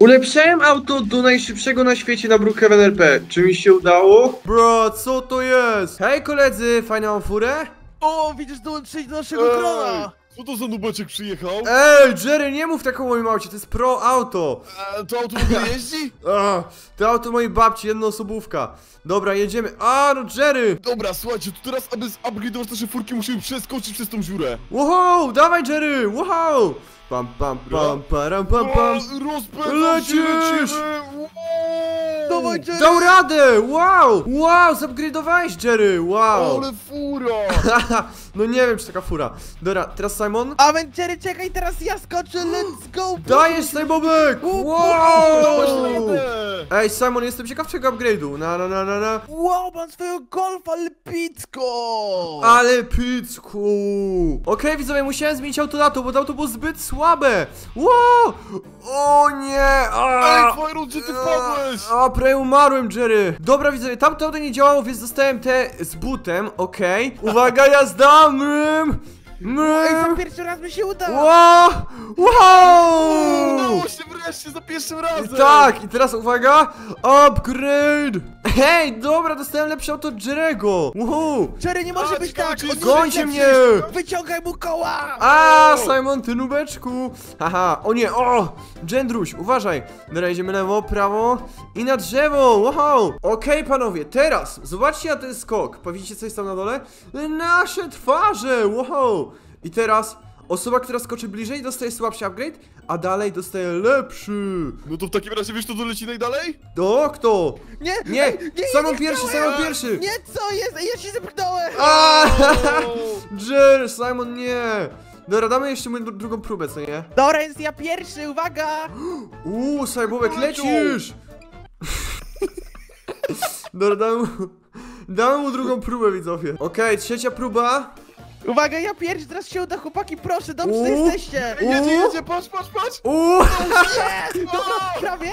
Ulepszałem auto do najszybszego na świecie na Brookhaven RP. Czy mi się udało? Bro, co to jest? Hej koledzy, fajną mam furę? O, widzisz, dołączyć do naszego grona! Co to za nubeczek przyjechał? Ej, Jerry, nie mów tak o moim aucie, to jest pro auto. To auto w ogóle jeździ? To auto mojej babci, jednoosobówka. Dobra, jedziemy. No Jerry! Dobra, słuchajcie, to teraz, aby zupgrade'ować nasze furki, musimy przeskoczyć przez tą dziurę. Wow, dawaj Jerry, wow! Pam, param, pam. Rozpędzam się, Lecisz! lecimy! Dawaj, Jerry! Dał radę, wow, zupgrade'owałeś Jerry, wow. Ale fura! No nie wiem, czy taka fura. Dobra, teraz Simon. A więc Jerry, czekaj, teraz ja skoczę, let's go! Dajesz Simonek! Dałaś Wow! radę! Ej, Simon, jestem ciekaw czego upgrade'u. Na. Wow, mam swojego golfa, ale picko! Ale picku! Okej, widzowie, musiałem zmienić auto na to, bo to auto było zbyt słabe. Wow! O nie! Ej, Fajron, gdzie ty wpadłeś? Prawie umarłem, Jerry. Dobra, widzowie, tamto auto nie działało, więc dostałem te z butem, okej. Uwaga, jazda! Ej, za pierwszy raz mi się udało! Wow! Udało się wreszcie za pierwszym razem! Tak, i teraz uwaga, upgrade! Hej, dobra, dostałem lepsze auto od Jerry'ego. Jerry, nie może być ciekawe, tak! czy on jest nie Gońcie jest mnie! lepszy. Wyciągaj mu koła! Simon, ty nubeczku. Haha, o nie, Gendruś, uważaj. Dobra, idziemy lewo, prawo i na drzewo, wow. Okej, panowie, teraz, zobaczcie na ten skok. Widzicie, co jest tam na dole? Nasze twarze, wow. I teraz osoba, która skoczy bliżej, dostaje słabszy upgrade, a dalej dostaje lepszy. No to w takim razie wiesz, kto doleci najdalej? Kto? Nie, Simon pierwszy, chciałem. Simon pierwszy. Nie, co jest? Ej, ja się zepchnąłem! Jerry, Simon, nie. Dobra, damy jeszcze mu drugą próbę, co nie? Dobra, więc ja pierwszy, uwaga! Sajbówek, lecisz! Dobra, damy mu drugą próbę, widzowie. Okej, trzecia próba. Uwaga, ja pierwszy, teraz się uda, chłopaki, proszę, dobrze jesteście! Jedzie, patrz! Dobra, prawie?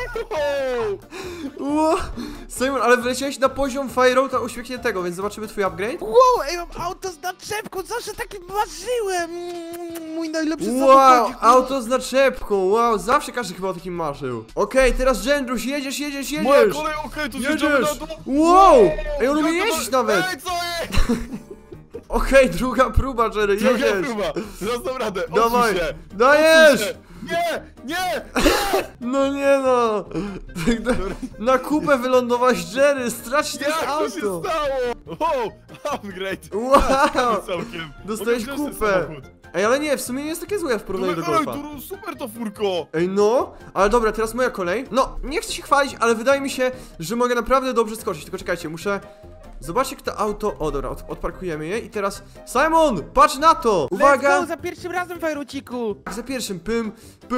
Simon, ale wleciałeś na poziom Fireouta uśmiechniętego, więc zobaczymy twój upgrade. Wow, ej, mam auto z naczepką, zawsze takie marzyłem! Mój najlepszy Wow, samochodzik. auto z naczepką, wow, zawsze każdy chyba o takim marzył. Okej, teraz Gendruś, jedziesz. Moja kolej, okej, to zjeżdżamy na dół. Wow, ej, on umie jeździć nawet. Ej, co jest? Okej, druga próba, Jerry, Druga jedziesz. próba, teraz dam radę, Dawaj, odsuń się. dajesz. Odsuń się. Nie! No nie no! Na kupę wylądować Jerry, stracić to Jak to się auto! stało? Upgrade! Wow! Całkiem. Dostałeś Mogę wziąć ten kupę! samochód. Ej, ale nie, w sumie nie jest takie złe w porównaniu do golfa. Ej, super to furko! Ej, no, ale dobra, teraz moja kolej. No, nie chcę się chwalić, ale wydaje mi się, że mogę naprawdę dobrze skoczyć. Tylko czekajcie, muszę... Zobaczcie, jak to auto... O, dobra, odparkujemy je i teraz... Simon, patrz na to! Let's Uwaga! go, za pierwszym razem, Fajruciku! Za pierwszym, pym.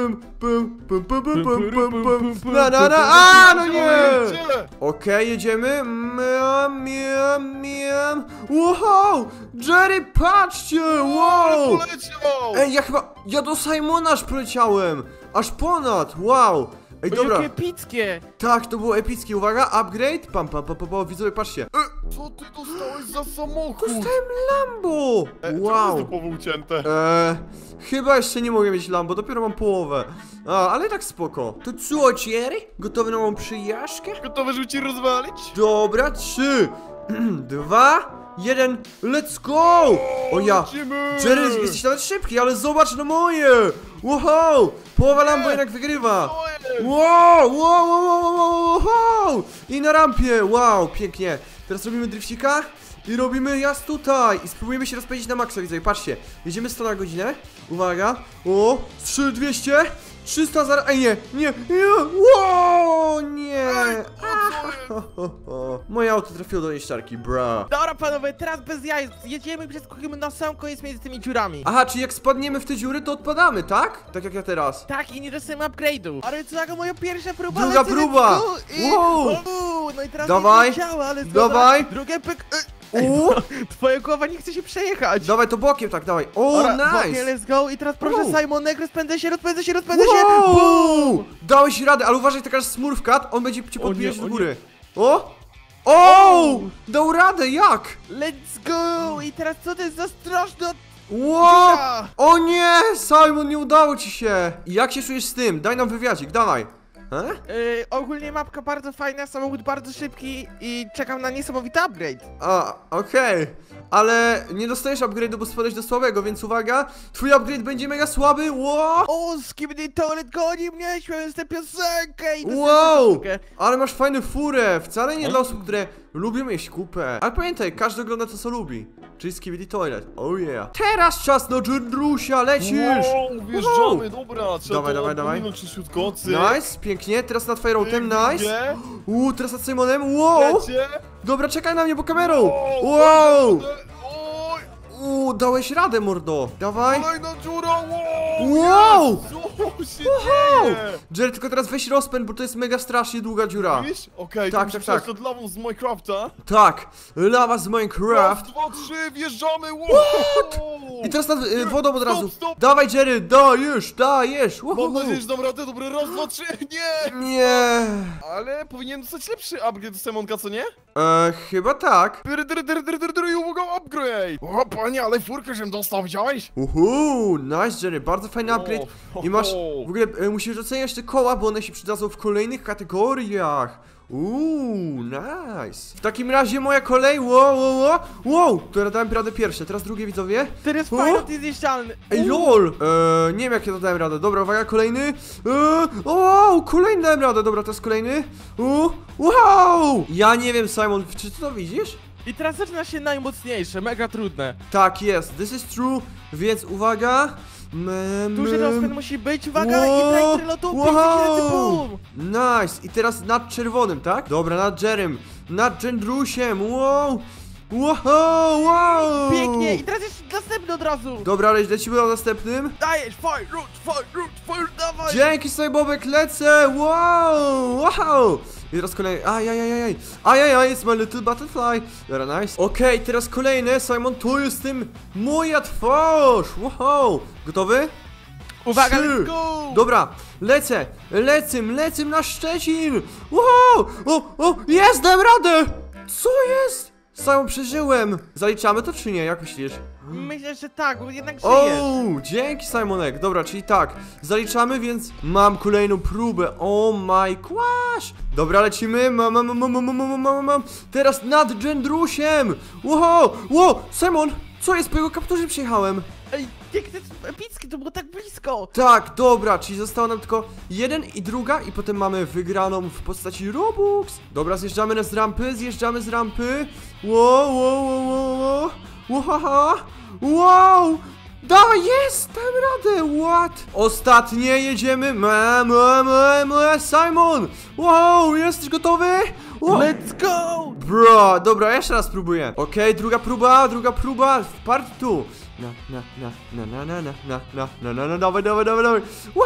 Na, no nie! Okej, jedziemy. Wow! Jerry, patrzcie! Wow! Poleciał! Ej, ja do Simona aż poleciałem! Aż ponad! Wow! Ej, dobra. Jakie epickie! Tak, to było epickie. Uwaga, upgrade. Widzowie, patrzcie. Co ty dostałeś za samochód? Dostałem Lambo! Wow! Wow! To ucięte. Chyba jeszcze nie mogę mieć Lambo, dopiero mam połowę. Ale tak spoko. To co, Jerry? Gotowy na moją przyjażdżkę? Gotowe, żeby ci rozwalić? Dobra, 3, 2, 1, let's go! O ja! Lecimy! Jerry, jesteś nawet szybki, ale zobacz na moje! Wow! Połowa Lambo jednak wygrywa! Wow! I na rampie! Wow, pięknie! Teraz robimy drifcika i robimy jazd tutaj! I spróbujemy się rozpędzić na maksa, widzę. Patrzcie, jedziemy 100 na godzinę. Uwaga! 3200! 300 zaraz... Ej, nie! Wow, nie! Moje auto trafiło do nieszczarki, bra. Dobra, panowie, teraz bez jaj, jedziemy i przeskakujemy na sam koniec między tymi dziurami. Aha, czyli jak spadniemy w te dziury, to odpadamy, tak? Tak jak ja teraz. Tak, i nie dostajemy upgrade'u. Ale co, taka moja pierwsza próba? Druga lecę, próba. let's go i... Wow. No i teraz Dawaj. nie działa, ale Dawaj. Drugie pyk... U. Twoja głowa nie chce się przejechać. Dawaj to bokiem, tak, dawaj. O, Dobra, nice! bokiem, let's go i teraz proszę, Simonek, rozpędzę się. Wow! Boom! Dałeś radę, ale uważaj, taka smurfkat, on będzie cię O podbijać nie, do o góry. O! Dał radę, jak? Let's go! I teraz co to jest za straszne... Wow! Dziura! O nie! Simon, nie udało ci się! Jak się czujesz z tym? Daj nam wywiadzik, dawaj. Ogólnie mapka bardzo fajna, samochód bardzo szybki i czekam na niesamowity upgrade. A, okej. Ale nie dostajesz upgrade'u, bo spadłeś do słabego, więc uwaga, twój upgrade będzie mega słaby. Wow! O, Skibidi Toilet goni mnie, śpiewam tę piosenkę i Wow! Ale masz fajną furę, wcale nie dla osób, które lubią jeść kupę. Ale pamiętaj, każdy ogląda to, co lubi. Czyli Skibidi Toilet, oh yeah. Teraz czas na Jendrusia, lecisz! Wow, wjeżdżamy, dobra, trzeba Dawaj, to dawaj. ominąć szybciutko, cyk. Nice, pięknie, teraz nad Fireutem, nice. Gdzie? Teraz nad Simonem, wow! Lecie? Dobra, czekaj na mnie, bo kamerą! O, Wow! Oj, Dałeś radę, mordo! Dawaj! kolejna dziura, wow! Wow! Co się dzieje? Jerry, tylko teraz weź rozpęd, bo to jest mega strasznie długa dziura. Wiesz? Okej, Tak, to tak. przed lawą z Minecrafta. Tak, lawa z Minecraft. Raz, dwa, trzy, wjeżdżamy, wow! I teraz nad wodą od razu. Stop. Dawaj, Jerry, dajesz! Mam nadzieję, że dam radę, dobra, raz, dwa, trzy, nie! Nie. Ale powinien dostać lepszy upgrade do Simonka, co nie? Chyba tak. I uwaga, upgrade! O, panie, ale furkę żem dostał, widziałeś? Nice, Jerry, bardzo fajny upgrade. I masz, w ogóle musisz oceniać te koła, bo one się przydadzą w kolejnych kategoriach. Nice. W takim razie moja kolej, wow. Teraz dałem radę pierwsze, teraz drugie, widzowie. Teraz O! pilot jest nieszczalny. Ej, lol! Nie wiem, jak ja to dałem radę. Dobra, uwaga, kolejny. Wow, kolejny dałem radę. Dobra, to jest kolejny. Wow! Ja nie wiem, Simon, czy ty to widzisz? I teraz zaczyna się najmocniejsze, mega trudne. Tak, jest. This is true, więc uwaga. Duży rozpęd musi być, uwaga, Wow! i trajektory lotu, bum! Nice. I teraz nad czerwonym, tak? Dobra, nad Jerem. Nad Jendrusiem. Wow! Pięknie, i teraz jest następny od razu. Dobra, lecimy na następnym. Dajesz, fire, dawaj. Dzięki, Sojbobek, lecę! Wow! I teraz kolejny. Ajajaj, it's my little butterfly. Dobra, nice. Okej, teraz kolejne, Simon, tu jest tym moja twarz! Wow! Gotowy? Uwaga, 3. let's go! Dobra, lecę na Szczecin! Wow! Jest, dałem radę! Co jest? Simon, przeżyłem! Zaliczamy to czy nie? Jak myślisz? Myślę, że tak, bo jednak żyjesz. Dzięki, Simonek. Dobra, czyli tak, zaliczamy, więc mam kolejną próbę. Oh my gosh! Dobra, lecimy. Mam. Teraz nad Jendrusiem. Wow! Simon, co jest? Po jego kapturze przyjechałem. Ej, jak to jest epickie, to było tak blisko. Tak, dobra, czyli zostało nam tylko jeden i druga i potem mamy wygraną w postaci Robux. Dobra, zjeżdżamy z rampy. Wow! Dawaj, jest! Dałem radę! What? Ostatnie jedziemy! Simon! Wow, jesteś gotowy? Let's go! Bro, dobra, jeszcze raz spróbuję. Okej, druga próba, w part 2. Dawaj.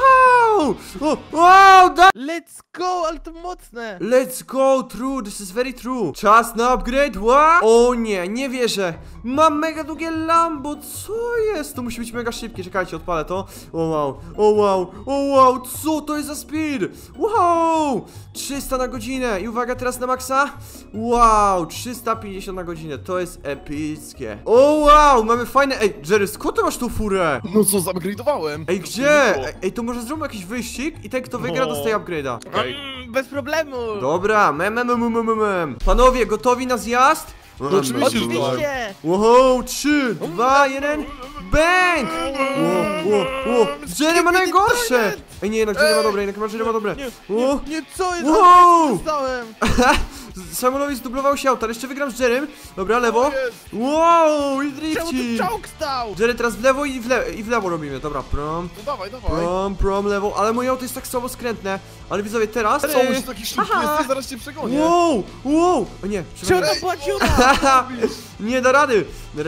Wow, Let's go, ale to mocne. let's go, true, this is very true. Czas na upgrade, what? O nie wierzę. Mam mega długie Lambo, co jest? To musi być mega szybkie, czekajcie, odpalę to. O wow, co to jest za speed? Wow, 300 na godzinę i uwaga teraz na maksa. Wow, 350 na godzinę, to jest epickie. O wow, mamy fajne, ej, Jerry, skąd ty masz tą furę? No co, zupgrade'owałem? Ej, gdzie? Ej, to może zróbmy jakiś wyścig i ten, kto wygra, dostaje upgrade'a. Bez problemu. Dobra, Panowie, gotowi na zjazd? No oczywiście, że tak. Oczywiście. Wow, 3, 2, 1, bang! Jerry ma najgorsze! Ej, nie, jednak Jerry ma dobre, Nie, co jest? Wow! Dostałem. Samuelowi zdublował się auto, ale jeszcze wygram z Jerrym. Dobra, lewo. jest. Wow, i Czemu drifci. tu czołg stał? Jerry, teraz w lewo i w lewo robimy. Dobra, prom, No dawaj. lewo. Ale moje auto jest tak samo skrętne. Ale widzowie, teraz... Co, musisz taki szybki jesteś, zaraz cię przegonię. Wow. O nie, Czemu przepraszam. to była dziura? Nie da rady.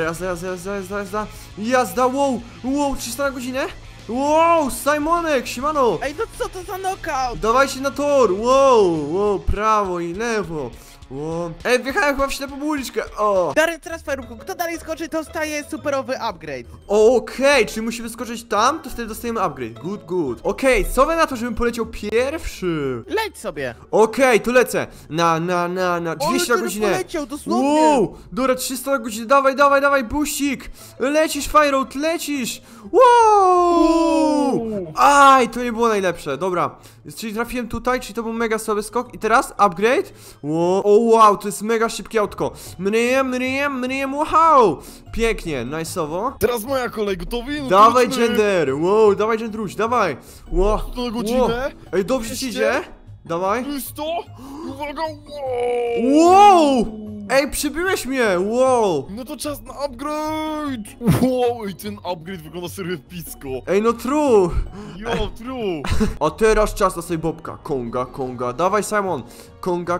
Jazda, wow, 300 na godzinę. Wow, Simonek, siemano. Ej, no co to za knockout? Dawajcie na tor. Wow, prawo i lewo. O. Ej, wjechałem chyba w ślepą uliczkę. O. Darek, teraz Fajerku, kto dalej skoczy, to staje superowy upgrade. Okej, czyli musimy skoczyć tam, to wtedy dostajemy upgrade. Good, good. Okej, co wy na to, żebym poleciał pierwszy? Leć sobie. Okej, tu lecę. Na 200 na godzinę. poleciał, dosłownie. Wow, dobra, 300 na godzinę. Dawaj, dawaj, dawaj, buścik. Lecisz, Fireout, lecisz. Wow. Aj, to nie było najlepsze. Dobra, czyli trafiłem tutaj, czyli to był mega słaby skok. I teraz upgrade. Wow, o wow, to jest mega szybkie autko. Mryjem, wow. Pięknie, nice'owo. Teraz moja kolej, gotowi? No to Dawaj, lecimy. Gender. Wow, dawaj, Gendruś, dawaj. Wow. To na godzinę. Ej, dobrze ci idzie? Dawaj. 100. Uwaga, Wow! Ej, przybyłeś mnie! Wow! No to czas na upgrade! Wow, i ten upgrade wygląda serio epicko. Ej, no true! Jo, true. A teraz czas na sobie Bobka. Konga. Dawaj, Simon. Konga.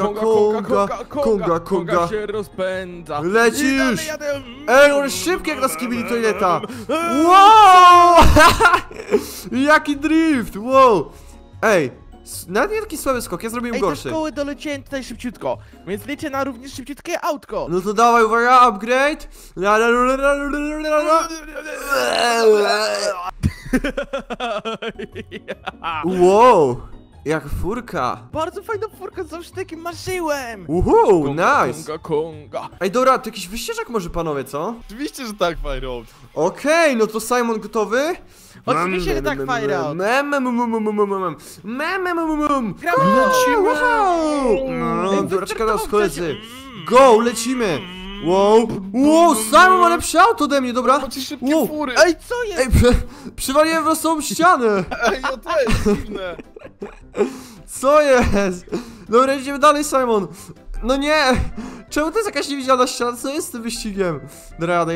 Konga się rozpędza. Lecisz! I dalej jadę. Ej, on jest szybki jak na skibidi toileta. Wow! Jaki drift! Wow! Ej, nawet nie taki słaby skok, ja zrobiłem Ej, do gorszy. szkoły doleciałem tutaj szybciutko, więc liczę na również szybciutkie autko. No to dawaj, uwaga, upgrade. Wow, jak furka. Bardzo fajna furka, zawsze takim marzyłem. Uhu, nice. Konga. Ej, dobra, to jakiś wyścieżek może, panowie, co? Oczywiście, że tak, Fireout. Okej, no to Simon gotowy? Oczywiście, że tak, Fireout. Gramy. Lecimy! No, dobra, czekaj nas, koledzy. Go, lecimy! Wow, Simon ma lepsze auto ode mnie, dobra? Macie szybkie Wow. fury. Ej, co jest? Ej, przywaliłem w rosną ścianę! Ej, ja też, dziwne. Co jest? Dobra, idziemy dalej, Simon. No nie! Czemu to jest jakaś niewidzialna ściana? Co jest z tym wyścigiem? Dobra,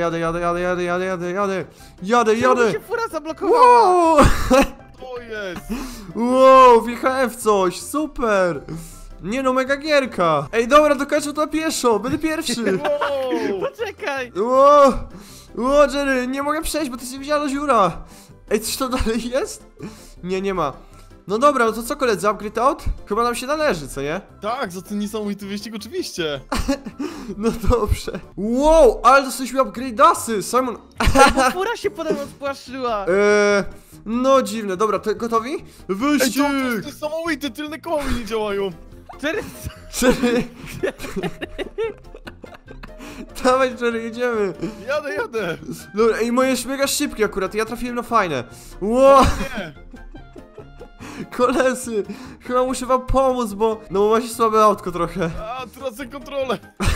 jadę. Czemu się fura zablokowała? Wow! To jest. Wow, wjechałem w coś, super! Nie no, mega gierka! Ej, dobra, dokończę to pieszo, będę pierwszy! Wow. Poczekaj. Wow, Jerry, nie mogę przejść, bo to jest niewidzialna dziura! Ej, coś to dalej jest? Nie ma. No dobra, no to co, koledzy, upgrade out? Chyba nam się należy, co nie? Tak, za ten niesamowity wyścig oczywiście. No dobrze. Wow, ale dostaliśmy upgrade'asy, Simon. Bo fura się podobno spłaszczyła. No dziwne, dobra, to gotowi? Ej, Wyścig! to jest niesamowite, tylne koła mi nie działają. Jerry. Dawaj, Jerry, jedziemy. Jadę. Dobra, ej, moje jest mega szybkie akurat, ja trafiłem na fajne. Wow, Nie. koledzy, chyba muszę wam pomóc, bo macie słabe autko trochę. A, tracę kontrolę.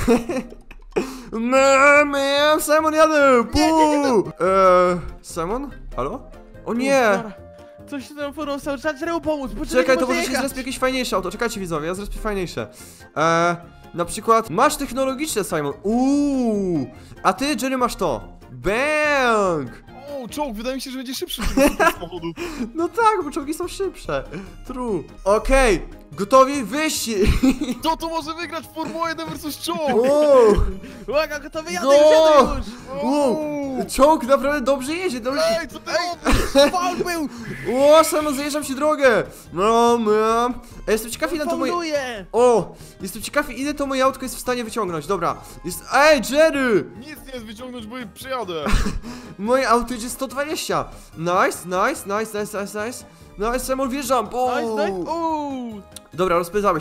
Simon, jadę! Nie. Simon? Halo? O nie! Coś się tam furą cały czas, żeby pomóc. Czekaj, to może się zrespię jakieś fajniejsze auto. Czekajcie, widzowie, ja zrespię fajniejsze. Na przykład, masz technologiczne, Simon. A ty, Jerry, masz to. Bang! O, czołg, wydaje mi się, że będzie szybszy od tego samochodu. No tak, bo czołgi są szybsze. True. Okej, gotowi? Wyścig! To może wygrać Formuła 1 vs czołg. Wow! Uwaga, gotowy, jadę No! już. Wow! Czołg naprawdę dobrze jedzie, dobrze. Ej, co ty robisz? Fal był. O, Simon, zajeżdżam ci drogę! No, jestem ciekaw, ile to moje... Fauluje. O! Jestem ciekaw, ile to moje autko jest w stanie wyciągnąć. Dobra. Ej, Jerry! Nic nie jest wyciągnąć, bo je przejadę. Moje auto idzie 120. Nice. No, Simon, wjeżdżam. Nice. Dobra,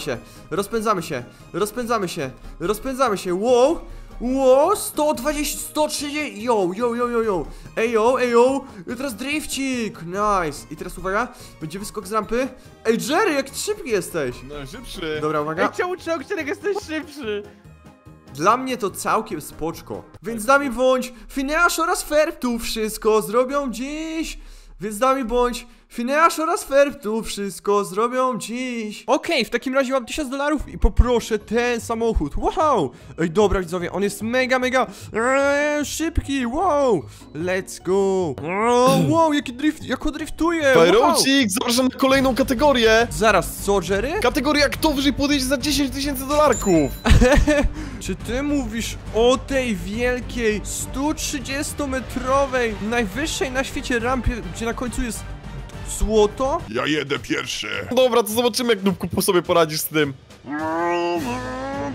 rozpędzamy się. Wow, 120, 130. Yo. Ejo. I teraz drifcik. Nice. I teraz uwaga, będzie wyskok z rampy. Ej, Jerry, jak szybki jesteś. No, szybszy. Dobra, uwaga. Ej, czemu czołg, którego jesteś szybszy? Dla mnie to całkiem spoczko. Więc dami bądź Phineash oraz Ferb tu wszystko zrobią dziś. Więc dami bądź Phineash oraz Ferb tu wszystko zrobią dziś. Okej, w takim razie mam $1000 i poproszę ten samochód. Wow! Ej, dobra, widzowie, on jest mega szybki. Wow! Let's go. Wow, jaki drift, jako driftuje. Wow. Fajrocik, zapraszam na kolejną kategorię. Zaraz, co, Jerry? Kategoria kto wyżej podjedzie za $10,000. Czy ty mówisz o tej wielkiej 130-metrowej najwyższej na świecie rampie, gdzie na końcu jest złoto? Ja jedę pierwszy. Dobra, to zobaczymy, jak Nubku po sobie poradzisz z tym.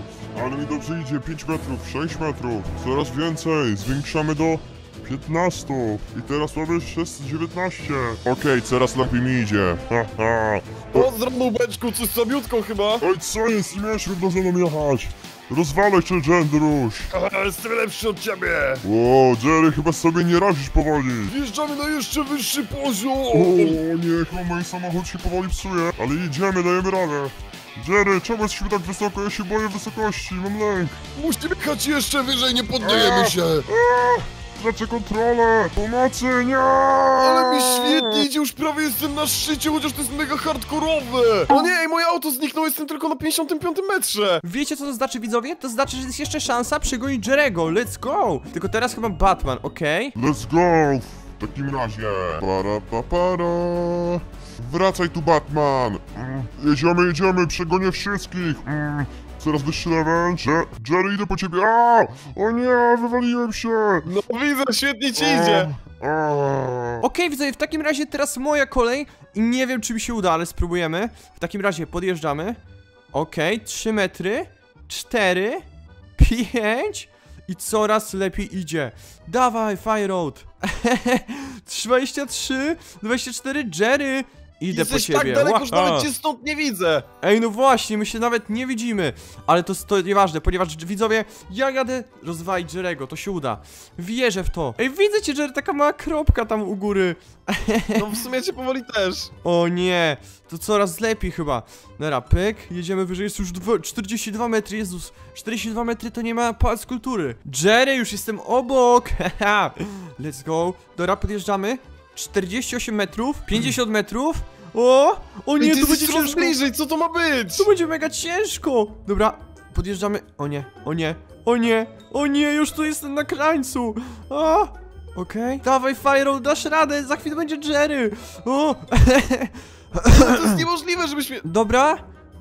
ale mi dobrze idzie. 5 metrów, 6 metrów. Coraz więcej. Zwiększamy do 15. I teraz mamy 19. Okej, coraz lepiej mi idzie. Haha. Pozdro, nubeczku, coś słabiutko chyba. Oj, co jest? Nie miałeś zdążoną jechać. Rozwalę cię, Jendruś. Jestem lepszy od ciebie. O, Jerry, chyba sobie nie radzisz powoli. Wjeżdżamy na jeszcze wyższy poziom. O nie, chyba mój samochód się powoli psuje. Ale jedziemy, dajemy radę. Jerry, czemu jesteśmy tak wysoko? Ja się boję wysokości, mam lęk. Musimy jechać jeszcze wyżej, nie poddajemy się. Tracę kontrolę! Pomocy, nie! Ale mi świetnie idzie, już prawie jestem na szczycie, chociaż to jest mega hardkorowe. O nie, moje auto zniknęło, jestem tylko na 55 metrze. Wiecie co to znaczy, widzowie? To znaczy, że jest jeszcze szansa przegonić Jerego. Let's go! Tylko teraz chyba Batman, okej? Let's go! W takim razie. Para. Wracaj tu, Batman! Jedziemy, przegonię wszystkich! Coraz wyższy level. Jerry, idę po ciebie! O nie, wywaliłem się! No widzę, świetnie ci idzie. Okej, widzowie, w takim razie teraz moja kolej i nie wiem, czy mi się uda, ale spróbujemy. W takim razie podjeżdżamy. Okej, 3 metry, 4, 5 i coraz lepiej idzie. Dawaj, Fire Road. 23, 24, Jerry. Idę Jesteś po ciebie. tak daleko, że Wow. nawet cię stąd nie widzę. Ej, no właśnie, my się nawet nie widzimy. Ale to nieważne, ponieważ widzowie, ja jadę rozwalić Jerego, to się uda. Wierzę w to. Ej, widzę cię, Jerry, taka mała kropka tam u góry. No w sumie cię powoli też. O nie, to coraz lepiej chyba. Dobra, pyk, jedziemy wyżej, jest już 42 metry, Jezus. 42 metry to nie ma pałac kultury. Jerry, już jestem obok. Haha. Let's go. Dobra, podjeżdżamy. 48 metrów, 50 metrów. O nie, to będzie coraz ciężko. bliżej, co to ma być? To będzie mega ciężko. Dobra, podjeżdżamy. O nie, już tu jestem na krańcu. Okej. Dawaj, Fire, dasz radę, za chwilę będzie Jerry. To jest niemożliwe, żebyś mnie... Dobra.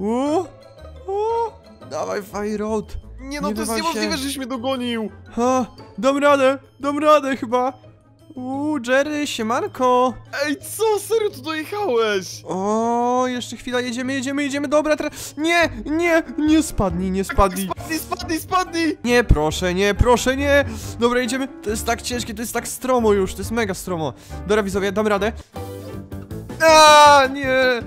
Dawaj, Fire Road. Nie no, Nie to jest wywal się. niemożliwe, żeś mnie dogonił. Dam radę chyba. Jerry, siemanko. Ej, co? Serio tu dojechałeś? O, jeszcze chwila, jedziemy, dobra, teraz... Nie spadnij. Spadnij! Nie, proszę, nie. Dobra, jedziemy, to jest tak ciężkie, to jest tak stromo już, to jest mega stromo. Dobra, widzowie, dam radę. Nie.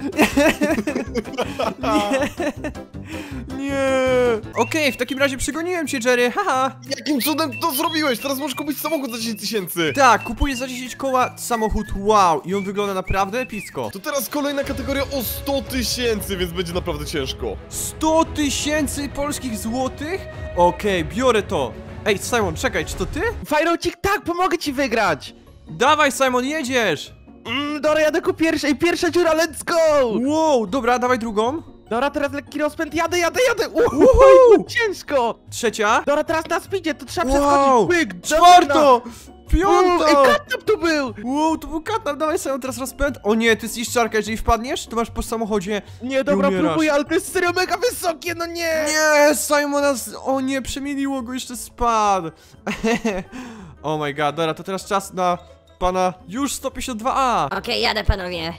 Nie. Okej, w takim razie przegoniłem cię, Jerry, haha. Jakim cudem to zrobiłeś? Teraz możesz kupić samochód za 10 000. Tak, kupuję za 10 koła samochód, wow, i on wygląda naprawdę epicko. To teraz kolejna kategoria o 100 000, więc będzie naprawdę ciężko. 100 000 polskich złotych? Okej, biorę to. Ej, Simon, czekaj, czy to ty? Fajrocik, tak, pomogę ci wygrać! Dawaj, Simon, jedziesz. Dobra, jadę ku pierwszej, pierwsza dziura, let's go! Wow, dobra, dawaj drugą. Dobra, teraz lekki rozpęd, jadę! Uhu. Ciężko! Trzecia. Dobra, teraz na speedzie, to trzeba Wow, przeskoczyć, pyk! czwarto. Ej, Piąta. katnap tu był! Wow, to był katnap, dawaj Simon, teraz rozpęd. O nie, ty jest niszczarka, jeżeli wpadniesz, to masz po samochodzie. Nie, dobra, umierasz. próbuję, ale to jest serio mega wysokie, no nie! Nie, Simona, o nie, przemieniło go, jeszcze spadł. Oh my god, dobra, to teraz czas na pana już 152A. Okej, jadę panowie.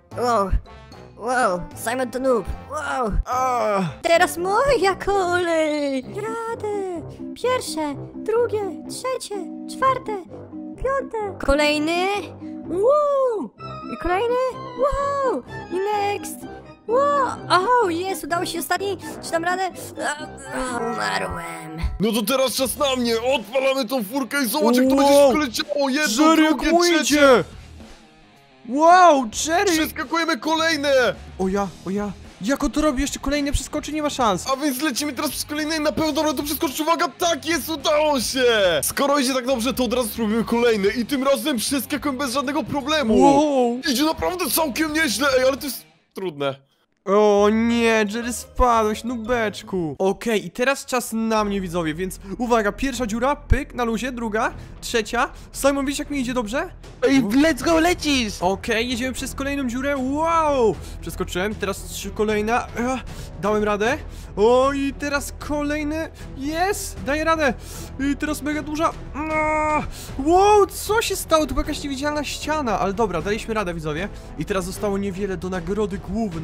Wow, Simon to noob. Wow, teraz moja kolej. Jadę. Pierwsze, drugie, trzecie, czwarte, piąte. Kolejny. Wow. I kolejny. Wow. I next. Wow. Jest, udało się ostatni. Czy dam radę? Umarłem. No to teraz czas na mnie, odpalamy tą furkę i zobacz jak to Wow. będzie szybko leciało. Jedno, Jerry, jak drugie, mu trzecie. idzie. Wow, Jerry. Przeskakujemy kolejne. O ja. Jak on to robi? Jeszcze kolejne przeskoczy, nie ma szans. A więc lecimy teraz przez kolejne i na pewno dobra to przeskoczyć. Uwaga, tak jest, udało się! Skoro idzie tak dobrze, to od razu spróbujemy kolejne i tym razem przeskakujemy bez żadnego problemu. Wow. Idzie naprawdę całkiem nieźle, ej, ale to jest trudne. O nie, Jerry, spadłeś, nubeczku. Okej, i teraz czas na mnie, widzowie, więc uwaga, pierwsza dziura, pyk, na luzie, druga, trzecia. Simon, widzisz jak mi idzie dobrze? Ej, let's go, lecisz! Okej, jedziemy przez kolejną dziurę, wow! Przeskoczyłem, teraz 3 kolejne, dałem radę. O, i teraz kolejny, jest, daję radę. I teraz mega duża, wow, co się stało? Tu była jakaś niewidzialna ściana, ale dobra, daliśmy radę, widzowie. I teraz zostało niewiele do nagrody głównej. Okej,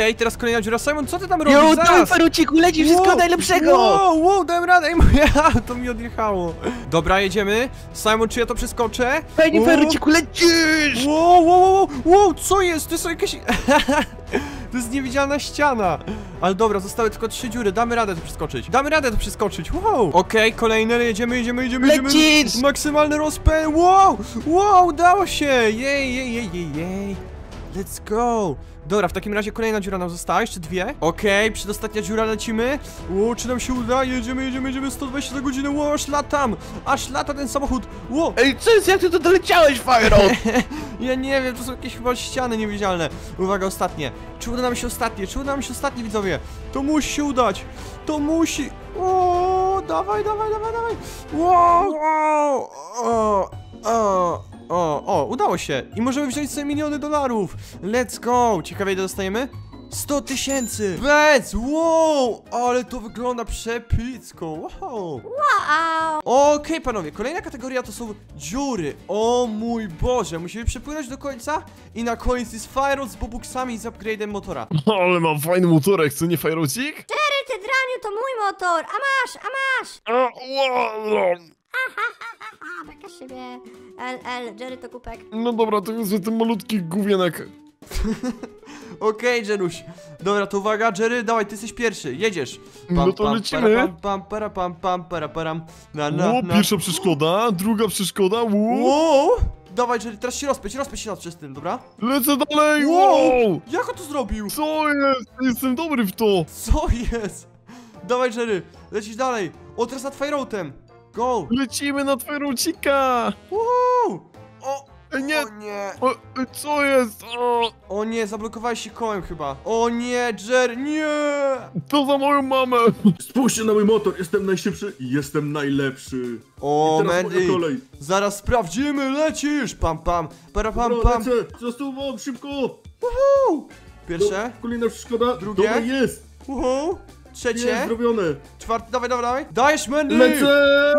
Okej, teraz kolejna dziura. Simon, co ty tam robisz? Jo, dawaj Zaraz! Faruciku, leci wszystkiego najlepszego! Wow, dałem radę i moje auto mi odjechało. Dobra, jedziemy. Simon, czy ja to przeskoczę? Fajnie, O! Faruciku, lecisz! Wow, co jest? To jest jakaś... To jest niewidzialna ściana. Ale dobra, zostały tylko 3 dziury. Damy radę to przeskoczyć. Wow. Okej, kolejne. Jedziemy. Lecisz! Maksymalny rozpęd. Wow, udało się. Jej. Let's go. Dobra, w takim razie kolejna dziura nam została, jeszcze 2. Okej, przedostatnia dziura, lecimy. Czy nam się uda? Jedziemy 120 na godzinę. Aż lata ten samochód. Ej, co jest, jak ty to doleciałeś, Fajro? Ja nie wiem, to są jakieś chyba ściany niewidzialne. Uwaga, ostatnie. Czy uda nam się ostatnie, widzowie? To musi się udać. Dawaj. Udało się. I możemy wziąć sobie miliony dolarów. Let's go. Ciekawe, ile dostajemy? 100 000. Wow, ale to wygląda przepicko. Wow. Okej, panowie, kolejna kategoria to są dziury. O mój Boże, musimy przepłynąć do końca i na końcu jest Fajro z bobuksami i z upgrade'em motora. Ale mam fajny motorek, co nie Fajrocik? Ty draniu, to mój motor! A masz! Taka siebie. Jerry to kupek. No dobra, to jest ten malutki gównianek. Okej, Jeruś. Dobra, to uwaga, Jerry, dawaj, ty jesteś pierwszy, jedziesz. No to lecimy. Pierwsza przeszkoda, druga przeszkoda, Wow. Dawaj, Jerry, teraz się rozpędź przez tym, dobra? Lecę dalej, Wow. Jak on to zrobił? Co jest? Jestem dobry w to. Co jest? Dawaj, Jerry, lecisz dalej. Teraz nad Fireoutem. Go. Lecimy na Fajrocika. Wow. Nie. O nie. Co jest? O nie, zablokowałeś się kołem chyba. O nie, Jerry, nie. To za moją mamę. Spójrzcie na mój motor, jestem najszybszy i jestem najlepszy. O, I teraz Mandy. moja kolej. Zaraz sprawdzimy, lecisz. Pam. Dobra, lecę, zasuwam, szybko. Pierwsze. Kolejna przeszkoda. Drugie. Dobra, jest. Trzecie. Jest zrobione. Czwarte, dawaj. Dajesz, Mandy. Lecę.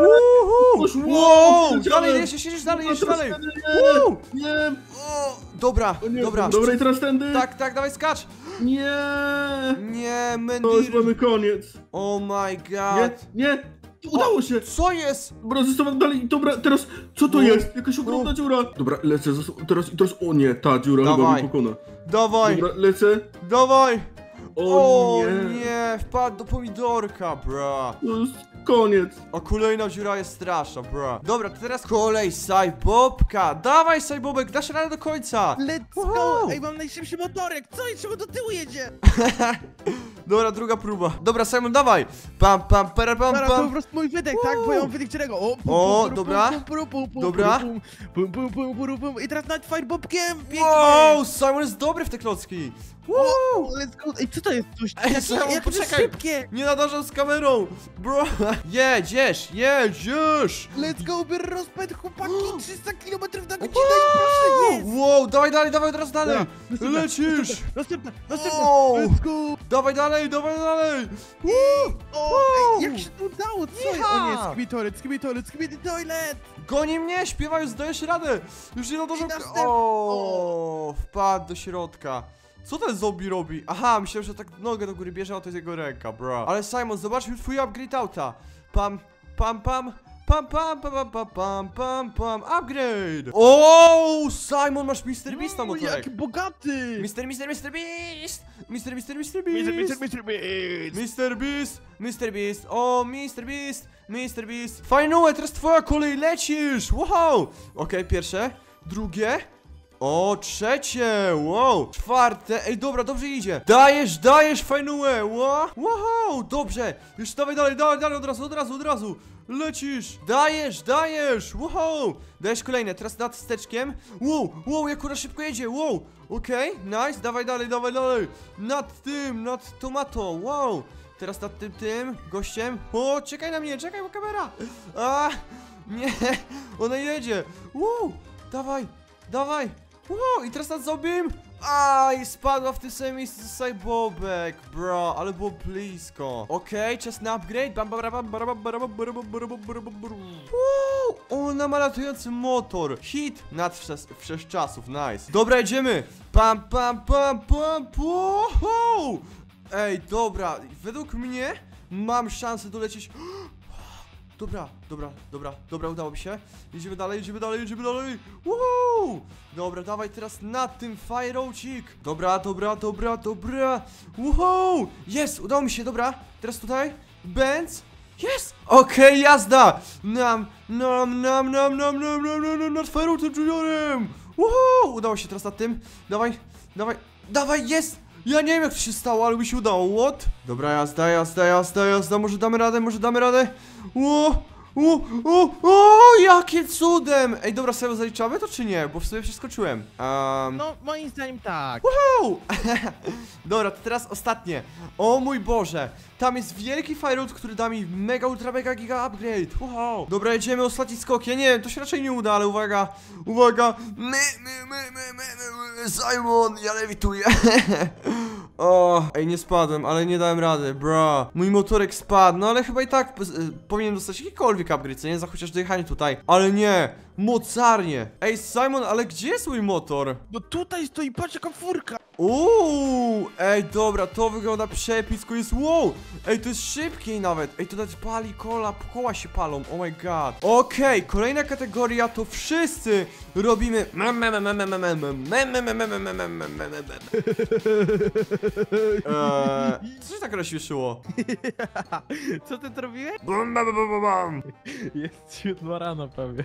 Wow. Leciałem. Dalej, jedziesz dalej. Nie. Dobra. Dobra, i teraz tędy. Tak, dawaj, skacz. Nie, Mandy. To już mamy koniec. Oh my god. Nie. Udało się. Co jest? Dobra, zostawiam dalej. Dobra, teraz co to jest? Jakaś ogromna dziura. Dobra, lecę. Teraz. O nie, ta dziura chyba Dawaj. mnie pokona. Dawaj. Dobra, lecę. Dawaj. O nie, wpadł do pomidorka, bra. To jest koniec. A kolejna dziura jest straszna, bra. Dobra, to teraz kolej Sajbobka. Dawaj, Sajbobek, dasz radę do końca. Let's Wow. go! Ej, mam najszybszy motorek! Co jest? Czemu do tyłu jedzie? Dobra, druga próba. Dobra, Simon, dawaj. Pam. Dobra, to po prostu mój wydech, tak? Bo ja mam wydech czego? dobra. Dobra. I teraz nad Firebobkiem! Wow, Simon jest dobry w te klocki. Wow. Let's go! Ej, co to jest? Coś Ej, Simon, jakie to jest poczekaj. szybkie! Nie nadążam z kamerą, bro. Jedziesz. Let's go, bier rozpęd, chłopaki! 300 km na godzinę i proszę, jest! Wow, dawaj, teraz dalej. Następna, Lecisz. Następna! Wow. Let's go! Dawaj dalej. O, ej, jak się to udało? Co jest? O nie, skibidi toilet! Goni mnie, śpiewaj, zdajesz radę. Już nie nadążam. następny. O, wpadł do środka. Co ten zombie robi? Aha, myślałem, że tak nogę do góry bierze, a to jest jego ręka, bro. Ale Simon, zobaczmy twój upgrade auta. Pam. Upgrade! O, Simon, masz Mr. Beast na motorek. Jaki bogaty! Mr. Beast! Mr. Beast! O, Mr. Beast! Fajnie, teraz twoja kolej, lecisz! Wow! Okej, pierwsze, drugie. O, trzecie! Wow! Czwarte! Ej, dobra, dobrze idzie! Dajesz, fajnułę! Wow! Dobrze! Już dawaj dalej, od razu! Lecisz! Dajesz! Wow! Dajesz kolejne, teraz nad wsteczkiem. Wow, jak ona szybko jedzie! Wow! Okej, nice, dawaj dalej! Nad tomatą! Wow! Teraz nad tym gościem. O, czekaj na mnie, bo kamera! Nie! Ona jedzie! Wow! Dawaj! Wow, i teraz nad zombiem. Aj, spadła w tym samym miejscu co Sajbobek, bro, ale było blisko. Okej, czas na upgrade. Ona ma latający motor. Hit nad wszechczasów, nice. Dobra, jedziemy. Pam, pam, pam, pam, wow. Ej, dobra, według mnie mam szansę dolecieć. Dobra, udało mi się. Jedziemy dalej. Woohoo! Dobra, dawaj teraz na tym Firocik. Dobra. Woohoo! Jest, udało mi się, dobra. Teraz tutaj, Benz. Jest! Okej, jazda! Nam, nad Firocem Juniorem! Woohoo! Udało się teraz nad tym. Dawaj, jest! Ja nie wiem jak to się stało, ale mi się udało, what? Dobra, jazda, może damy radę. Jakie cudem! Ej, dobra, sobie zaliczamy to czy nie? Bo w sobie przeskoczyłem. No, moim zdaniem tak. Wow! Dobra, to teraz ostatnie. O mój Boże, tam jest wielki Firewood, który da mi mega, ultra, mega, giga upgrade. Wow! Dobra, jedziemy, ostatni skok. Ja nie wiem, to się raczej nie uda, ale uwaga. Simon, ja lewituję. O, ej, nie spadłem, ale nie dałem rady, bro. Mój motorek spadł, no ale chyba i tak powinien dostać jakikolwiek upgrade, co nie? Za chociaż dojechanie tutaj. Ale nie, mocarnie. Ej, Simon, ale gdzie jest mój motor? No tutaj stoi, patrz jaka furka. Ej, dobra, to wygląda przepicko, jest, wow. Ej, to jest szybkiej nawet. Ej, to nawet pali koła się palą, oh my god. Okej, kolejna kategoria to wszyscy robimy co się tak rozśmieszyło? Co ty to robiłeś? Jest 7 rano prawie.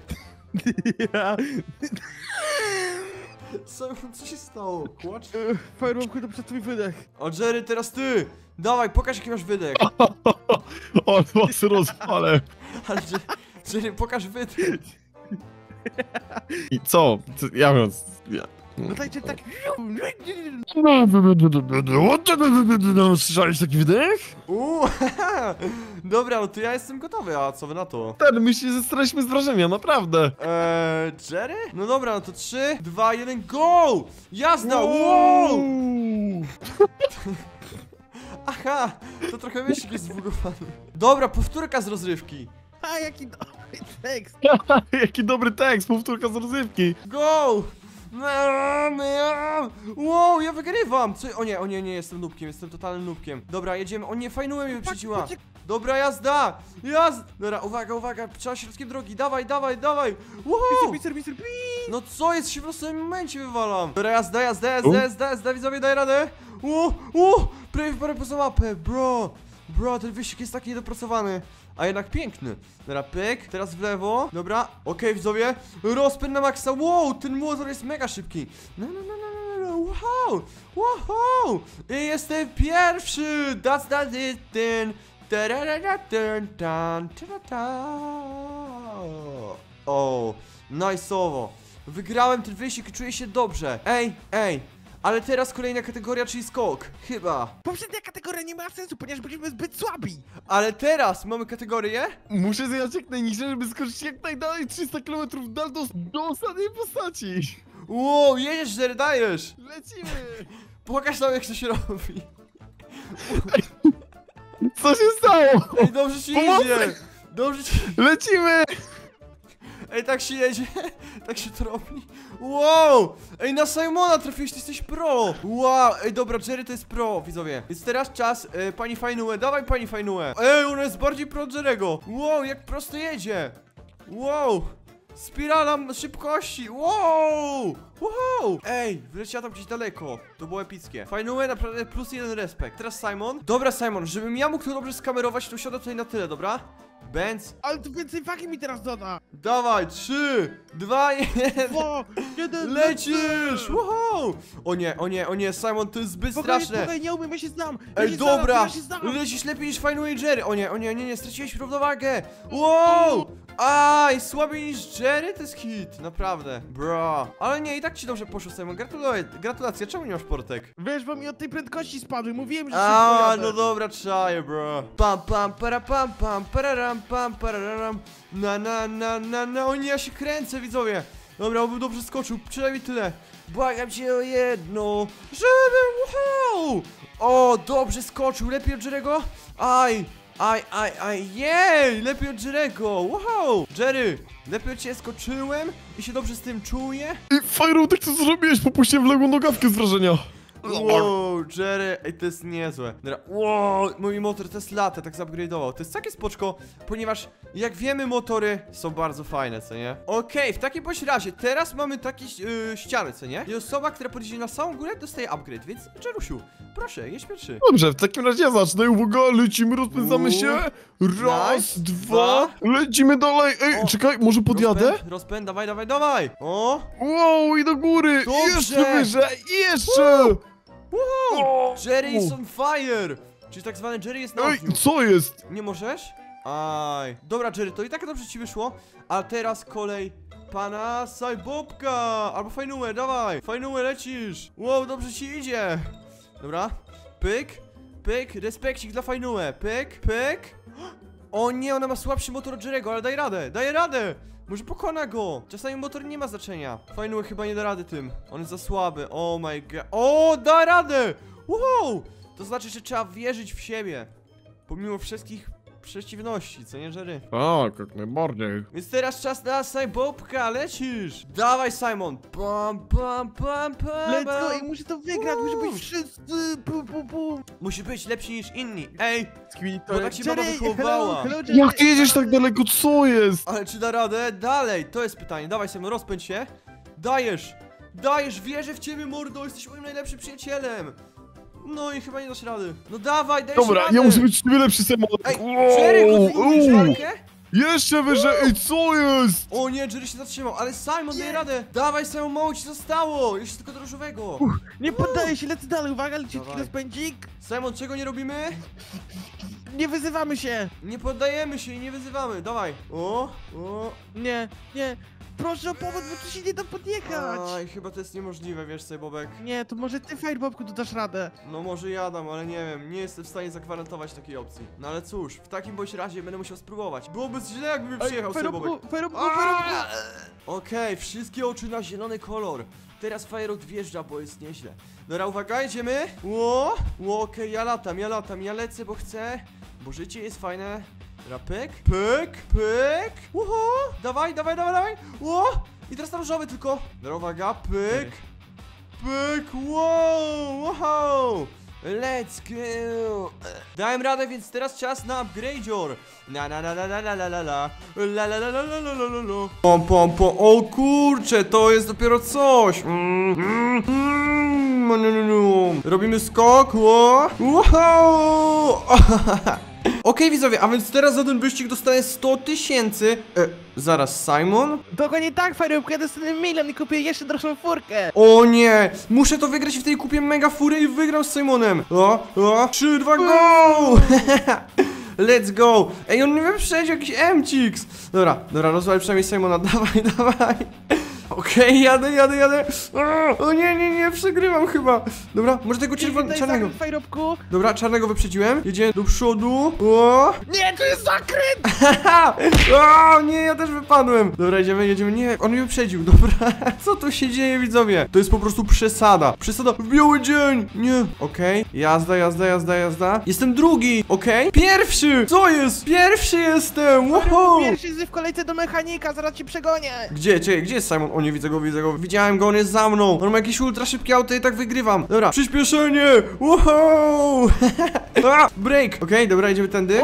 Co się stało? Kłacz? Fireworku to przed twój wydech. O, Jerry, teraz ty! Dawaj, pokaż jaki masz wydech. O, was rozwalę. Ale Jerry, pokaż wydech. I co? Ja wiem. No dajcie tak. Słyszałeś taki wydech? Dobra, no to ja jestem gotowy, a co wy na to? My się zestraliśmy z wrażenia, naprawdę. Jerry? No dobra, no to 3, 2, 1, go! Jazda! Wow! Aha, to trochę wyścig jest zbugowany. Dobra, powtórka z rozrywki. A jaki dobry tekst. Jaki dobry tekst, powtórka z rozrywki. Go! Wow, ja wygrywam! Co? O nie, jestem nubkiem, jestem totalnym nubkiem. Dobra, jedziemy. O nie, fajnułem mnie wyprzedziła. Dobra, jazda! Dobra, uwaga, trzeba środkiem drogi. Dawaj! Wow! Mister, No co jest? Się w losowym momencie wywalam. Dobra, jazda, widzowie, daj radę. Prawie parę poza mapę, bro, ten wyścig jest taki niedopracowany, a jednak piękny. Dobra, pyk, teraz w lewo. Dobra, okej, widzowie, rozpęd na maksa. Wow, ten motor jest mega szybki. No, wow, i jestem pierwszy. That's it. O, nice'owo. Wygrałem ten wyścig i czuję się dobrze. Ej, ale teraz kolejna kategoria, czyli skok. Chyba. Poprzednia kategoria nie ma sensu, ponieważ byliśmy zbyt słabi. Ale teraz mamy kategorię. Muszę zjechać jak najniżej, żeby skoczyć jak najdalej 300 km do ostatniej postaci. Wow, jedziesz, Jerry, dajesz. Lecimy. Pokaż nam jak to się robi. Co się stało? Ej, dobrze ci idzie. Lecimy. Ej, tak się jedzie. Tak się to robi. Wow. Ej, na Simona trafiłeś, ty jesteś pro. Wow. Ej, dobra, Jerry to jest pro, widzowie. Więc teraz czas, pani Fajnue. Dawaj, pani Fajnue. Ej, ona jest bardziej pro od Jerry'ego. Wow, jak prosto jedzie. Wow. Spirala szybkości. Wow. Ej, wyleciała tam gdzieś daleko. To było epickie. Fajnue, naprawdę +1 respekt. Teraz Simon. Dobra, Simon, żebym ja mógł to dobrze skamerować, to siadę tutaj na tyle, dobra? Benz. Ale tu więcej wagi mi teraz doda. Dawaj, 3, 2, 1. 1, lecisz! Wow! O nie, Simon, to jest zbyt straszne. Spokojnie, nie umiem, ja się znam. Ej, dobra, lecisz lepiej niż Fajnue i Jerry. O nie, straciłeś równowagę. Wow! Aj, słabiej niż Jerry? To jest hit, naprawdę. Bro. Ale nie, i tak ci dobrze poszło, Simon. Gratulacje, czemu nie masz portek? Wiesz, bo mi od tej prędkości spadły, mówiłem, że no dobra, czaję, bro. Pam, pararam, pararam. Na, o nie, ja się kręcę, widzowie. Dobra, obym dobrze skoczył, przynajmniej tyle. Błagam cię o jedno, żebym, wow! O, dobrze skoczył, lepiej od Jerry'ego? Aj, Jej! Lepiej od Jerry'ego! Wow! Jerry! Lepiej od ciebie skoczyłem i się dobrze z tym czuję. I Fajru, tak co zrobiłeś? Popuściłem w ległą nogawkę z wrażenia. Wow, Jerry, ej, to jest niezłe. Dobra, wow, mój motor Tesla tak zupgrade'ował. To jest takie spoczko, ponieważ jak wiemy, motory są bardzo fajne, co nie? Okej, w takim bądź razie, teraz mamy takie ściany, co nie? I osoba, która podjedzie na samą górę, dostaje upgrade, więc Jerusiu, proszę, jedź pierwszy. Dobrze, w takim razie ja zacznę. Uwaga, lecimy, rozpędzamy się. Raz, Nice, dwa, lecimy dalej. Ej, O, czekaj, może podjadę? Rozpęd, dawaj. O! Wow, i do góry. Dobrze. Jeszcze wyżej, jeszcze. Wow! Jerry is on fire! Czyli tak zwany Jerry jest na Ej, ogniu. co jest? Nie możesz? Aj. Dobra, Jerry, to i tak dobrze ci wyszło. A teraz kolej pana Sajbobka! Albo Fajnułę, dawaj! Fajnułę, lecisz! Wow, dobrze ci idzie! Dobra. Pyk, respekcik dla Fajnułę. Pyk. O nie, ona ma słabszy motor od Jerry'ego, ale daje radę! Może pokona go! Czasami motor nie ma znaczenia. Fajnułę chyba nie da rady tym. On jest za słaby. Oh my god. O, da radę! Wow! To znaczy, że trzeba wierzyć w siebie. Pomimo wszystkich przeciwności, co nie, Jerry? Tak, jak najbardziej. Więc teraz czas na Sajbobka, lecisz! Dawaj, Simon! Pam. Let's go, i muszę to wygrać, muszę być wszyscy. Musi być lepszy niż inni. Ej! To Bo tak się baba Jerry, wychowała. hello, Jerry. Jak ty jedziesz tak daleko, co jest? Ale czy da radę? Dalej, to jest pytanie. Dawaj, Simon, rozpędź się. Dajesz, wierzę w ciebie, mordo, jesteś moim najlepszym przyjacielem. No i chyba nie dasz rady. No dawaj, dajesz Dobra, radę. ja muszę być tyle lepszy samochód. Ej, Jerry, kontynuujesz walkę? Jeszcze wyżej, ej, co jest? O nie, Jerry się zatrzymał, ale Simon, daj radę. Dawaj, Simon, mało ci zostało. Jeszcze tylko drożowego. Nie poddaję się, lecę dalej, uwaga, leciutki Dawaj. rozpędzik. Simon, czego nie robimy? Nie wyzywamy się. Nie poddajemy się i nie wyzywamy. Dawaj. O. Nie. Proszę o pomoc, bo tu się nie da podjechać. Aj, chyba to jest niemożliwe, wiesz co, Bobek. Nie, to może ty, Firebobku, tu dasz radę. No może jadam, ale nie wiem, nie jestem w stanie zagwarantować takiej opcji. No ale cóż, w takim bądź razie będę musiał spróbować. Byłoby źle, jakby przyjechał sobie Bobek. Firebobku. Okej, wszystkie oczy na zielony kolor. Teraz Firot wjeżdża, bo jest nieźle. Dobra, uwaga, idziemy. Okej, ja latam, lecę, bo chcę. Bo życie jest fajne. Dobra, pyk. Uhu, dawaj. Ło! I teraz na różowy tylko. Dobra, uwaga, pyk. Wow. Let's go. Dałem radę, więc teraz czas na upgrade'or. Pom. O kurcze, to jest dopiero coś. Robimy skok. Wow. Okej, widzowie, a więc teraz za ten wyścig dostaję 100 000. Zaraz, Simon? Dokładnie tak, Firebobku, ja dostanę 1 milion i kupię jeszcze droższą furkę. O nie! Muszę to wygrać w tej kupie mega fury i wygram z Simonem. 3, 2, go! Let's go! Ej, on mnie wyprzedził, jakiś M-Cix. Dobra, rozwal przynajmniej Simona, dawaj. Okej, jadę. O nie, przegrywam chyba. Dobra, może tego czarnego. Firebobku. Dobra, czarnego wyprzedziłem. Jedziemy do przodu. O! Nie, to jest zakręt! O, nie, ja też wypadłem. Dobra, jedziemy. Nie, on mnie wyprzedził. Dobra, co tu się dzieje, widzowie? To jest po prostu przesada. W biały dzień. Nie. Okej, jazda. Jestem drugi. Okej. Pierwszy. Co jest? Pierwszy jestem. Wow. Pierwszy jest w kolejce do mechanika, zaraz ci przegonię. Gdzie jest Simon? O, nie widzę go. Widziałem go, on jest za mną. On ma jakieś ultra szybkie auto i tak wygrywam. Dobra, przyspieszenie. Wow. Break. Okej, dobra, idziemy tędy.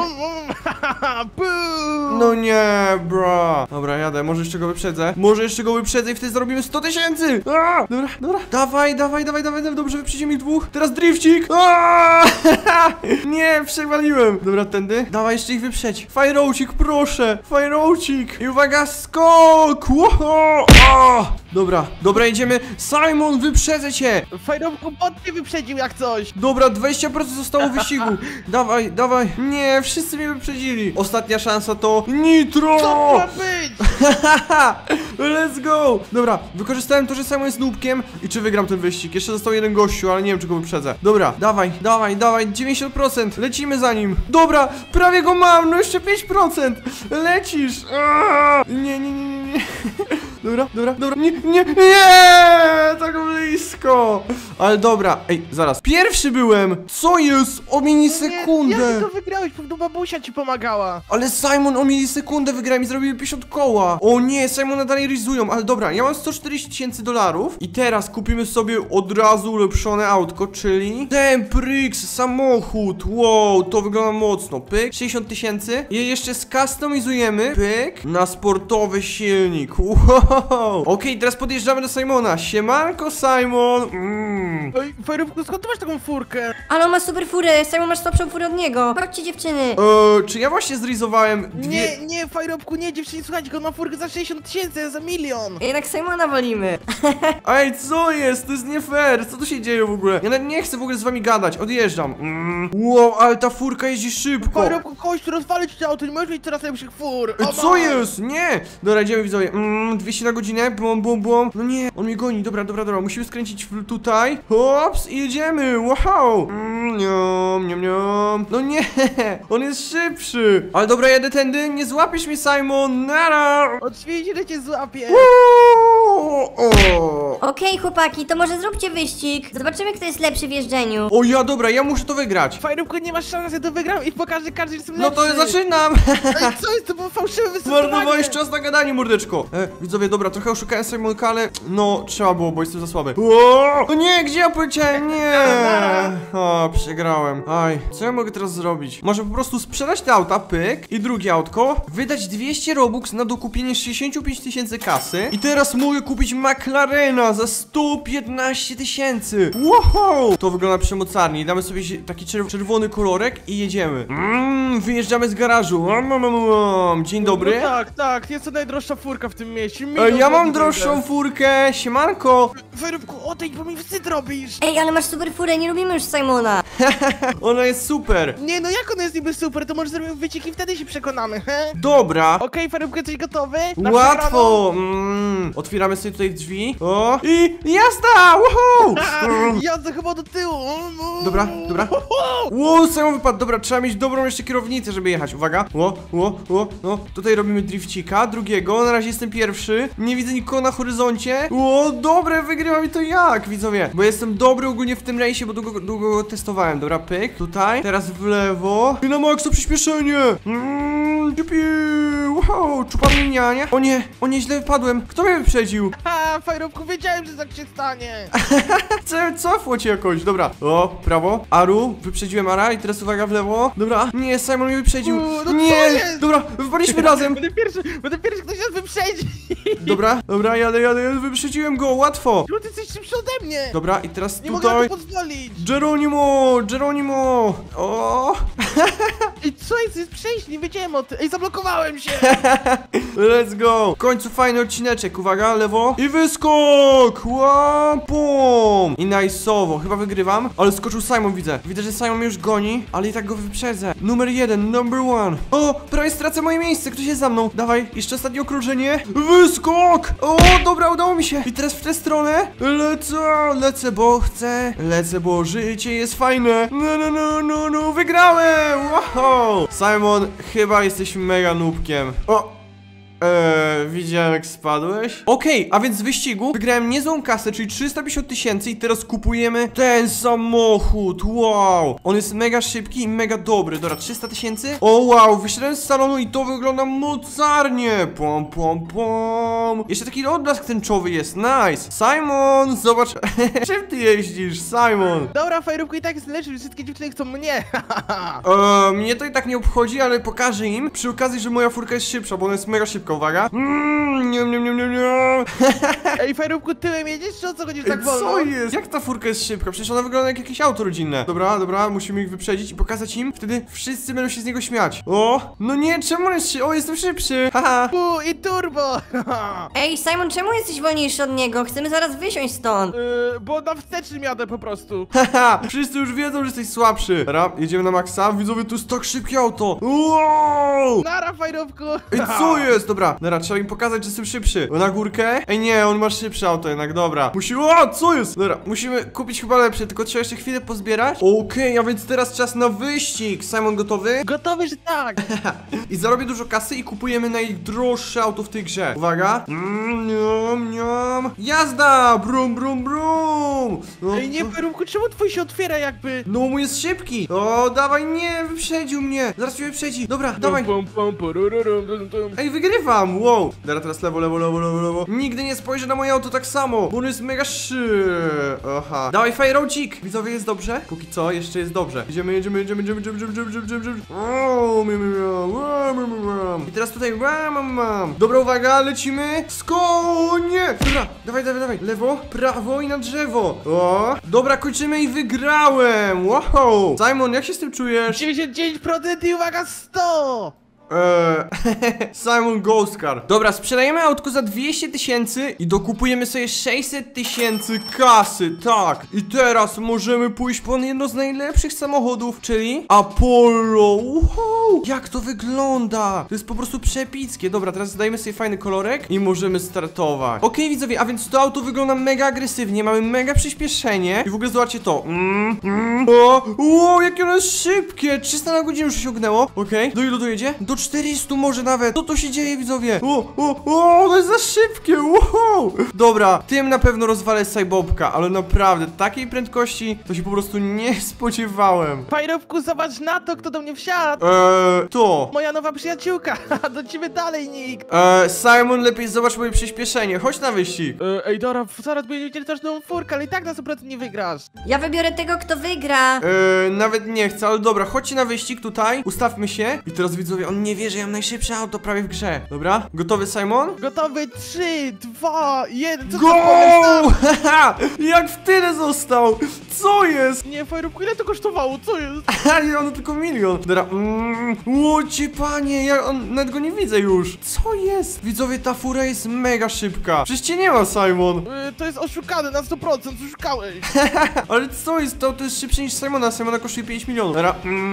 No nie, bro. Dobra, jadę, może jeszcze go wyprzedzę i wtedy zarobimy 100 000. Dobra. Dawaj, dobrze, wyprzedzimy ich dwóch. Teraz drifcik. Nie, przewaliłem. Dobra, tędy. Dawaj, jeszcze ich wyprzedź. Firocik, proszę. I uwaga, skok. Dobra, idziemy. Simon, wyprzedzę cię. Firebobku, bot mnie wyprzedził jak coś. Dobra, 20% zostało wyścigu. Dawaj. Nie, wszyscy mnie wyprzedzili. Ostatnia szansa to nitro. Co ma być? Let's go. Dobra, wykorzystałem to, że Simon jest noobkiem. I czy wygram ten wyścig? Jeszcze został jeden gościu, ale nie wiem, czy go wyprzedzę. Dobra, dawaj, 90%. Lecimy za nim. Dobra, prawie go mam, no jeszcze 5%. Lecisz. Nie. Dobra, nie, tak blisko. Ale dobra, ej, zaraz. Pierwszy byłem. Co jest? O milisekundę. Jak ty to wygrałeś? Pewno babusia ci pomagała. Ale Simon o milisekundę wygrałem i zrobiłem 50 koła. O nie, Simona dalej rizują, ale dobra, ja mam 140 000 dolarów i teraz kupimy sobie od razu ulepszone autko, czyli ten Prix, samochód. Wow, to wygląda mocno. Pyk, 60 000 i jeszcze skustomizujemy, pyk, na sportowy silnik. Wow. Okej, teraz podjeżdżamy do Simona. Siemanko, Simon. Ej, Fajrówku, skąd ty masz taką furkę? Ale on ma super furę, Simon masz słabszą furę od niego. Chodźcie dziewczyny. Czy ja właśnie zrizowałem dwie... Nie, Fajrówku, nie, dziewczyny, słuchajcie, on ma furkę za 60 000, za 1 000 000. Jednak Simona wolimy. Ej, co jest? To jest nie fair. Co tu się dzieje w ogóle? Ja nawet nie chcę w ogóle z wami gadać. Odjeżdżam. Wow, ale ta furka jeździ szybko. Fajrówku, chodź, tu rozwalę ci to auto, nie możesz mieć coraz lepszych fur. Ej, O, co masz. jest? Nie! Dobra, idziemy widzowie. 200 na godzinę. Bum, bum, bum. No nie, on mnie goni. Dobra. Musimy skręcić tutaj. Hops i jedziemy. Wow. Niom, niom, niom. No nie, on jest szybszy. Ale dobra, jadę tędy. Nie złapiesz mnie, Simon. Nara. Oczywiście, że cię złapię. O. Okej, chłopaki, to może zróbcie wyścig. Zobaczymy, kto jest lepszy w jeżdżeniu. O ja, dobra, ja muszę to wygrać. Fajrówku, nie masz szans, ja to wygram i pokażę każdy, że jestem No to lepszy. ja zaczynam. Ej, co jest? To było fałszywe wystartowanie. Zmarnowałeś czas na gadanie, mordeczko. Widzowie, dobra, trochę oszukałem Simonka, ale no, trzeba było, bo jestem za słaby. O nie, gdzie ja poleciałem? Nie. O, przegrałem. Aj, co ja mogę teraz zrobić? Może po prostu sprzedać te auta, pyk, i drugie autko, wydać 200 robux na dokupienie 65 000 kasy i teraz mogę kupić McLarena za 115 000. Wow! To wygląda przemocarnie. Damy sobie taki czerwony kolorek i jedziemy. Wyjeżdżamy z garażu. Dzień dobry. No tak, jest to najdroższa furka w tym mieście. Ja mam droższą furkę, siemanko. Fajrówku, odejdź, bo mi wstyd robisz. Ej, ale masz super furę, nie lubimy już Simona. Ona jest super. Nie, no jak on jest niby super, to może zrobimy wyścig i wtedy się przekonamy, he? Dobra. Okej, Fajrówku, jesteś gotowy? Na Łatwo. Otwieramy sobie tutaj drzwi. O, i jazda! Woohoo! przegraną. Jazda chyba do tyłu. Dobra. Ło, Simon wypadł. Dobra, trzeba mieć dobrą jeszcze kierownicę, żeby jechać. Uwaga. No. Tutaj robimy drifcika, drugiego. Na razie jestem pierwszy. Nie widzę nikogo na horyzoncie. Ło, dobre, wygrywam i to jak, widzowie? Bo jestem dobry ogólnie w tym rejsie, bo długo go testowałem. Dobra, pyk. Tutaj. Teraz w lewo. I na maksa przyspieszenie. Wow, czupa minia, nie? O nie, źle wypadłem. Kto mnie wyprzedził? Ha, Fajrówku, wiedziałem, że tak się stanie. Cofło cię jakoś, dobra. O, prawo. Aru, wyprzedziłem Ara i teraz uwaga w lewo. Dobra, nie, Simon mnie wyprzedził. No co Nie, jest? dobra, wypaliśmy razem. Będę pierwszy, ktoś nas wyprzedzi. Dobra, jadę, wyprzedziłem go, łatwo. No ty jesteś szybszy ode mnie. Dobra, i teraz Nie mogę na tutaj. to pozwolić. Geronimo. O, I co jest przejść? Nie wiedziałem o tym. Ej, zablokowałem się. let's go. W końcu fajny odcineczek, uwaga, lewo. I wyskok. Łapum. I nice'owo, chyba wygrywam. Ale skoczył Simon, widzę, że Simon mnie już goni, ale i tak go wyprzedzę. Number 1. O, prawie stracę moje miejsce, ktoś jest za mną. Dawaj, jeszcze ostatnie okrążenie. Wyskok. O, dobra, udało mi się. I teraz w tę stronę. Lecę, bo chcę. Lecę, bo życie jest fajne. No, wygrałem. Wow. Simon, chyba jesteś mega noobkiem. Widziałem jak spadłeś. Okej, a więc z wyścigu wygrałem niezłą kasę, czyli 350 000 i teraz kupujemy ten samochód. Wow, on jest mega szybki i mega dobry. Dobra, 300 000. O wow, wyszedłem z salonu i to wygląda mocarnie. Pom. Jeszcze taki odblask tęczowy jest, nice. Simon, zobacz. Czym ty jeździsz, Simon? Dobra, Fajrówku, i tak jest lepszy, że wszystkie dziewczyny chcą mnie. Mnie to i tak nie obchodzi, ale pokażę im przy okazji, że moja furka jest szybsza, bo ona jest mega szybka, uwaga. Ej, Fajrówku, tyłem jedziesz, czy o co chodzisz tak wolno? Co jest? Jak ta furka jest szybka? Przecież ona wygląda jak jakieś auto rodzinne. Dobra, musimy ich wyprzedzić i pokazać im. Wtedy wszyscy będą się z niego śmiać. O, no nie, czemu on jest O, jestem szybszy. Haha. I turbo. Ej, Simon, czemu jesteś wolniejszy od niego? Chcemy zaraz wysiąść stąd. Bo na wstecznym jadę po prostu. Haha, wszyscy już wiedzą, że jesteś słabszy. Dobra, jedziemy na maksa. Widzowie, to jest tak szybkie auto. Wow. Nara, Fajrówku. Ej, co jest? Dobra, trzeba im pokazać, że jestem szybszy. Na górkę? Ej, nie, on ma szybsze auto jednak, dobra. O, co jest? Dobra, musimy kupić chyba lepsze, tylko trzeba jeszcze chwilę pozbierać. Okej, a więc teraz czas na wyścig. Simon, gotowy? Gotowy, że tak. I zarobię dużo kasy i kupujemy najdroższe auto w tej grze. Uwaga. Jazda! Brum, brum, brum! No, Ej, nie, Perumku, czemu twój się otwiera jakby? no, mój jest szybki. O, dawaj, nie, wyprzedził mnie. Zaraz mnie wyprzedzi. Dobra, dawaj. Ej, wygrywam, wow. Teraz lewo, lewo, lewo, lewo, lewo. Nigdy nie spojrzę na moje auto tak samo, bo on jest mega Aha. Dawaj, Fajrocik. Widzowie, jest dobrze? Póki co, jeszcze jest dobrze. Jedziemy. I teraz tutaj dobra, uwaga, lecimy. Nie. Dobra, dawaj. Lewo, prawo i na drzewo. O, dobra, kończymy i wygrałem. Wow. Simon, jak się z tym czujesz? 99% i uwaga, 100! Simon Ghost Car. Dobra, sprzedajemy autko za 200 000 i dokupujemy sobie 600 000 kasy, tak. I teraz możemy pójść po jedno z najlepszych samochodów, czyli Apollo. Wow, jak to wygląda? To jest po prostu przepickie. Dobra, teraz dajmy sobie fajny kolorek i możemy startować. Okej, widzowie, a więc to auto wygląda mega agresywnie, mamy mega przyspieszenie i w ogóle zobaczcie to. Wow, jakie ono jest szybkie. 300 na godzinę już osiągnęło. Okej, do ilu dojedzie? Do 400 może nawet. Co to się dzieje, widzowie? To jest za szybkie. Wow. Dobra, tym na pewno rozwalę Sajbobka, ale naprawdę takiej prędkości to się po prostu nie spodziewałem. Fajrowku, zobacz na to, kto do mnie wsiadł. To. Moja nowa przyjaciółka. Do ciebie dalej nikt. Simon, lepiej zobacz moje przyspieszenie. Chodź na wyścig. Ej, Dora, zaraz będziemy mieli też nową furkę, ale i tak na 100% nie wygrasz. Ja wybiorę tego, kto wygra. Nawet nie chcę, ale dobra, chodźcie na wyścig tutaj. Ustawmy się. I teraz, widzowie, on nie wie, że ja mam najszybsze auto prawie w grze. Dobra? Gotowy, Simon? Gotowy, 3, 2, 1. Co Go! Haha! Jak w tyle został? Co jest? Nie, Fajrowku, ile to kosztowało? Co jest? Ono tylko 1 000 000. Dobra. Łocie panie, ja nawet go nie widzę już. Co jest? Widzowie, ta fura jest mega szybka. Przecież cię nie ma, Simon. To jest oszukane na 100%, oszukałeś. Ale co jest? To jest szybsze niż Simona. Simona kosztuje 5 milionów. Dobra.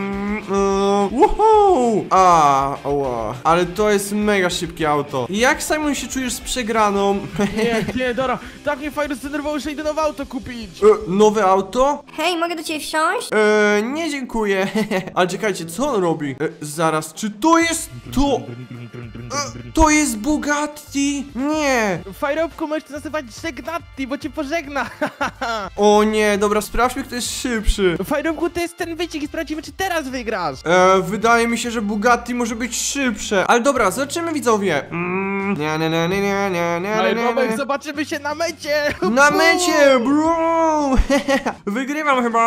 Wow. Ale to jest mega szybkie auto. Jak, Simon, się czujesz z przegraną? Nie, Dora, tak mnie Fajro zdenerwowało, że idę nowe auto kupić. Nowe auto? Hej, mogę do ciebie wsiąść? Nie dziękuję. Ale czekajcie, co on robi? Zaraz, czy to jest to? To jest Bugatti? Nie. Fajrowku, możesz to nazywać Żegnatti, bo cię pożegna. O nie, dobra, sprawdźmy, kto jest szybszy. Fajrowku, to jest ten wyścig i sprawdzimy, czy teraz wygrasz. Wydaje mi się, że Bugatti może być szybsze. Ale dobra, zobaczymy, widzowie. Fajrowek, zobaczymy się na mecie. Na mecie, bro. Wygrywam chyba.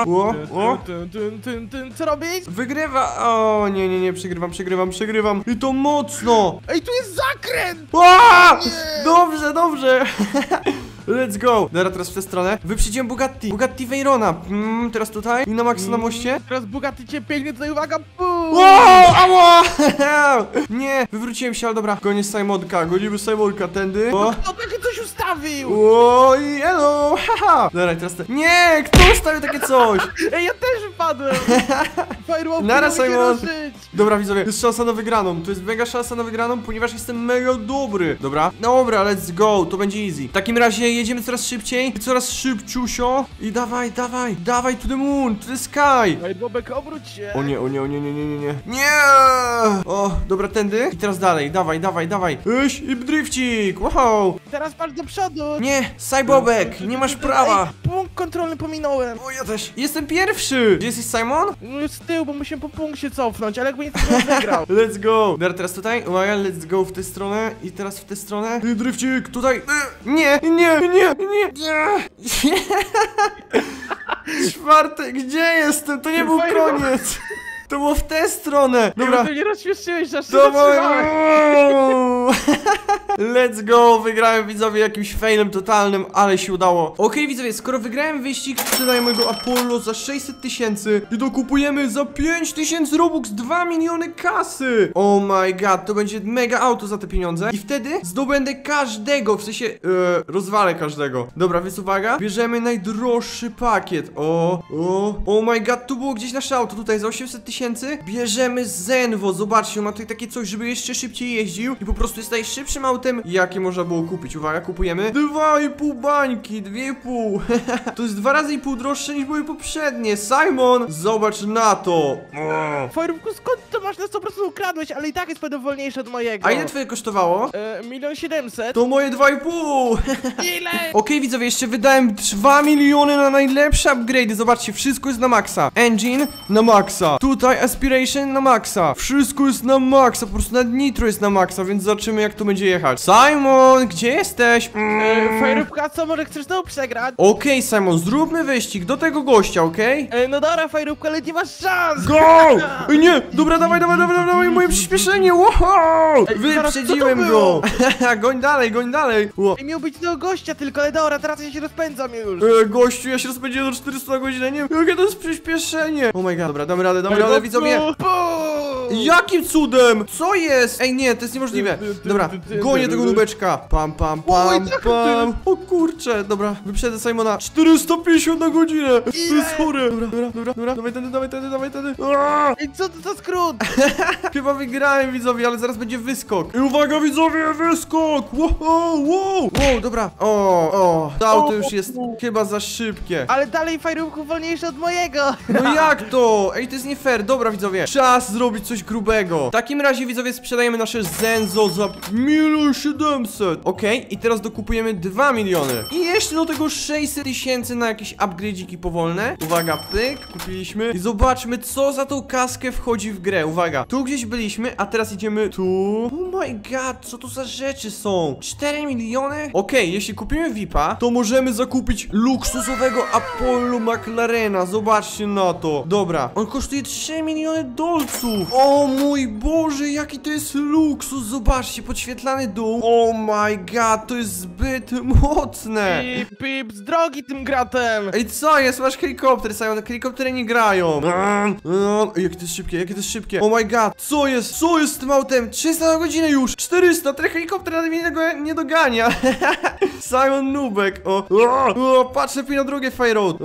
Co robisz? Wygrywa. O, nie, przegrywam. I to mocno. Ej, tu jest zakręt. Dobrze. Let's go. Dobra, teraz w tę stronę. Wyprzedziłem Bugatti Veyrona. Teraz tutaj i na maksa na moście. Teraz Bugatti cię pięknie tutaj, uwaga. Ała! Nie, wywróciłem się, ale dobra. Gonimy Simonka tędy. Kto takie coś ustawił? Oj, hello, haha. Dobra, teraz nie, kto ustawił takie coś? Ej, ja też wypadłem. Nara, Simon. Dobra, widzowie, jest szansa na wygraną. To jest mega szansa na wygraną, ponieważ jestem mega dobry. Dobra, let's go, to będzie easy. W takim razie jedziemy coraz szybciej, coraz szybciusio. I dawaj to the moon, to the sky. Ej, Bobek, obróć się. O nie. Nie! O, dobra, tędy. I teraz dalej, dawaj. I drifcik, wow. Teraz patrz do przodu. Nie, Sajbobek, nie masz prawa. Ej, punkt kontrolny pominąłem. O, ja też. Jestem pierwszy. Gdzie jesteś, Simon? No z tyłu, bo musiałem po punkcie cofnąć, ale jakby nie to wygrał. Let's go. Dobra, teraz tutaj. Uwaga, let's go w tę stronę. I teraz w tę stronę. Drifcik, tutaj. Nie. Czwarty, gdzie jestem? To nie był koniec. To było w tę stronę. Dobra. Ty nie rozśmieszyłeś, aż się Dawaj. zatrzymałem. Let's go, wygrałem, widzowie, jakimś failem totalnym, ale się udało. Okej, widzowie, skoro wygrałem wyścig, sprzedajemy go Apollo za 600 000 i dokupujemy za 5000 Robux 2 miliony kasy. Oh my god, to będzie mega auto za te pieniądze i wtedy zdobędę każdego, w sensie, rozwalę każdego. Dobra, więc uwaga, bierzemy najdroższy pakiet. Oh my god, tu było gdzieś nasze auto, tutaj za 800 tysięcy, bierzemy Zenwo. Zobaczcie, on ma tutaj takie coś, żeby jeszcze szybciej jeździł i po prostu jest najszybszym autem, jakie można było kupić. Uwaga, kupujemy 2,5 bańki, 2,5. To jest 2,5 droższe niż były poprzednie. Simon, zobacz na to. Fajerówku, skąd to masz? Na 100% ukradłeś, ale i tak jest pewno wolniejsze od mojego. A ile twoje kosztowało? 1 700 000. To moje 2,5. Ile? Okej, widzowie, jeszcze wydałem 2 miliony na najlepsze upgrade'y. Zobaczcie, wszystko jest na maksa. Engine na maksa. Tutaj aspiration na maksa. Wszystko jest na maksa, po prostu nawet nitro jest na maksa, więc zobaczymy, jak to będzie jechać. Simon, gdzie jesteś? Fajerówka, co, może chcesz znowu przegrać? Okej, Simon, zróbmy wyścig do tego gościa, okej? No dobra, Fajerówka, ale nie masz szans. Go! Ej, nie! Dobra, dawaj, moje przyspieszenie! Wow! Wyprzedziłem co to go! Goń dalej! Ło. Ej, miał być tego gościa tylko, ale dobra, teraz ja się rozpędzam już. Gościu, ja się rozpędziłem do 400 na godzinę, nie wiem, jakie to jest przyspieszenie! Oh my god, dobra, damy radę, widzowie! Jakim cudem? Co jest? Ej, nie, to jest niemożliwe. Dobra, gonię tego nubeczka. Pam. O kurcze, dobra, wyprzedzę Simona. 450 na godzinę! To jest chore! Dobra, dawaj tędy. Ej, co to za skrót? Chyba wygrałem, widzowie, ale zaraz będzie wyskok. I uwaga, widzowie, wyskok! Wow, dobra. To auto już jest chyba za szybkie. Ale dalej Fajerówku wolniejsze od mojego. No jak to? Ej, to jest nie fair. Dobra, widzowie, czas zrobić coś grubego. W takim razie, widzowie, sprzedajemy nasze Zenzo za 1 700 000. Okej, i teraz dokupujemy 2 miliony. I jeszcze do tego 600 000 na jakieś upgrade'iki powolne. Uwaga, pyk, kupiliśmy. I zobaczmy, co za tą kaskę wchodzi w grę. Uwaga, tu gdzieś byliśmy, a teraz idziemy tu. Oh my god, co to za rzeczy są? 4 miliony? Okej, jeśli kupimy VIP-a, to możemy zakupić luksusowego Apollo McLarena. Zobaczcie na to. Dobra, on kosztuje 3 miliony dolców. O mój Boże, jaki to jest luksus. Zobaczcie, podświetlany dół. Oh my god, to jest zbyt mocne. Pip, z drogi tym gratem. Ej, co jest? Masz helikopter, Simon, helikoptery nie grają. Jakie to jest szybkie. Oh my god, co jest z tym autem? 300 na godzinę już, 400, ten helikopter nawet mnie nie dogania. Simon Nubek, patrz lepiej na drogę, Fireroad.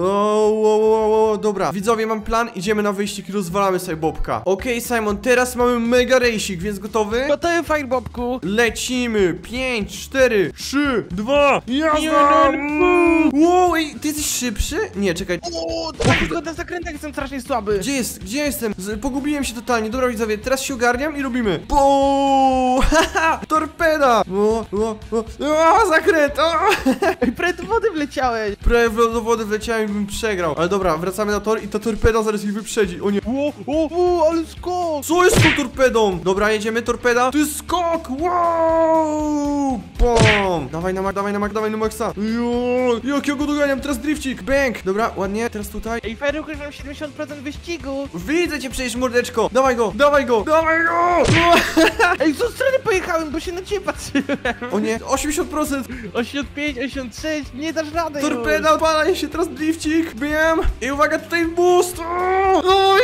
Dobra, widzowie, mam plan, idziemy na wyścig i rozwalamy sobie Bobka. Okej, Simon, teraz mamy mega racing, więc gotowy? Gotowy, Firebobku. Lecimy, 5, 4, 3, 2, jazda! Wow, ej, ty jesteś szybszy? Nie, czekaj. Tylko na zakrętach jestem strasznie słaby. Gdzie jestem? Pogubiłem się totalnie. Dobra, widzowie, teraz się ogarniam i robimy. Booo! Haha! Torpeda! Zakręt! Prawie do wody wleciałeś. Prawie do wody wleciałem i bym przegrał. Ale dobra, wracamy na tor i ta torpeda zaraz ich wyprzedzi. O nie. Ale skok. Co jest z tą torpedą? Dobra, jedziemy, torpeda. To jest skok! Wow! Bom! Dawaj na maksa. Jakiego doganiam? Teraz drifcik. Bang! Dobra, ładnie, teraz tutaj. Ej, Fajerówku, że mam 70% wyścigu. Widzę cię przecież, mordeczko. Dawaj go! Ej, z tą strony pojechałem, bo się na ciebie patrzyłem. O nie, 80%. 85, 86, nie dasz rady. Torpeda, odpalaj się, teraz drifcik. Biem. I uwaga, tutaj boost. Oj!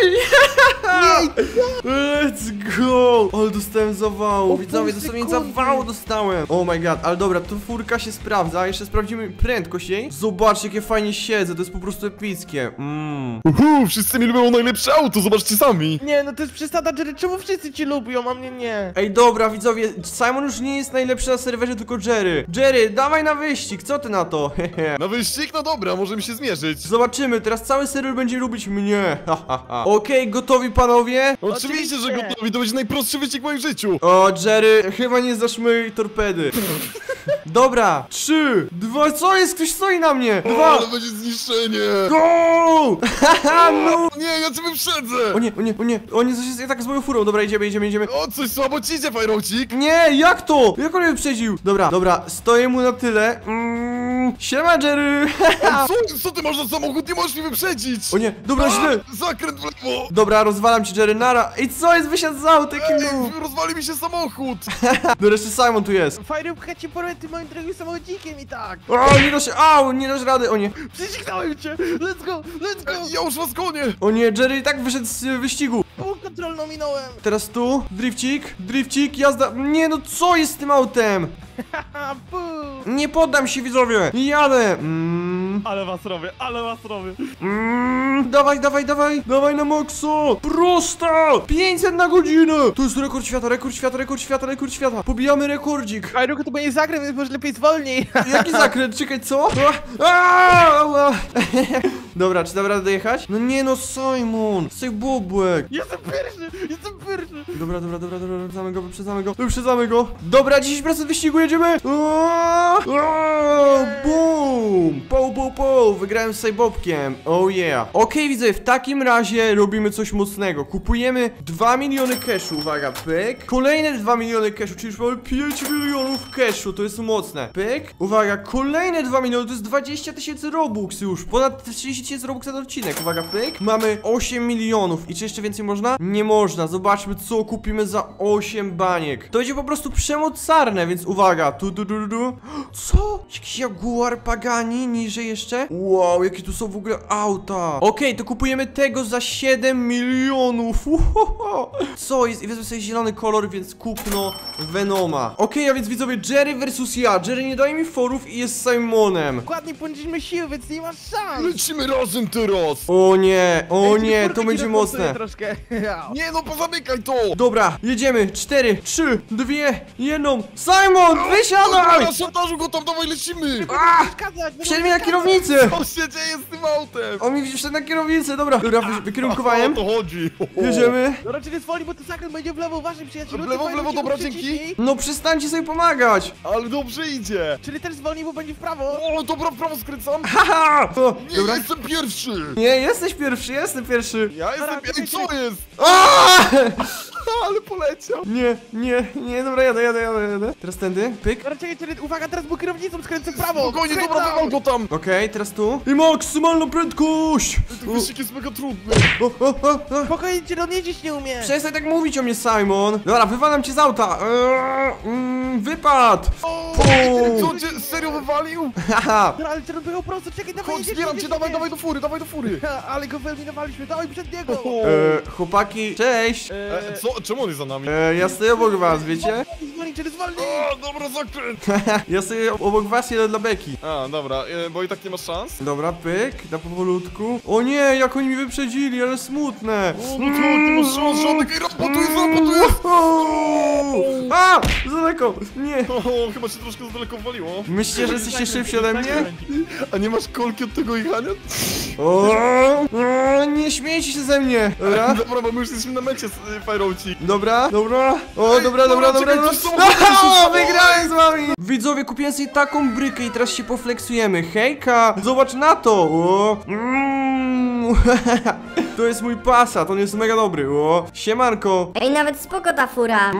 Let's go! Ale dostałem zawału. Widzowie, dosłownie zawału dostałem. Oh my god, ale dobra, tu furka się sprawdza. Jeszcze sprawdzimy prędkość jej. Zobaczcie, jakie fajnie siedzę, to jest po prostu epickie. Wszyscy mi lubią najlepsze auto, zobaczcie sami. Nie, no to jest przesada, Jerry, czemu wszyscy cię lubią, a mnie nie? Ej, dobra, widzowie, Simon już nie jest najlepszy na serwerze, tylko Jerry. Jerry, dawaj na wyścig, co ty na to? Na wyścig? No dobra, możemy się zmierzyć. Zobaczymy, teraz cały serwer będzie lubić mnie. Okej, gotowi panowie? Oczywiście, że gotowi, to będzie najprostszy wyścig w moim życiu. O, Jerry, chyba nie znasz mojej torpedy. Dobra, 3, 2, co jest? Ktoś stoi na mnie. 2, ale będzie zniszczenie. go! No! Nie, ja cię wyprzedzę. O nie, coś jest tak z moją furą. Dobra, idziemy. O, coś słabo ci idzie, Fajrocik. Nie, jak to? Jak on mnie wyprzedził? Dobra, stoję mu na tyle. Siema, Jerry. Co ty masz za samochód? Nie możesz mi wyprzedzić. O nie, dobra, źle. Zakręt w lewo. Dobra, rozwalam ci, Jerry, nara. Ej, co jest? Wysiadł z auta, Rozwali mi się samochód. No jeszcze Simon tu jest. Fajerówka cię porwę tym moim drogim samochodzikiem i tak. Nie dasz rady, o nie. Przycignąłem cię. Let's go. Ja już was gonię. O nie, Jerry i tak wyszedł z wyścigu. Punkt kontrolną minąłem. Teraz tu, drifcik, jazda. Nie, no co jest z tym autem? Haha, Nie poddam się, widzowie. Jadę. Ale was robię, ale was robię. Dawaj, dawaj, dawaj, dawaj na maksa. Prosto! 500 na godzinę. To jest rekord świata, rekord świata, rekord świata, rekord świata. Pobijamy rekordzik. Fajruku, to będzie zakręt, więc może lepiej zwolnij. Jaki zakręt? Czekaj, co? Dobra, czy dam radę dojechać? No nie no, Simon! Sej bobłek! Jestem pierwszy, jestem pierwszy. Dobra, wyprzedzamy go. Dobra, 10% wyścigu, jedziemy! Boom! Po! Wygrałem z Sejbobkiem. Oh yeah. Okej, widzę, w takim razie robimy coś mocnego. Kupujemy 2 miliony cashu, uwaga, pyk. Kolejne 2 miliony cashu, czyli już mamy 5 milionów cashu, to jest mocne. Pyk. Uwaga, kolejne 2 miliony, to jest 20 000 robux już. Ponad 30 000 robux na odcinek, uwaga, pyk. Mamy 8 milionów. I czy jeszcze więcej można? Nie można. Zobaczmy, co kupimy za 8 baniek. To będzie po prostu przemocarne, więc uwaga. Co? Jakiś Jaguar Pagani niżej jeszcze? Wow, jakie tu są w ogóle auta. Okej, to kupujemy tego za 7 milionów. Co jest? I wezmę sobie zielony kolor, więc kupno Venoma. Okej, a więc widzowie, Jerry versus ja. Jerry nie daje mi forów i jest Simonem. Dokładnie połączyliśmy siły, więc nie masz szans. Lecimy razem teraz! O nie, to będzie mocne. Troszkę. Nie no, pozamykaj to! Dobra, jedziemy. 4, 3, 2, 1. Simon, wysiadaj! Na szantażu go tam, dawaj, lecimy! Wszedł mi na kierownicę! Co się dzieje z tym autem? On mi wszedł na kierownicę, dobra, wykierunkowałem. O to chodzi. Jedziemy. Dobra, czyli zwolnij, bo ten zakręt będzie w lewo, uważaj przyjacielu. W lewo, dobra, dzięki. No przestańcie sobie pomagać. Ale dobrze idzie. Czyli też zwolnij, bo będzie w prawo. O, dobra, w prawo skręcam. Haha! O, Nie, dobra. jestem pierwszy. Nie, jesteś pierwszy, jestem pierwszy. Ja jestem pierwszy. Ej, co jest? Aaaa! Ale poleciał. Nie, dobra, jadę. Teraz tędy, pyk. Dobra, czekaj, uwaga, teraz bo kierownicą skręcę w prawo. Spokojnie, dobra, Skręcam. wywal go tam. Okej, teraz tu. I maksymalna prędkość! Ten wyścig jest mega trudny. Spokojnie, cię on jeździć nie umie. Przestań tak mówić o mnie, Simon. Dobra, wywalam cię z auta. Wypad! Co, cię serio wywalił? Haha! Dobra, ale cię pojechał prosto, czekaj, dawaj, Chodź, zbieram cię, dawaj do fury, dawaj do fury. Ale go wyeliminowaliśmy, dawaj przed niego. Chłopaki, cześć! Co? Czemu on jest za nami? Ja stoję obok was, wiecie? Zwolnij, czyli zwolnij. O, dobra, zakręt. Ja stoję obok was, jeden dla beki. A, dobra, bo i tak nie masz szans? Dobra, pyk, na powolutku. O nie, jak oni mi wyprzedzili, ale smutne. O, no to nie masz szans, żadnych, ej, rapotujesz. A! Za daleko! Nie! O, chyba się troszkę za daleko waliło. Myślicie, że jesteście szybsi ode mnie? A nie masz kolki od tego jechania? O, nie śmiejcie się ze mnie! Dobra, Dobra, bo my już jesteśmy na mecie, Fajrouci. dobra. O, Ej, dobra. czekaj, coś są- O, wygrałem z wami! Widzowie, kupiłem sobie taką brykę i teraz się pofleksujemy. Hejka! Zobacz na to! O. To jest mój Passat, on jest mega dobry. O, siemanko! Ej, nawet spoko ta fura.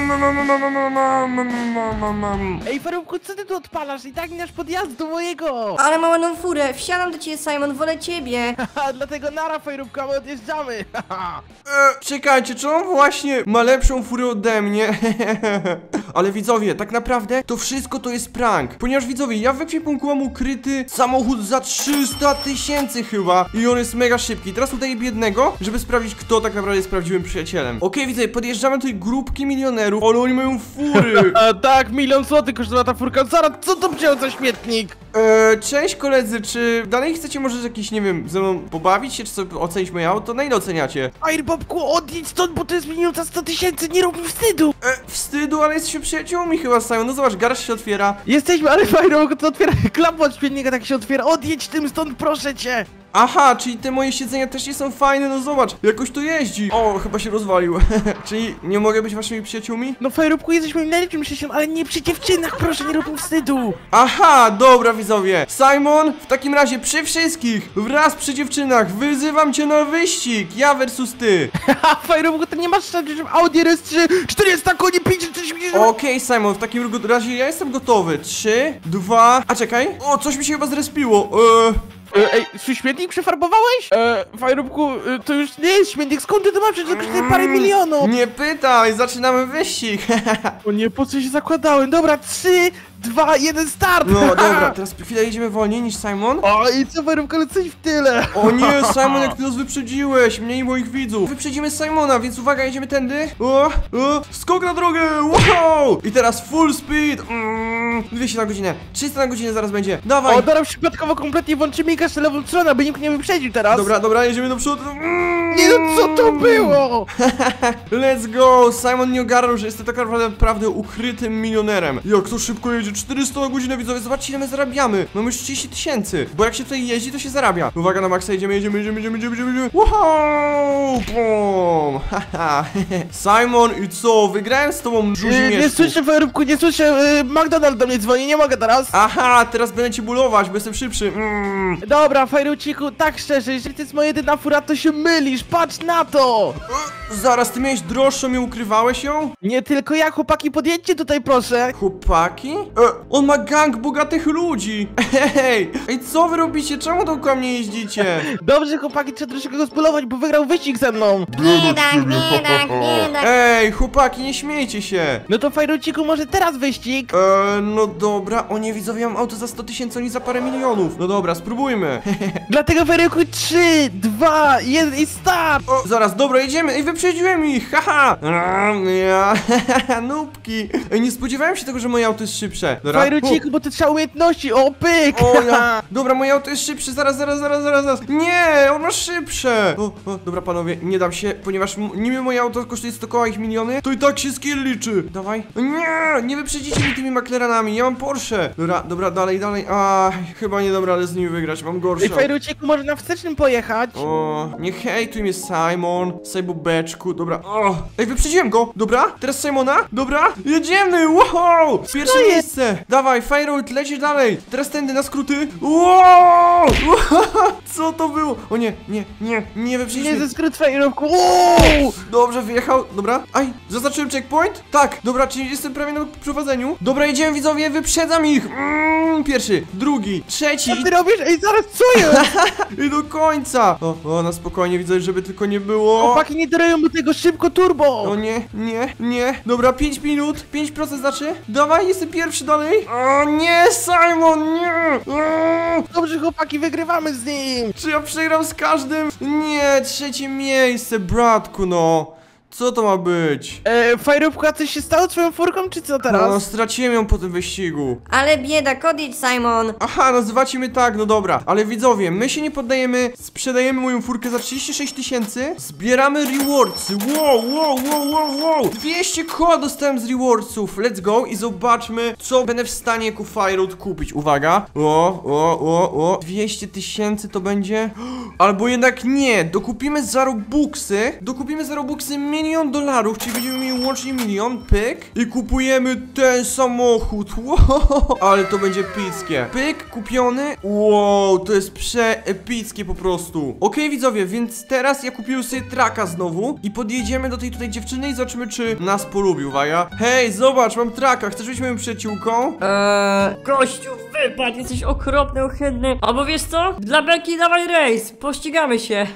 Ej, Fajruku, co ty tu odpalasz? I tak nie masz podjazdu mojego. Ale mam ładną furę. Wsiadam do ciebie, Simon, wolę ciebie. Haha, dlatego nara, Fajrubku, a my odjeżdżamy. Czekajcie, czy on właśnie ma lepszą furę ode mnie? Ale widzowie, tak naprawdę to wszystko to jest prank. Ponieważ widzowie, ja w ekwipunku mam ukryty samochód za 300 000 chyba. I on jest mega szybki. Teraz udaję biednego, żeby sprawdzić, kto tak naprawdę jest prawdziwym przyjacielem. Okej, widzowie, podjeżdżamy do tej grupki milionerów, ale oni mają fury. A tak, 1 000 000 złotych kosztowała ta furka. Zaraz, co to wziął za śmietnik? Cześć koledzy, czy dalej chcecie może jakiś, nie wiem, ze mną pobawić się, czy sobie ocenić moje auto? Na ile oceniacie? Firebobku, odjedź stąd, bo to jest minuta 100 000, nie rób mi wstydu. Wstydu, ale jesteśmy przyjaciółmi chyba, Simon. No zobacz, garaż się otwiera. Jesteśmy, ale Firebobku, to otwiera klapę od śmietnika, tak się otwiera. Odjedź tym stąd, proszę cię. Aha, czyli te moje siedzenia też nie są fajne, no zobacz, jakoś to jeździ. O, chyba się rozwalił. Czyli nie mogę być waszymi przyjaciółmi? No Firebobku, jesteśmy moim najlepszym przyjacielem, ale nie przy dziewczynach, proszę, nie rób mi wstydu. Aha, dobra widzowie. Simon, w takim razie przy wszystkich, wraz przy dziewczynach, wyzywam cię na wyścig. Ja versus ty. Haha, Firebobku, to nie masz szans, że Audi RS3, 400 koni, 540... Okej, Simon, w takim razie ja jestem gotowy. 3, 2... A czekaj. O, coś mi się chyba zrespiło. Ej, swój śmietnik przefarbowałeś? Firebobku, to już nie jest śmietnik, skąd ty to masz? Przecież to kosztuje parę milionów. Nie pytaj, zaczynamy wyścig. O nie, po co się zakładałem? Dobra, 3, 2, 1, start! No dobra, teraz chwilę jedziemy wolniej niż Simon. O, i co, Fajerubku, ale coś w tyle! O nie, Simon, jak ty nas wyprzedziłeś, mnie i moich widzów. Wyprzedzimy Simona, więc uwaga, jedziemy tędy. Skok na drogę, wow! I teraz full speed. 200 na godzinę, 300 na godzinę zaraz będzie. Dawaj. O, teraz przypadkowo kompletnie włączymy i każdy lewą stronę, aby nikt nie wyprzedził teraz. Dobra, jedziemy do przodu. Nie no, co to było? Let's go! Simon nie ogarnął, że jestem tak naprawdę ukrytym milionerem. Jak to szybko jedzie, 400 na godzinę, widzowie, zobaczcie ile my zarabiamy. Mamy już 30 000, bo jak się tutaj jeździ, to się zarabia. Uwaga, na maksa, jedziemy. Wow! Bum! Haha. Simon, i co? Wygrałem z tobą, Nie żuźmieszku. słyszę, Fajerubku, nie słyszę, McDonald do mnie dzwoni, nie mogę teraz. Aha, teraz będę cię bulować, bo jestem szybszy. Dobra, Fajeruciku, tak szczerze, jeżeli to jest moja jedyna fura, to się mylisz, patrz na to! Zaraz, ty miałeś droższą i ukrywałeś ją? Nie tylko ja, chłopaki, podjedźcie tutaj, proszę. Chłopaki? On ma gang bogatych ludzi. Ej, co wy robicie? Czemu dookoła mnie jeździcie? Dobrze, chłopaki, trzeba troszkę go zbulować, bo wygrał wyścig ze mną. Biedak. Ej, chłopaki, nie śmiejcie się. No to, Fajeruciku, może teraz wyścig? No dobra, o nie, widzowie, mam auto za 100 000, oni za parę milionów. No dobra, spróbujmy. Dlatego, Fajeruku, 3, 2, 1 i start! O, zaraz, dobra, jedziemy. Ej, wyprzedziłem ich, haha. Nubki. Ej, nie spodziewałem się tego, że moje auto jest szybsze. Dobra. Fajeruciku, bo to trzeba umiejętności, o pyk! O, ja. Dobra, moje auto jest szybsze, zaraz. Nie, on ma szybsze. Dobra, panowie, nie dam się, ponieważ niby moje auto kosztuje 100 koła ich miliony, to i tak się skill liczy. Dawaj. Nie wyprzedzicie mi tymi McLarenami, ja mam Porsche. Dobra, dalej. Chyba nie dam rady z nimi wygrać, mam gorsze. Ej, Fajeruciku, może na wstecznym pojechać? O, nie hejtuj mnie, Simon, Sejbubeczku, dobra. Ej, wyprzedziłem go, dobra, teraz Simona, dobra, jedziemy, wow, pierwsze miejsce, dawaj, Fajerut, lecisz dalej, teraz tędy na skróty, wow, co to było, o nie wyprzedziłem. Nie ze skrót, Fajerubku, wow! Dobrze, wyjechał, dobra, zaznaczyłem checkpoint, tak, dobra, czyli jestem prawie na prowadzeniu, dobra, jedziemy, widzowie, wyprzedzam ich, pierwszy, drugi, trzeci. Co ty robisz? Ej, zaraz, co jest? I do końca! Na spokojnie, widzę, żeby tylko nie było. Chłopaki nie dorają do tego, szybko turbo! O nie. Dobra, 5 minut, 5% znaczy. Dawaj, jestem pierwszy dalej. O nie, Simon, nie! Dobrze, chłopaki, wygrywamy z nim! Czy ja przegram z każdym? Nie, trzecie miejsce, bratku, no. Co to ma być? Fajerubku, a coś się stało z twoją furką, czy co teraz? No, straciłem ją po tym wyścigu. Ale biedak, odjedź, Simon. Aha, nazywacie mnie tak, no dobra. Ale widzowie, my się nie poddajemy. Sprzedajemy moją furkę za 36 000. Zbieramy rewardsy. Wow. 200 koła dostałem z rewardsów. Let's go i zobaczmy, co będę w stanie jako Fajerut kupić. Uwaga. 200 000 to będzie. Albo jednak nie. Dokupimy za Robuxy. $1 000 000, czyli będziemy mieli łącznie 1 000 000, pyk. I kupujemy ten samochód. Wow, ale to będzie epickie. Pyk, kupiony. Wow, to jest przeepickie po prostu. Okej, widzowie, więc teraz ja kupiłem sobie traka znowu i podjedziemy do tej tutaj dziewczyny i zobaczymy, czy nas polubi. Uwaga. Hej, zobacz, mam traka. Chcesz być moją przyjaciółką? Gościu, wypadł, jesteś okropny, ohydny. Albo wiesz co? Dla beki dawaj rejs, pościgamy się.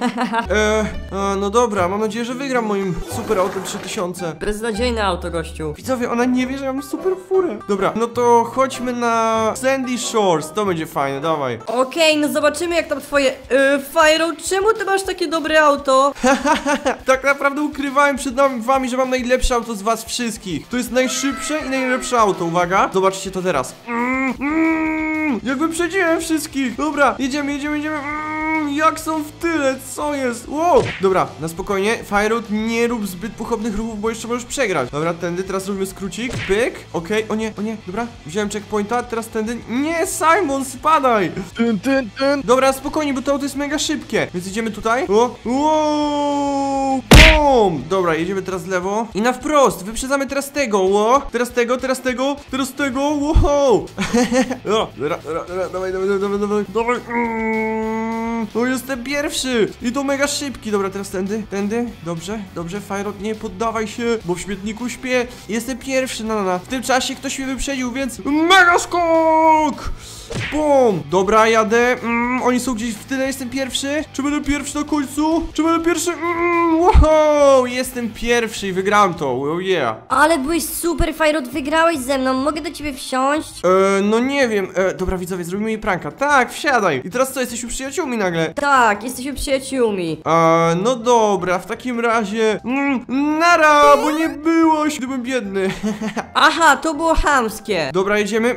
No dobra, mam nadzieję, że wygram moim super autem 3000. Beznadziejne auto, gościu. Widzowie, ona nie wie, że mam super furę. Dobra, no to chodźmy na Sandy Shores, to będzie fajne, dawaj. Okej, no zobaczymy jak tam twoje... Fajerut, czemu ty masz takie dobre auto? Tak naprawdę ukrywałem przed wami, że mam najlepsze auto z was wszystkich. To jest najszybsze i najlepsze auto, uwaga. Zobaczcie to teraz. Jak wyprzedziłem wszystkich. Dobra, jedziemy. Jak są w tyle, co jest? Wow. Dobra, na spokojnie, Fajerut, nie rób zbyt pochopnych ruchów, bo jeszcze możesz przegrać. Dobra, tędy, teraz robimy skrócik, pyk. Okej, o nie, dobra, wziąłem checkpointa, teraz tędy. Nie, Simon, spadaj. Dobra, spokojnie, bo to auto jest mega szybkie. Więc idziemy tutaj. Wow. Bum. Dobra, jedziemy teraz lewo i na wprost, wyprzedzamy teraz tego. Teraz tego. Wow. Dawaj. O, jestem pierwszy! I to mega szybki. Dobra, teraz tędy. Dobrze, Fajerut, nie poddawaj się, bo w śmietniku śpię. Jestem pierwszy, W tym czasie ktoś mnie wyprzedził, więc mega skok! Bum! Dobra, jadę. Oni są gdzieś w tyle, jestem pierwszy. Czy będę pierwszy na końcu? Czy będę pierwszy? Wow, jestem pierwszy i wygrałem to, oh yeah. Ale byłeś super, Fajrot, wygrałeś ze mną. Mogę do ciebie wsiąść? No nie wiem, dobra widzowie, zrobimy jej pranka. Tak, wsiadaj. I teraz co, jesteśmy przyjaciółmi nagle? Tak, jesteśmy przyjaciółmi. No dobra, w takim razie... nara, bo nie byłoś, gdybym biedny. Aha, to było chamskie. Dobra, jedziemy.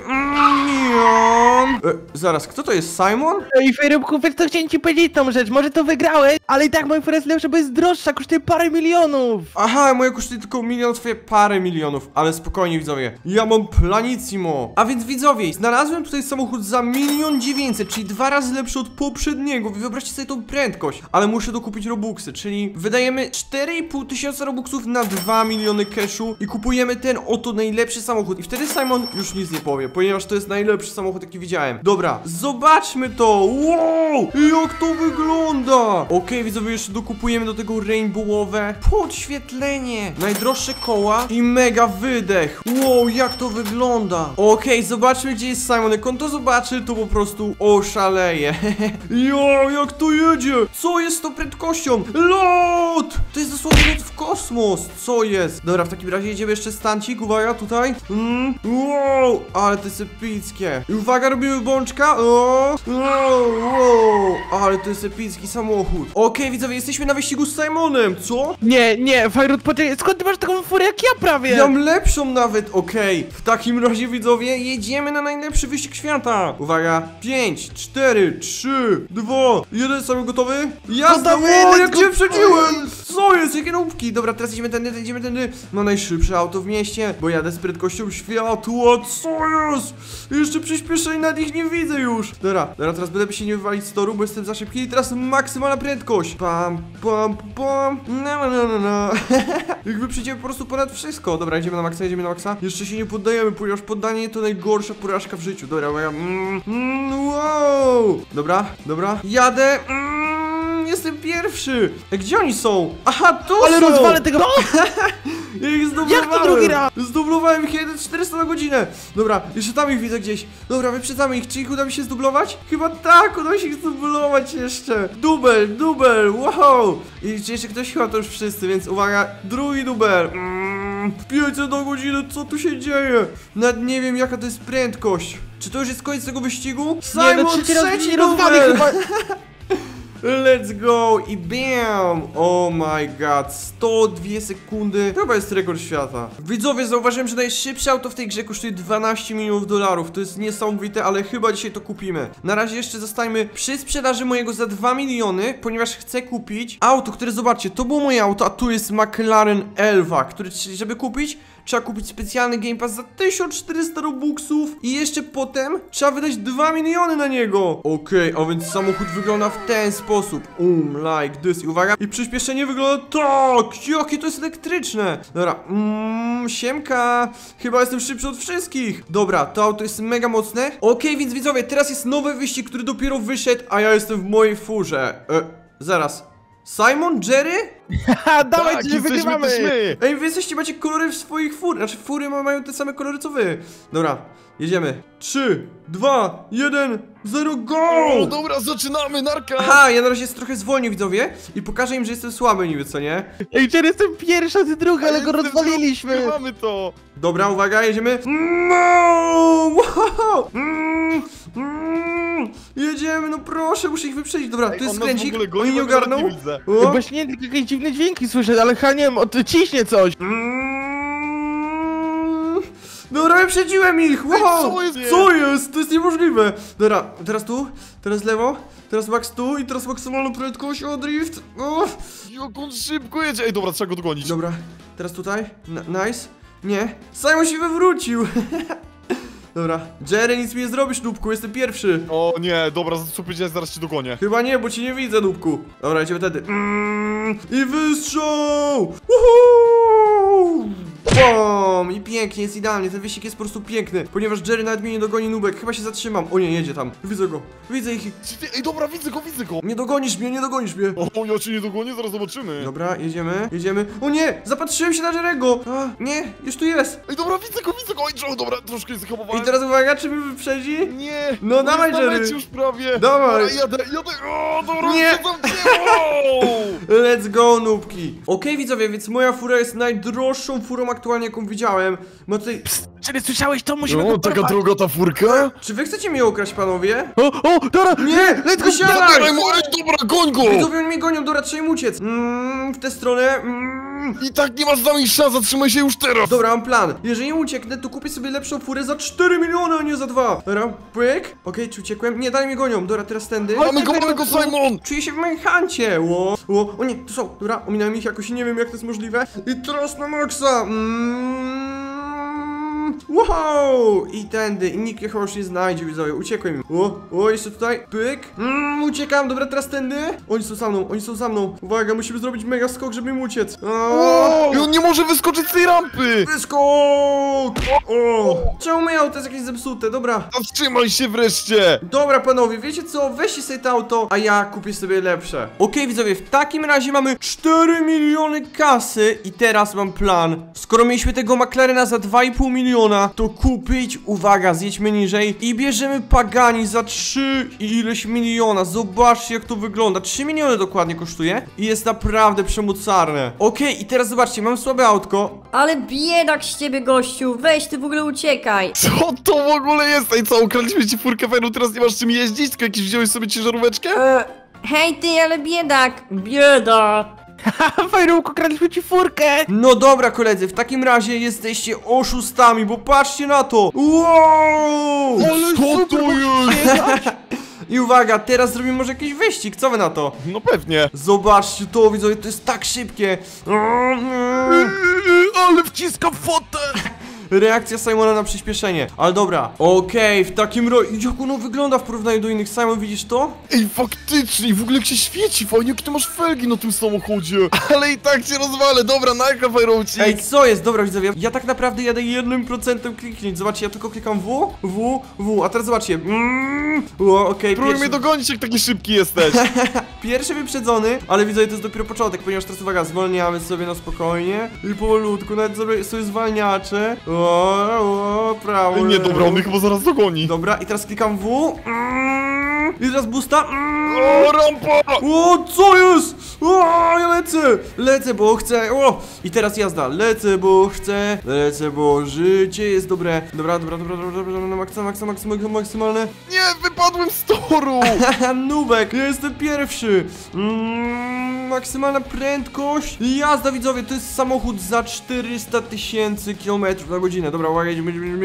Zaraz, kto to jest, Simon? Ej, Fajrobku, wiesz co, chciałem ci powiedzieć tą rzecz, może to wygrałeś, ale i tak moja fura jest lepsza, bo jest droższa, kosztuje parę milionów. Aha, moje kosztuje tylko milion, twoje parę milionów. Ale spokojnie widzowie, ja mam planissimo. A więc widzowie, znalazłem tutaj samochód za 1 900 000, czyli 2 razy lepszy od poprzedniego. Wyobraźcie sobie tą prędkość. Ale muszę dokupić robuxy, czyli wydajemy 4,5 tysiąca robuxów na 2 miliony cashu i kupujemy ten oto najlepszy samochód. I wtedy Simon już nic nie powie, ponieważ to jest najlepszy samochód, jaki widziałem. Dobra, zobaczmy to. Wow, jak to wygląda. Okej, widzowie, jeszcze dokupujemy do tego rainbowowe podświetlenie, najdroższe koła i mega wydech. Wow, jak to wygląda. Okej, zobaczmy, gdzie jest Simon. Jak on to zobaczy, to po prostu oszaleje. Jo, jak to jedzie. Co jest z tą prędkością? Lot! To jest dosłownie lot w kosmos. Co jest? Dobra, w takim razie jedziemy jeszcze stancik. Uwaga, tutaj. Wow, ale to jest epickie. I uwaga, robimy bączka. Wow, ale to jest epicki samochód. Okej, widzowie, jesteśmy na wyścigu z Simonem. Co? Nie, Fajrut, poczekaj, skąd ty masz taką furę jak ja prawie? Ja mam lepszą nawet, okej. W takim razie, widzowie, jedziemy na najlepszy wyścig świata. Uwaga, 5, 4, 3, 2, 1, sami gotowy? Jazda, Gotowy, wow, let's jak go. cię przedziłem! Co jest, jakie nóbki? Dobra, teraz jedziemy tędy. Mam najszybsze auto w mieście, bo jadę z prędkością światła. Co jest? Jeszcze przyspieszeń, nad ich nie widzę już. Dobra, teraz będę się nie wywalić z toru, bo jestem za szybki. I teraz maksymalna prędkość. Pam. No. Jakby przyjdziemy po prostu ponad wszystko. Dobra, jedziemy na maksa. Jeszcze się nie poddajemy, ponieważ poddanie to najgorsza porażka w życiu. Dobra, wow. Dobra. Jadę. Jestem pierwszy. Gdzie oni są? Aha, tu Ale są. rozwalę tego... Ja ich zdublowałem. Jak to drugi raz? Zdublowałem ich 400 na godzinę. Dobra, jeszcze tam ich widzę gdzieś. Dobra, wyprzedzamy ich. Czy ich uda mi się zdublować? Chyba tak, uda mi się ich zdublować jeszcze. Dubel, wow. I czy jeszcze ktoś chyba, to już wszyscy, więc uwaga, drugi dubel. 500 na godzinę, co tu się dzieje? Nawet nie wiem, jaka to jest prędkość. Czy to już jest koniec tego wyścigu? Simon, trzeci dubel. chyba... Let's go i bam! Oh my god, 102 sekundy. Chyba jest rekord świata. Widzowie, zauważyłem, że najszybsze auto w tej grze kosztuje 12 milionów dolarów. To jest niesamowite, ale chyba dzisiaj to kupimy. Na razie jeszcze zostańmy przy sprzedaży mojego za 2 miliony, ponieważ chcę kupić auto, które, zobaczcie, to było moje auto, a tu jest McLaren Elva, który, żeby kupić, trzeba kupić specjalny Game Pass za 1400 robuxów i jeszcze potem trzeba wydać 2 miliony na niego. Okej, a więc samochód wygląda w ten sposób. Like this. I uwaga, i przyspieszenie wygląda tak. Jakie to jest elektryczne. Dobra, siemka. Chyba jestem szybszy od wszystkich. Dobra, to auto jest mega mocne. Okej, więc widzowie, teraz jest nowy wyścig, który dopiero wyszedł, a ja jestem w mojej furze. Zaraz. Simon, Jerry? Haha, dawaj, Tak, że jesteśmy wygrywamy. też my. Ej, wy jesteście, macie kolory w swoich fur. Znaczy, fury mają te same kolory co wy. Dobra, jedziemy. 3, 2, 1, 0, go! O, dobra, zaczynamy, narka! Aha, ja na razie jest trochę zwolnię, widzowie. I pokażę im, że jestem słaby niby, co nie? Ej, Jerry, jestem pierwszy, a ty drugi, ale go rozwaliliśmy. Mamy to! Dobra, uwaga, jedziemy. No! Wow! Jedziemy, no proszę, muszę ich wyprzedzić. Dobra, Ej, tu jest on nas w skręcik. ogóle goni, Oni nie bo ja nawet ogarną. nie widzę. O. Właśnie jakieś dziwne dźwięki słyszę, ale nie wiem, ciśnie coś. Dobra, wyprzedziłem ich! Wow! co jest? Co jest? To jest niemożliwe! Dobra, teraz tu, teraz lewo, teraz max tu i teraz maksymalną prędkość, o drift! O. Jak on szybko jedzie! Ej, dobra, trzeba go dogonić. Dobra, teraz tutaj, nice. Nie, Simon się wywrócił! Dobra, Jerry, nic mi nie zrobisz, nubku, jestem pierwszy. O nie, dobra, co powiedziałeś, zaraz cię dogonię. Chyba nie, bo cię nie widzę, nubku. Dobra, jedziemy wtedy. I wystrzał! Woohoo! Bom! I pięknie, jest idealnie, ten wyścig jest po prostu piękny. Ponieważ Jerry nawet mnie nie dogoni, Nubek, chyba się zatrzymam. O nie, jedzie tam, widzę go, widzę ich. Ej, dobra, widzę go. Nie dogonisz mnie, nie dogonisz mnie. O, ja cię nie dogonię, zaraz zobaczymy. Dobra, jedziemy. O nie, zapatrzyłem się na Jerry'ego. Nie, już tu jest. Ej, dobra, widzę go. Oj, dobra, troszkę I zahamowałem. teraz uwaga, czy mnie wyprzedzi? Nie. No dawaj, jest na Jerry. mecie już prawie. Dawaj. Dobra, jadę. O, dobra, Nie. Nie. Let's go, nubki. Okej, widzowie, więc moja fura jest najdroższą furą aktualnie, jaką widziałem. Ma tutaj... Czyli słyszałeś to? Musimy O, to taka porwać. droga ta furka? Czy wy chcecie mnie ukraść, panowie? O, dobra! Nie, let's go, Zabieraj mu, ej, dobra, goń go. Widzowie, oni mnie gonią, dobra, trzeba im uciec. W tę stronę. I tak nie masz z nami szans, zatrzymaj się już teraz. Dobra, mam plan. Jeżeli nie ucieknę, to kupię sobie lepszą furę za 4 miliony, a nie za 2. Dobra, pyk. Okej, czy uciekłem? Nie, dalej mnie gonią. Dobra, teraz tędy. Mamy go, Simon. Czuję się w Manhuncie. O nie, tu są. Dobra, ominąłem ich jakoś, nie wiem jak to jest możliwe. I teraz na maksa. Wow! I tędy, i nikt mnie chyba już nie znajdzie, widzowie, uciekłem im. O, jeszcze tutaj, pyk. Uciekam, dobra, teraz tędy. Oni są za mną. Uwaga, musimy zrobić mega skok, żeby im uciec. I on nie może wyskoczyć z tej rampy. Wyskok! Czemu moje auto jest jakieś zepsute? Dobra. Zatrzymaj się wreszcie. Dobra, panowie, wiecie co? Weźcie sobie to auto, a ja kupię sobie lepsze. Okej, widzowie, w takim razie mamy 4 miliony kasy i teraz mam plan. Skoro mieliśmy tego McLarena za 2,5 miliona, to kupić, uwaga, zjedźmy niżej i bierzemy Pagani za 3 ileś miliona. Zobaczcie, jak to wygląda. 3 miliony dokładnie kosztuje i jest naprawdę przemocarne. Okej, i teraz zobaczcie, mam słabe autko. Ale biedak z ciebie, gościu, weź, ty w ogóle uciekaj. Co to w ogóle jest? Ej, co, ukradliśmy ci furkę fajną, teraz nie masz czym jeździć? Tylko jakiś wziąłeś sobie ciężaróweczkę? Hej ty, ale biedak. Bieda. Fajrumku, kradliśmy ci furkę! No dobra, koledzy, w takim razie jesteście oszustami, bo patrzcie na to! Wow! Co to jest? I uwaga, teraz zrobimy może jakiś wyścig, co wy na to? No pewnie. Zobaczcie to, widzowie, to jest tak szybkie! Ale wciskam fotel! Reakcja Simona na przyspieszenie. Ale dobra, okej, w takim razie... Jak ono wygląda w porównaniu do innych? Simon, widzisz to? Ej, faktycznie, w ogóle jak się świeci, fajnie, jakie ty masz felgi na tym samochodzie. Ale i tak cię rozwalę, dobra, najka fajrowci. Ej, co jest? Dobra, widzowie, ja tak naprawdę jadę 1% kliknięć. Zobaczcie, ja tylko klikam W, a teraz zobaczcie. Okej, Próbuj mnie dogonić, jak taki szybki jesteś. Pierwszy wyprzedzony, ale widzowie, to jest dopiero początek, ponieważ teraz uwaga, zwolniamy sobie na spokojnie i powolutku, nawet sobie zwalniacze. Prawo. Ej, nie, dobra, on mnie chyba zaraz dogoni. Dobra, i teraz klikam W. I teraz boosta. O, rampa! O, co jest? O, ja lecę, bo chcę. I teraz jazda. Lecę, bo chcę. Lecę, bo życie jest dobre. Dobra, na maksymalne. Nie, wypadłem z toru! Haha, nubek, ja jestem pierwszy. Maksymalna prędkość. Jazda, widzowie, to jest samochód za 400 000 km na godzinę. Dobra, uwaga, jedziemy.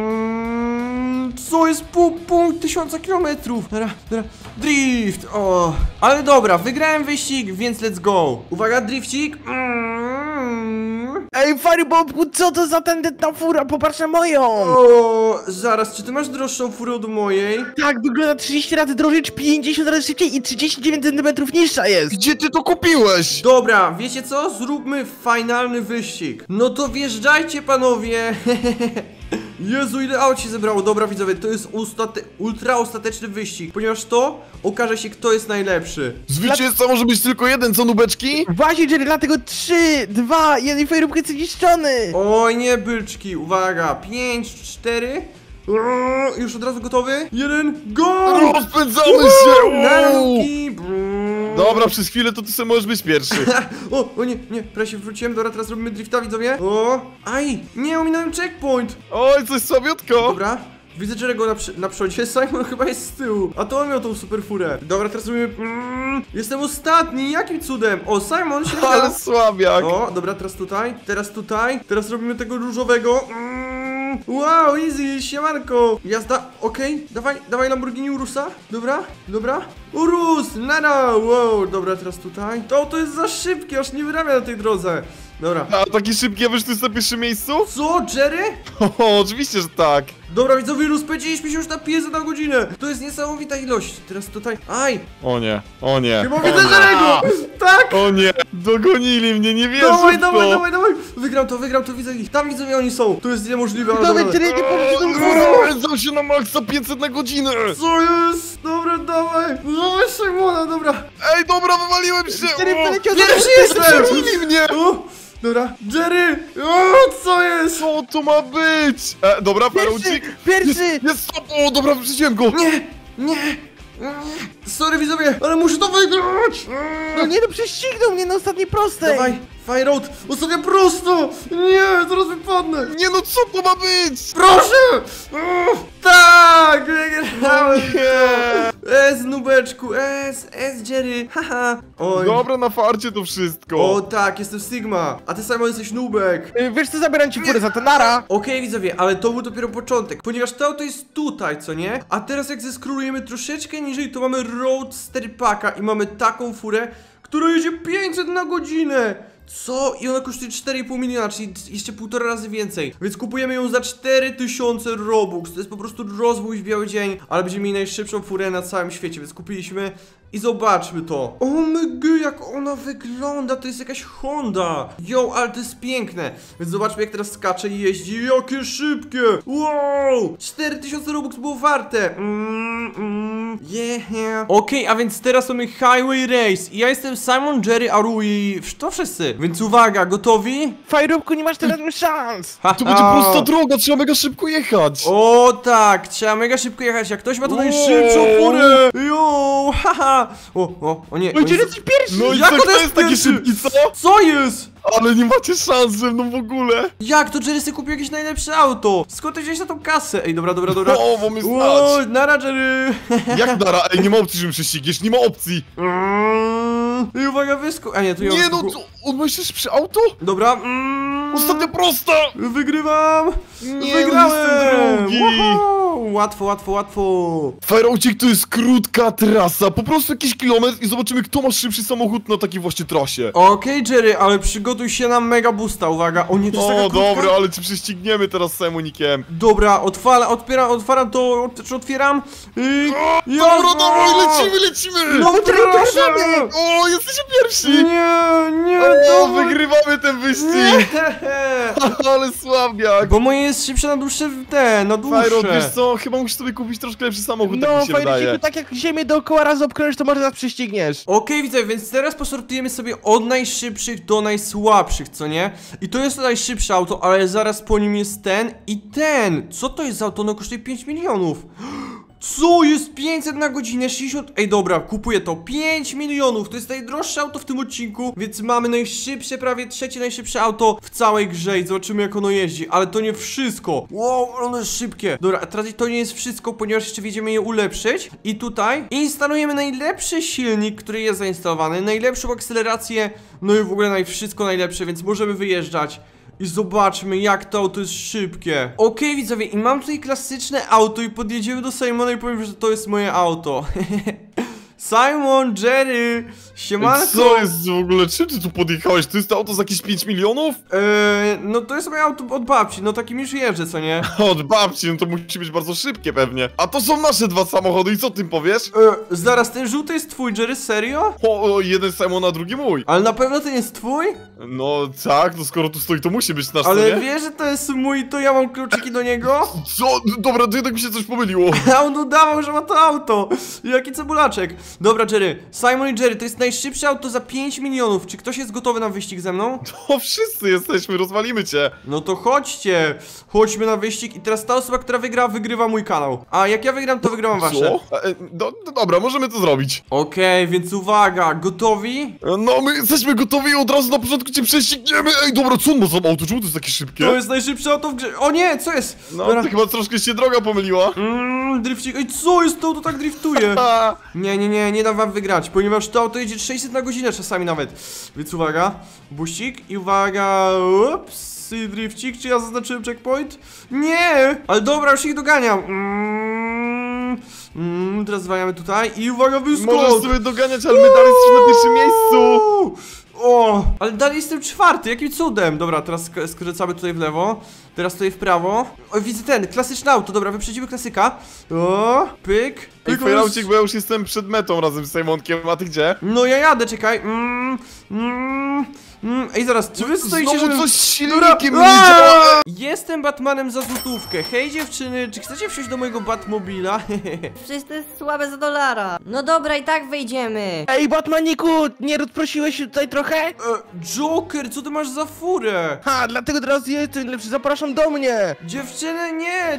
Co jest pół tysiąca kilometrów? Dobra, drift. Ale dobra, wygrałem wyścig, więc let's go. Uwaga, drifcik. Ej, Firebomb, co to za tandetna fura? Popatrz na moją! Zaraz, czy ty masz droższą furę od mojej? Tak, wygląda 30 razy drożej, 50 razy szybciej i 39 cm niższa jest! Gdzie ty to kupiłeś? Dobra, wiecie co? Zróbmy finalny wyścig. No to wjeżdżajcie, panowie. Jezu, ile aut się zebrało. Dobra, widzowie, to jest ultra ostateczny wyścig, ponieważ to okaże się, kto jest najlepszy. Zwycięzca może być tylko jeden, co, nubeczki? Właśnie, Jerry, dlatego 3, 2, 1 Firebomb jest zniszczony! Oj, nie, byczki, uwaga, 5, 4. Już od razu gotowy? 1, go! Rozpędzamy się! Nalki. Dobra, przez chwilę to ty sobie możesz być pierwszy. O nie, prawie się wróciłem. Dobra, teraz robimy drifta, widzowie. Aj, nie, ominąłem checkpoint. Oj, coś słabiutko. Dobra, widzę Jerry'ego na przodzie, Simon chyba jest z tyłu, a to on miał tą super furę. Dobra, teraz robimy... jestem ostatni, jakim cudem? O, Simon się Ale słabiak. dobra, teraz robimy tego różowego. Wow, easy, siemanko. Jazda, okej, dawaj Lamborghini Urusa. Dobra. Urus, nara, wow, dobra, teraz tutaj. To jest za szybkie, aż nie wyrabia na tej drodze. Dobra. A taki szybki, a wiesz, ty jest na pierwszym miejscu? Co, Jerry? O, oczywiście, że tak. Dobra, widzowie, rozpędziliśmy się już na 500 na godzinę. To jest niesamowita ilość. Teraz tutaj... Aj! O nie. Chyba widzę Jerry'ego! Tak! O nie. Dogonili mnie, nie wierzę Dawaj, w to. dawaj. Wygram to, widzę ich. Tam widzę, oni są. To jest niemożliwe, ale Dawaj, dobra. Jerry, nie pomóż tą furą! Załóż się na maksa 500 na godzinę. Co jest? Dobra, dawaj Szymona, dobra. Ej, dobra, wywaliłem się. Jerry O, poleciał Pierwszy jestem! Przebili mnie. O, dobra, Jerry! O, co jest? Co to ma być? Dobra, Ferocik. Pierwszy! Jest stop. O, dobra, wrzuciłem go. Nie. Sorry widzowie, ale muszę to wygrać! No nie, no prześcignął mnie na ostatniej prostej! Dawaj, Fire Road, ostatnio prosto! Nie, zaraz wypadnę! Nie no, co to ma być? Proszę! Tak, wygrałem Nie. to! Nubeczku, Jerry, haha! Oj. Dobra, na farcie to wszystko. O tak, jestem Sigma, a ty sam jesteś Nubek. Wiesz co, zabieram ci furę za to, nara! Okej, widzowie, ale to był dopiero początek, ponieważ to auto jest tutaj, co nie? A teraz jak zeskrolujemy troszeczkę niżej, to mamy Roadster Packa i mamy taką furę, która jedzie 500 na godzinę. Co? I ona kosztuje 4,5 miliona, czyli jeszcze 1,5 razy więcej. Więc kupujemy ją za 4000 Robux. To jest po prostu rozwój w biały dzień, ale będziemy mieli najszybszą furę na całym świecie, więc kupiliśmy i zobaczmy to. O my jak ona wygląda, to jest jakaś Honda. Jo, ale to jest piękne. Więc zobaczmy jak teraz skacze i jeździ. Jakie szybkie. Wow, 4000 Robux było warte. Yeah. Okej, a więc teraz mamy Highway Race. I ja jestem Simon, Jerry, Aru i to wszyscy. Więc uwaga, gotowi? Fajrubku, nie masz teraz szans! To będzie prosta droga, trzeba mega szybko jechać. O tak, trzeba mega szybko jechać. Jak ktoś ma tu najszybszą furę. Jo, haha. O nie. Oj, Jerry, jesteś pierwszy! No i Jak co, to kto jest jest taki pierwszy? szybki, co? Co jest? Ale nie macie szans ze mną w ogóle. Jak to Jerry sobie kupił jakieś najlepsze auto? Skąd ty wziąłeś na tą kasę? Ej, dobra. O, bo mnie Wow, stać. nara Jerry. Jak dara? Ej, nie ma opcji, żebym prześcigniesz, nie ma opcji. I uwaga, a nie, tu ja Nie mam no, tylko- co? On ma jeszcze szybsze auto? Dobra, Ostatnia prosta. wygrywam! Nie, Wygrałem! jestem drugi. Wow, łatwo. Ferocik to jest krótka trasa, po prostu jakiś kilometr i zobaczymy, kto ma szybszy samochód na takiej właśnie trasie. Okej, Jerry, ale przygotuj się na mega boosta, uwaga. O nie, to jest taka O, krótka. dobra, ale czy prześcigniemy teraz z Simonikiem? Dobra, otwieram to, czy otwieram? Dobra, dawaj, lecimy! No proszę! O, jesteś pierwszy! Nie, O, wygrywamy ten wyścig! Ale słabiak! Bo moje jest szybsze na dłuższe, na Fajro, dłuższe. wiesz co, chyba musisz sobie kupić troszkę lepszy samochód, tak No, mi się wydaje. Fajrusiku, tak jak ziemię dookoła raz obkrążysz, to może nas prześcigniesz. Okej, widzę, więc teraz posortujemy sobie od najszybszych do najsłabszych, co nie? I to jest to najszybsze auto, ale zaraz po nim jest ten i ten. Co to jest za auto? No kosztuje 5 milionów. Co jest 500 na godzinę, 60... Ej, dobra, kupuję to. 5 milionów, to jest najdroższe auto w tym odcinku, więc mamy najszybsze, prawie trzecie najszybsze auto w całej grze i zobaczymy jak ono jeździ, ale to nie wszystko. Wow, ono jest szybkie. Dobra, a teraz to nie jest wszystko, ponieważ jeszcze będziemy je ulepszyć i tutaj instalujemy najlepszy silnik, który jest zainstalowany, najlepszą akcelerację, no i w ogóle wszystko najlepsze, więc możemy wyjeżdżać. I zobaczmy jak to auto jest szybkie. Okej, widzowie, i mam tutaj klasyczne auto i podjedziemy do Simona i powiem, że to jest moje auto. Simon, Jerry, siemanko. Co jest w ogóle, czym ty tu podjechałeś? To jest to auto za jakieś 5 milionów? No to jest moje auto od babci, no takim już jeżdżę, co nie? Od babci, no to musi być bardzo szybkie pewnie. A to są nasze dwa samochody i co tym powiesz? Zaraz, ten żółty jest twój, Jerry, serio? O, jeden Simona, drugi mój. Ale na pewno ten jest twój? No tak, no skoro tu stoi, to musi być nasz, co Ale nie? wiesz, że to jest mój, to ja mam kluczyki do niego? Co? Dobra, to jednak mi się coś pomyliło. A on udawał, że ma to auto. Jaki cebulaczek. Dobra, Jerry, Simon i Jerry, to jest najszybsze auto za 5 milionów. Czy ktoś jest gotowy na wyścig ze mną? To wszyscy jesteśmy, rozwalimy cię. No to chodźcie. Chodźmy na wyścig i teraz ta osoba, która wygra, wygrywa mój kanał. A jak ja wygram, to wygrywam wasze. Co? Dobra, możemy to zrobić. Okej, więc uwaga, gotowi? No, my jesteśmy gotowi i od razu na początku cię prześcigniemy. Ej, dobra, co on ma za auto? Czemu to jest takie szybkie? To jest najszybsze auto w grze. O nie, co jest? No, to chyba troszkę się droga pomyliła. Drifcik. Ej, co jest to? To tak driftuje. Nie dam wam wygrać, ponieważ to auto jedzie 600 na godzinę czasami nawet. Więc uwaga, buścik i uwaga, ups, i drifcik, czy ja zaznaczyłem checkpoint? Nie, ale dobra, już ich doganiam. Teraz zwalniamy tutaj i uwaga, wyskok. Możesz sobie doganiać, ale my dalej jesteśmy na pierwszym miejscu. O, ale dalej jestem czwarty, jakim cudem. Dobra, teraz skręcamy tutaj w lewo. Teraz tutaj w prawo. O, widzę ten, klasyczne auto, dobra, wyprzedzimy klasyka. O, pyk. Ej, Fajraucik, bo ja już jestem przed metą razem z Simonkiem, a ty gdzie? No ja jadę, czekaj. Ej, zaraz, czy wy stoicie, Znowu żeby... coś z silnikiem nie Aaa! działa. Jestem Batmanem za złotówkę. Hej dziewczyny, czy chcecie wsiąść do mojego Batmobila? Przecież to jest słabe za $1. No dobra, i tak wejdziemy. Ej, Batmaniku, nie rozprosiłeś się tutaj trochę? Joker, co ty masz za furę? Ha, dlatego teraz jestem lepszy, zapraszam do mnie. Dziewczyny, nie!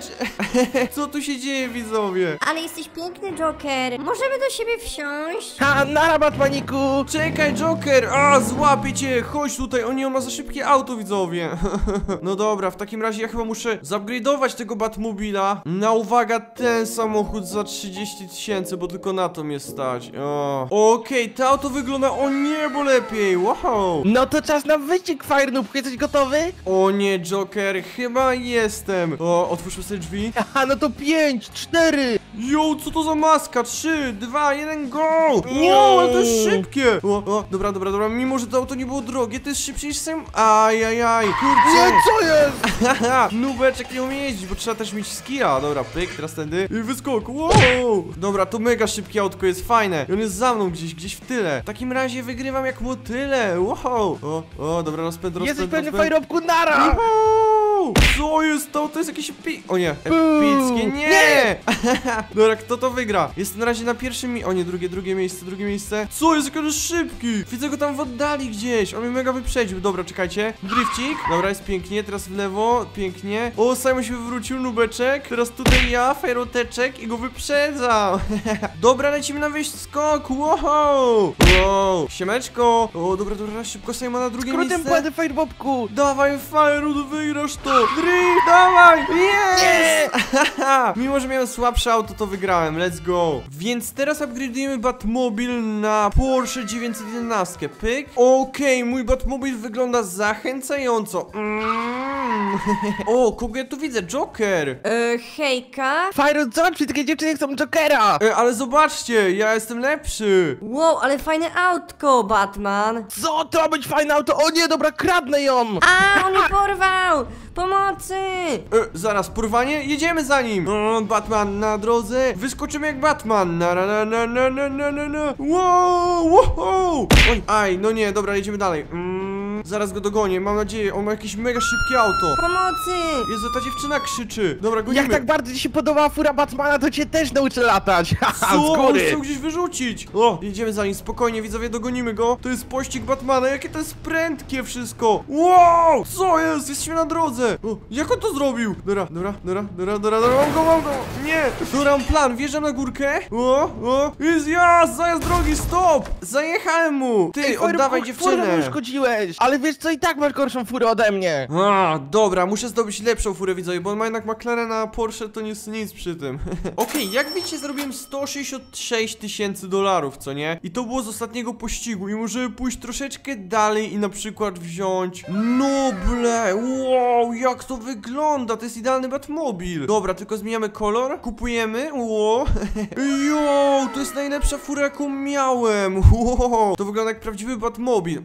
Co tu się dzieje, widzowie? Ale jesteś piękny, Joker. Możemy do siebie wsiąść? Ha, nara, Batmaniku. Czekaj, Joker! A, złapię cię! Chodź tutaj, on ma za szybkie auto, widzowie. No dobra, w takim razie ja chyba muszę zupgrade'ować tego Batmobila na, uwaga, ten samochód za 30 000, bo tylko na to mnie stać. Okej, to auto wygląda o niebo lepiej, wow! No to czas na wyścig, Fire Noob. Jesteś gotowy? O nie, Joker, chyba jestem. O, otwórzmy sobie drzwi. Aha, no to 5, 4. Jo, co to za maska? 3, 2, 1, go! Wow, ale to jest szybkie! Dobra, mimo że to auto nie było drogie, to jest szybciej niż sam... Ajajaj, kurczę! Nie, co jest? Haha, nubeczek nie umie jeździć, bo trzeba też mieć skilla. Dobra, pyk, teraz tędy. I wyskok, wow! Dobra, to mega szybkie autko, jest fajne. I on jest za mną gdzieś w tyle. W takim razie wygrywam jak motyle, wow! Dobra, rozpęd. Jesteś pewny, Fire Noobku, nara. Wow! Co jest to? To jest jakieś O nie, epickie, nie! Dobra, kto to wygra? Jest na razie na pierwszym O nie, drugie miejsce. Co jest, jak on jest szybki? Widzę go tam w oddali gdzieś. On mnie mega wyprzedził. Dobra, czekajcie. Drifcik. Dobra, jest pięknie. Teraz w lewo. Pięknie. O, Simon się wywrócił, nubeczek. Teraz tutaj ja, Fajroteczek i go wyprzedzam. Dobra, lecimy na skok. Wow! Siemeczko. O, dobra, szybko Simon na drugie Skrótem miejsce. pładę, Fire Noobku. Dawaj, Firewood, wygrasz to! Drift, dawaj! Yes! Mimo, że miałem słabsze auto, to wygrałem, let's go! Więc teraz upgrade'ujemy Batmobil na Porsche 911, pyk. Okej, mój Batmobil wygląda zachęcająco. O, kogo ja tu widzę? Joker! Hejka? Fire, zobacz, takie dziewczyny chcą Jokera. Ale zobaczcie, ja jestem lepszy! Wow, ale fajne autko, Batman. Co? To ma być fajne auto. O nie, dobra, kradnę ją. A, on mnie porwał! Pomocy! Zaraz, porwanie? Jedziemy za nim! Batman na drodze! Wyskoczymy jak Batman! Wow! Oj, aj, no nie, dobra, jedziemy dalej. Zaraz go dogonię, mam nadzieję, on ma jakieś mega szybkie auto. Pomocy! Jezu, ta dziewczyna krzyczy. Dobra, gonimy. Jak tak bardzo ci się podobała fura Batmana, to cię też nauczę latać. Haha, Co? z On góry. chciał gdzieś wyrzucić. O, jedziemy za nim, spokojnie, widzowie, dogonimy go. To jest pościg Batmana, jakie to jest prędkie wszystko. Wow! Co jest? Jesteśmy na drodze. O, jak on to zrobił? Dobra, mam go. Nie! Dobra, mam plan, wjeżdżam na górkę. Jest zajazd drogi, stop! Zajechałem mu. Ty, Ej, oddawaj Fire, furę dziewczynę. mu uszkodziłeś. Ale wiesz co, i tak masz gorszą furę ode mnie. Dobra, muszę zdobyć lepszą furę, widzowie, bo on ma jednak McLarena, a Porsche to nie jest nic przy tym. Okej, jak widzicie, zrobiłem $166 000, co nie? I to było z ostatniego pościgu i możemy pójść troszeczkę dalej i na przykład wziąć Noble. Wow, jak to wygląda, to jest idealny Batmobil. Dobra, tylko zmieniamy kolor, kupujemy. Wow. Jo, to jest najlepsza fura, jaką miałem. Wow, to wygląda jak prawdziwy Batmobil.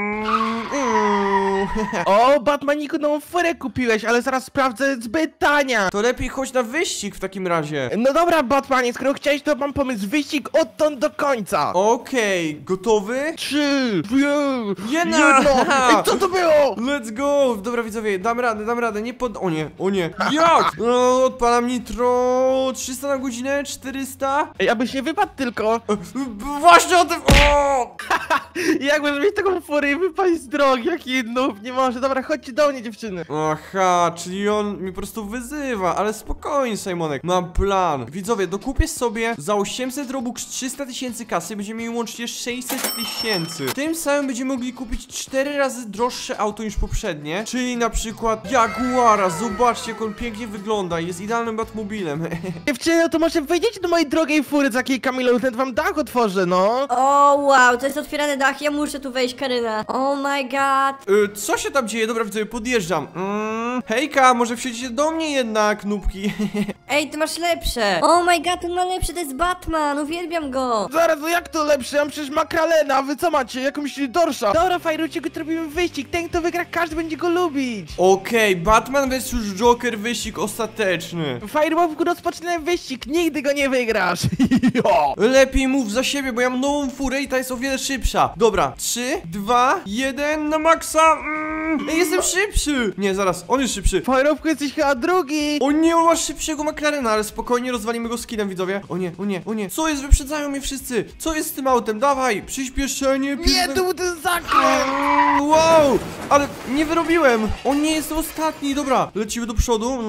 O, Batmaniku, nową furę kupiłeś, ale zaraz sprawdzę, zbyt tania. To lepiej chodź na wyścig w takim razie. No dobra, Batmanie, skoro chciałeś, to mam pomysł, wyścig odtąd do końca. Okej, gotowy? 3, 2, Jedna! 1. Ej, co to było? Let's go! Dobra, widzowie, dam radę, nie pod... O nie, jak? No, odpalam nitro, 300 na godzinę, 400. Ej, abyś nie wypadł tylko. Właśnie o tym... O! Jakby mieć taką furę i wypaść z drogi, jaki noob, nie może. Dobra, chodźcie do mnie, dziewczyny. Aha, czyli on mnie po prostu wyzywa, ale spokojnie, Simonek, mam plan. Widzowie, dokupię sobie za 800 Robux 300 000 kasy, będziemy mieli łącznie 600 000. Tym samym będziemy mogli kupić 4 razy droższe auto niż poprzednie, czyli na przykład Jaguara. Zobaczcie, jak on pięknie wygląda, jest idealnym Batmobilem. Dziewczyny, to może wejdziecie do mojej drogiej fury za kilka minut, ten wam dach otworzę, no. O, wow, to jest otwierany dach, ja muszę tu wejść, Karyna. Oh my god. Co się tam dzieje? Dobra, widzowie, podjeżdżam. Hejka, może wsiądziecie do mnie jednak, nubki. Ej, ty masz lepsze. Oh my god, ten ma lepsze, to jest Batman, uwielbiam go. Zaraz, no jak to lepsze? Ja mam przecież makralena, a wy co macie? Jakąś dorsza? Dobra, Fajrucie, robimy wyścig. Ten, kto wygra, każdy będzie go lubić. Okej, Batman vs Joker, wyścig ostateczny. Fajrobku, rozpocznę wyścig, nigdy go nie wygrasz. Lepiej mów za siebie, bo ja mam nową furę i ta jest o wiele szybsza. Dobra, 3, 2, 1, na maksa. Ej, jestem szybszy. Nie, zaraz, on jest szybszy. Fajrobku, jesteś chyba drugi. O nie, on ma szybszego McLarena, ale spokojnie, rozwalimy go skinem, widzowie. O nie, o nie, o nie. Co jest? Wyprzedzają mnie wszyscy. Co jest z tym autem? Dawaj, przyspieszenie. Nie, to był ten zakręt. Wow, ale nie wyrobiłem. On nie jest ostatni. Dobra, lecimy do przodu.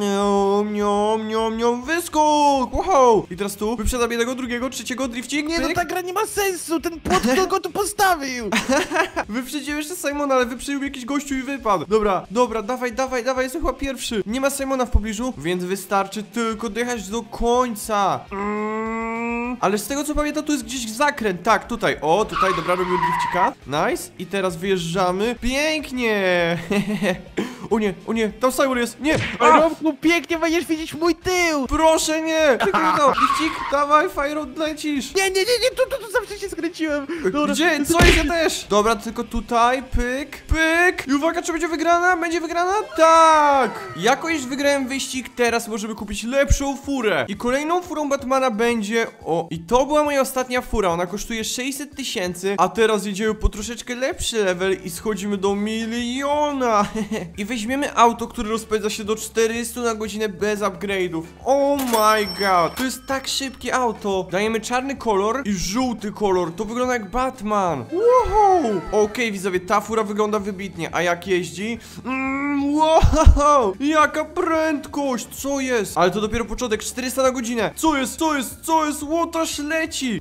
Wyskok. Wow. I teraz tu, wyprzedzam jednego, drugiego, trzeciego, drifcik. Nie, no ta gra nie ma sensu. Ten płot, kto go tu postawił. Wyprzedziłem jeszcze Simona, ale wyprzedził jakiś gościu i wypadł. Dobra, dobra, dawaj, jestem chyba pierwszy. Nie ma Simona w pobliżu, więc wystarczy tylko dojechać do końca. Ale z tego co pamiętam, tu jest gdzieś zakręt. Tak, tutaj, o, tutaj, dobra, robimy drifcika. Nice, i teraz wyjeżdżamy. Pięknie. O nie, tam Simon jest. Nie, Fajrobku, pięknie będziesz widzieć mój tył. proszę nie. Czekaj, no, drifcik, dawaj, Fajro, lecisz. Nie, tu zawsze się skręciłem. Dobra. Gdzie? Co jest? Ja też! Dobra, tylko tutaj, pyk. I uwaga, czy będzie wygrana? Będzie wygrana? Tak! Jakoś wygrałem wyścig, teraz możemy kupić lepszą furę. I kolejną furą Batmana będzie... O, i to była moja ostatnia fura, ona kosztuje 600 000, a teraz jedziemy po troszeczkę lepszy level i schodzimy do 1 000 000. I weźmiemy auto, które rozpędza się do 400 na godzinę bez upgrade'ów. Oh my god, to jest tak szybkie auto. Dajemy czarny kolor i żółty kolor, to wygląda jak Batman. Wow! Okej, widzowie, ta fura wygląda wybitnie, a jak jeździ? Wow! Jaka prędkość! Co jest? Ale to dopiero początek, 400 na godzinę. Co jest? Łotarz leci!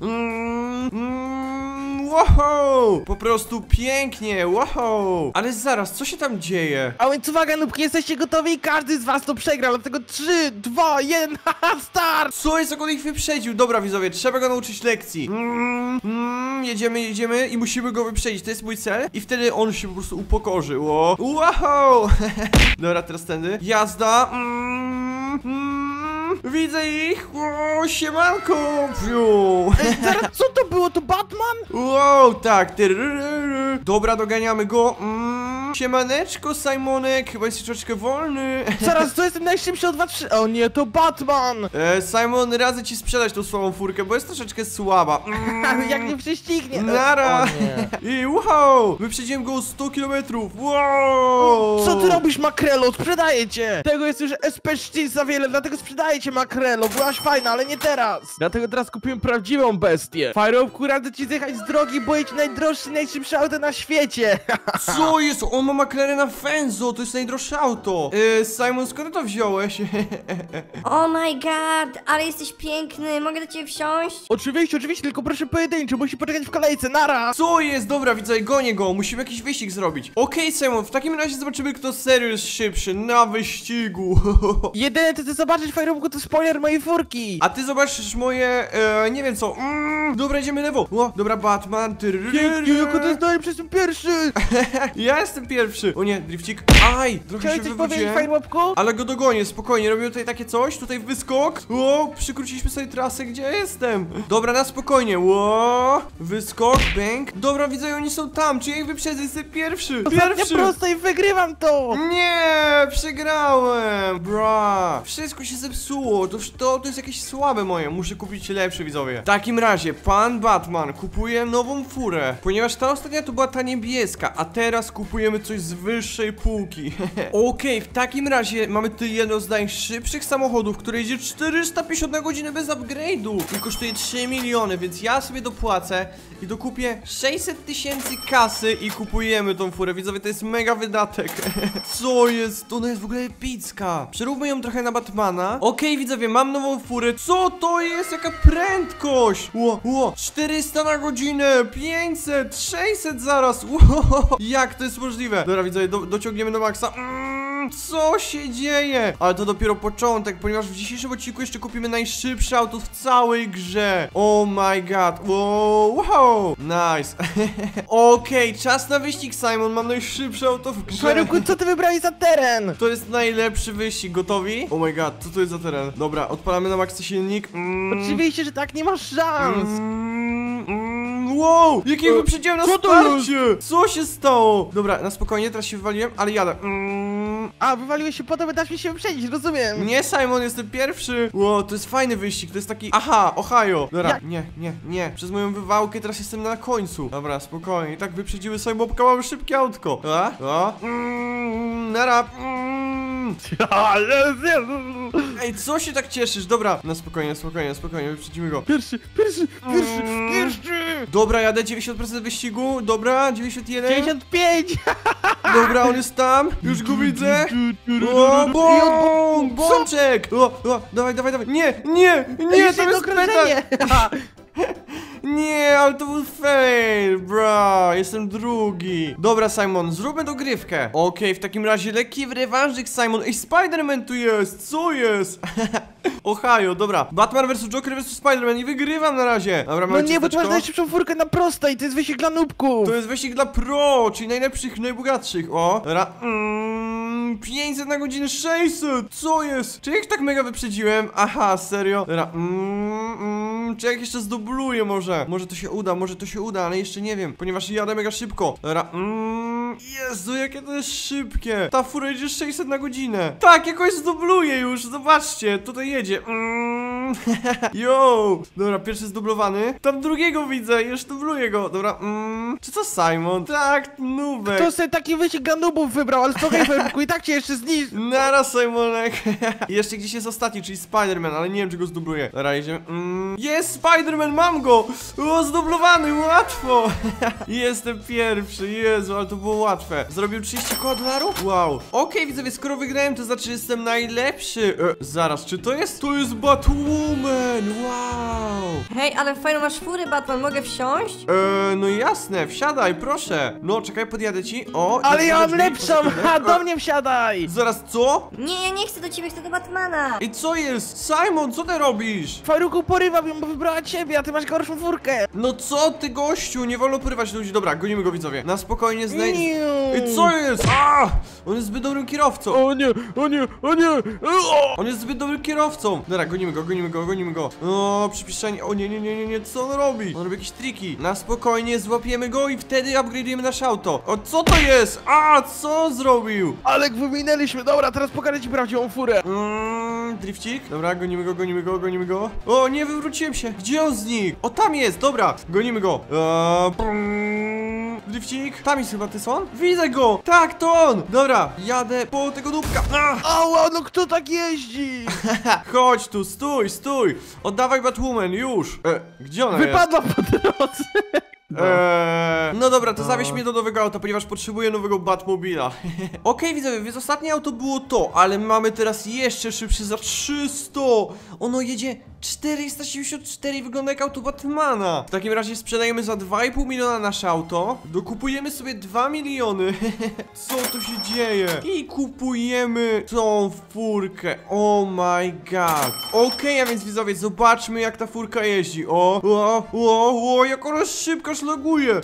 Wow! Po prostu pięknie, wow! Ale zaraz, co się tam dzieje? A więc uwaga, nubki, jesteście gotowi? Każdy z was to przegra, dlatego 3, 2, 1, start! Co jest, jak on ich wyprzedził? Dobra, widzowie, trzeba go nauczyć lekcji. Jedziemy i musimy go wyprzedzić, to jest mój cel. I wtedy on się po prostu upokorzy. Wow! Dobra, teraz tędy. Jazda. Widzę ich! O, siemanko! Ej, zaraz, co to było? To Batman? Wow, tak. Dobra, doganiamy go. Siemaneczko, Simonek. Chyba jest troszeczkę wolny. Zaraz, to jestem najszybszy od 2-3. O nie, to Batman! Simon, radzę ci sprzedać tą słabą furkę, bo jest troszeczkę słaba. Jak nie prześcignie. Nara! O nie. I wow! Wyprzedziłem go o 100 km. Wow! Co ty robisz, Makrelo? Sprzedaję cię! Tego jest już SP za wiele, dlatego sprzedaję cię, Makrelo. Byłaś fajna, ale nie teraz. Dlatego teraz kupiłem prawdziwą bestię. Fajrobku, radzę ci zjechać z drogi, bo jest najdroższy, najszybszy auto na świecie. Co jest? On ma McLarena Fenzo, to jest najdroższe auto. Simon, skąd to wziąłeś? Oh my god, ale jesteś piękny, mogę do ciebie wsiąść? Oczywiście, tylko proszę pojedynczo, musi poczekać w kolejce, nara! Co jest? Dobra, widzę, gonię go, musimy jakiś wyścig zrobić. Okej, Simon, w takim razie zobaczymy, kto serio jest szybszy na wyścigu. Jedyne, co ty zobaczysz, Fajrobku, to spoiler mojej furki. A ty zobaczysz moje, nie wiem co. Dobra, idziemy lewo. O, dobra, Batman. Pięknie, jako to jest najlepszy, jestem pierwszy. Ja jestem pierwszy. O nie, drifcik. Aj, trochę Chciałeś się coś powiedzieć, wywróciłem. Fajrobku? Ale go dogonię, spokojnie, robimy tutaj takie coś, tutaj wyskok. O, przykróciliśmy sobie trasę, gdzie ja jestem. Dobra, na spokojnie, wyskok, bang. Dobra, widzę, oni są tam, czy ja ich wyprzedzę, jestem pierwszy. Ja prosto i wygrywam to. Nie, przegrałem, bra. Wszystko się zepsuło, to jest jakieś słabe moje, muszę kupić lepsze, widzowie. W takim razie, pan Batman kupuje nową furę, ponieważ ta ostatnia to była ta niebieska, a teraz kupujemy coś z wyższej półki. Okej, w takim razie mamy tu jedno z najszybszych samochodów, które jedzie 450 na godzinę bez upgrade'u i kosztuje 3 miliony, więc ja sobie dopłacę i dokupię 600 000 kasy i kupujemy tą furę, widzowie, to jest mega wydatek. Co jest? Ona jest w ogóle epicka. Przeróbmy ją trochę na Batmana. Okej, widzowie, mam nową furę. Co to jest? Jaka prędkość? 400 na godzinę, 500, 600 zaraz. Jak to jest możliwe? Dobra, widzowie, dociągniemy do maksa. Co się dzieje? Ale to dopiero początek, ponieważ w dzisiejszym odcinku jeszcze kupimy najszybsze auto w całej grze. Oh my god. Wow. Nice. Okej, czas na wyścig, Simon. Mam najszybsze auto w grze. Faruku, co ty wybrałeś za teren? To jest najlepszy wyścig. Gotowi? Oh my god, co to jest za teren? Dobra, odpalamy na maksa silnik. Oczywiście, że tak, nie masz szans. Wow, jakiego wyprzedziłem na co to starcie? Co się stało? Dobra, na spokojnie, teraz się wywaliłem, ale jadę. A, wywaliłeś się po to, by dać mi się wyprzedzić, rozumiem. Nie, Simon, jestem pierwszy. Wow, to jest fajny wyścig, to jest taki... Aha, Ohio. Dobra, Jak? nie. Przez moją wywałkę teraz jestem na końcu. Dobra, spokojnie. I tak wyprzedziły Simonka, mamy szybkie autko. Nara. Ej, co się tak cieszysz? Dobra, na spokojnie, wyprzedzimy go. Pierwszy. Dobra, jadę 90% wyścigu. Dobra, 91. 95. Dobra, on jest tam. Już go widzę. O, bączek. Dawaj. Nie, to jest okrążenie. Nie, ale to był fail, bro. Jestem drugi. Dobra, Simon, zróbmy dogrywkę. Okej, w takim razie lekki rewanżyk, Simon. Ej, Spider-Man tu jest. Co jest? Ohio, dobra. Batman vs Joker vs Spider-Man i wygrywam na razie. Dobra, No mamy nie, bo ty masz ciasteczko. najszybszą furkę na prostej, to jest wyścig dla nubków. To jest wyścig dla pro, czyli najlepszych, najbogatszych. O, dobra. 500 na godzinę, 600. Co jest? Czy jak tak mega wyprzedziłem? Aha, serio? Dobra. Czy jak jeszcze zdubluję może? Może to się uda, ale jeszcze nie wiem, ponieważ jadę mega szybko. Dobra. Jezu, jakie to jest szybkie. Ta fura jedzie 600 na godzinę. Tak, jakoś zdubluję już, zobaczcie, tutaj jedzie. Yo. Dobra, pierwszy zdublowany. Tam drugiego widzę, już dubluję go. Dobra. Czy to Simon? Tak, nubek. Kto sobie taki wyścig dla nubów wybrał, ale słuchaj, Faruku, i tak cię jeszcze zniszczy. Naraz, Simonek. I jeszcze gdzieś jest ostatni, czyli Spider-Man, ale nie wiem, czy go zdubluję. Dobra, jedziemy. Jest Spider-Man, mam go! O, zdublowany, łatwo! Jestem pierwszy, Jezu, ale to było łatwe. Zrobił 30 koła dolarów? Wow. Okej, widzowie, skoro wygrałem, to znaczy, że jestem najlepszy. Zaraz, czy to jest? To jest Batwoman, wow. Hej, ale fajną masz furę, Batman, mogę wsiąść? No jasne, wsiadaj, proszę. No, czekaj, podjadę ci. O, Ale ja mam drzwi, lepszą, a do mnie wsiadaj. Zaraz, co? Nie, ja nie chcę do ciebie, chcę do Batmana. I co jest? Simon, co ty robisz? Faruku, porywam ją, bo wybrała ciebie, a ty masz gorszą furkę. No co ty, gościu? Nie wolno porywać ludzi. Dobra, gonimy go, widzowie. Na spokojnie znajdę. Niu. I co jest? On jest zbyt dobrym kierowcą. O nie. On jest zbyt dobrym kierowcą. Dobra, gonimy go. O, przyspieszenie. O nie. Co on robi? On robi jakieś triki. Na spokojnie złapiemy go i wtedy upgrade'ujemy nasze auto. O, co to jest? Co on zrobił? Alek, wyminęliśmy, dobra, teraz pokażę ci prawdziwą furę. Drifcik. Dobra, gonimy go. O, nie, wywróciłem się. Gdzie on znikł? O, tam jest, dobra. Gonimy go. Drifcik. Tam jest chyba Tyson. Widzę go. Tak, to on. Dobra, jadę po tego dupka. Ała, no kto tak jeździ? Chodź tu, stój. Oddawaj Batwoman, już. Gdzie ona Wypadła po drodze. No dobra, to zawieź mnie do nowego auta, ponieważ potrzebuję nowego Batmobila. Okej, widzowie, więc ostatnie auto było to, ale mamy teraz jeszcze szybszy za 300. Ono jedzie 474 i wygląda jak auto Batmana. W takim razie sprzedajemy za 2,5 miliona nasze auto. Dokupujemy sobie 2 miliony. Co tu się dzieje? I kupujemy tą furkę. Oh my god. Okej, a więc widzowie, zobaczmy jak ta furka jeździ. Jak ona szybko szlaguje.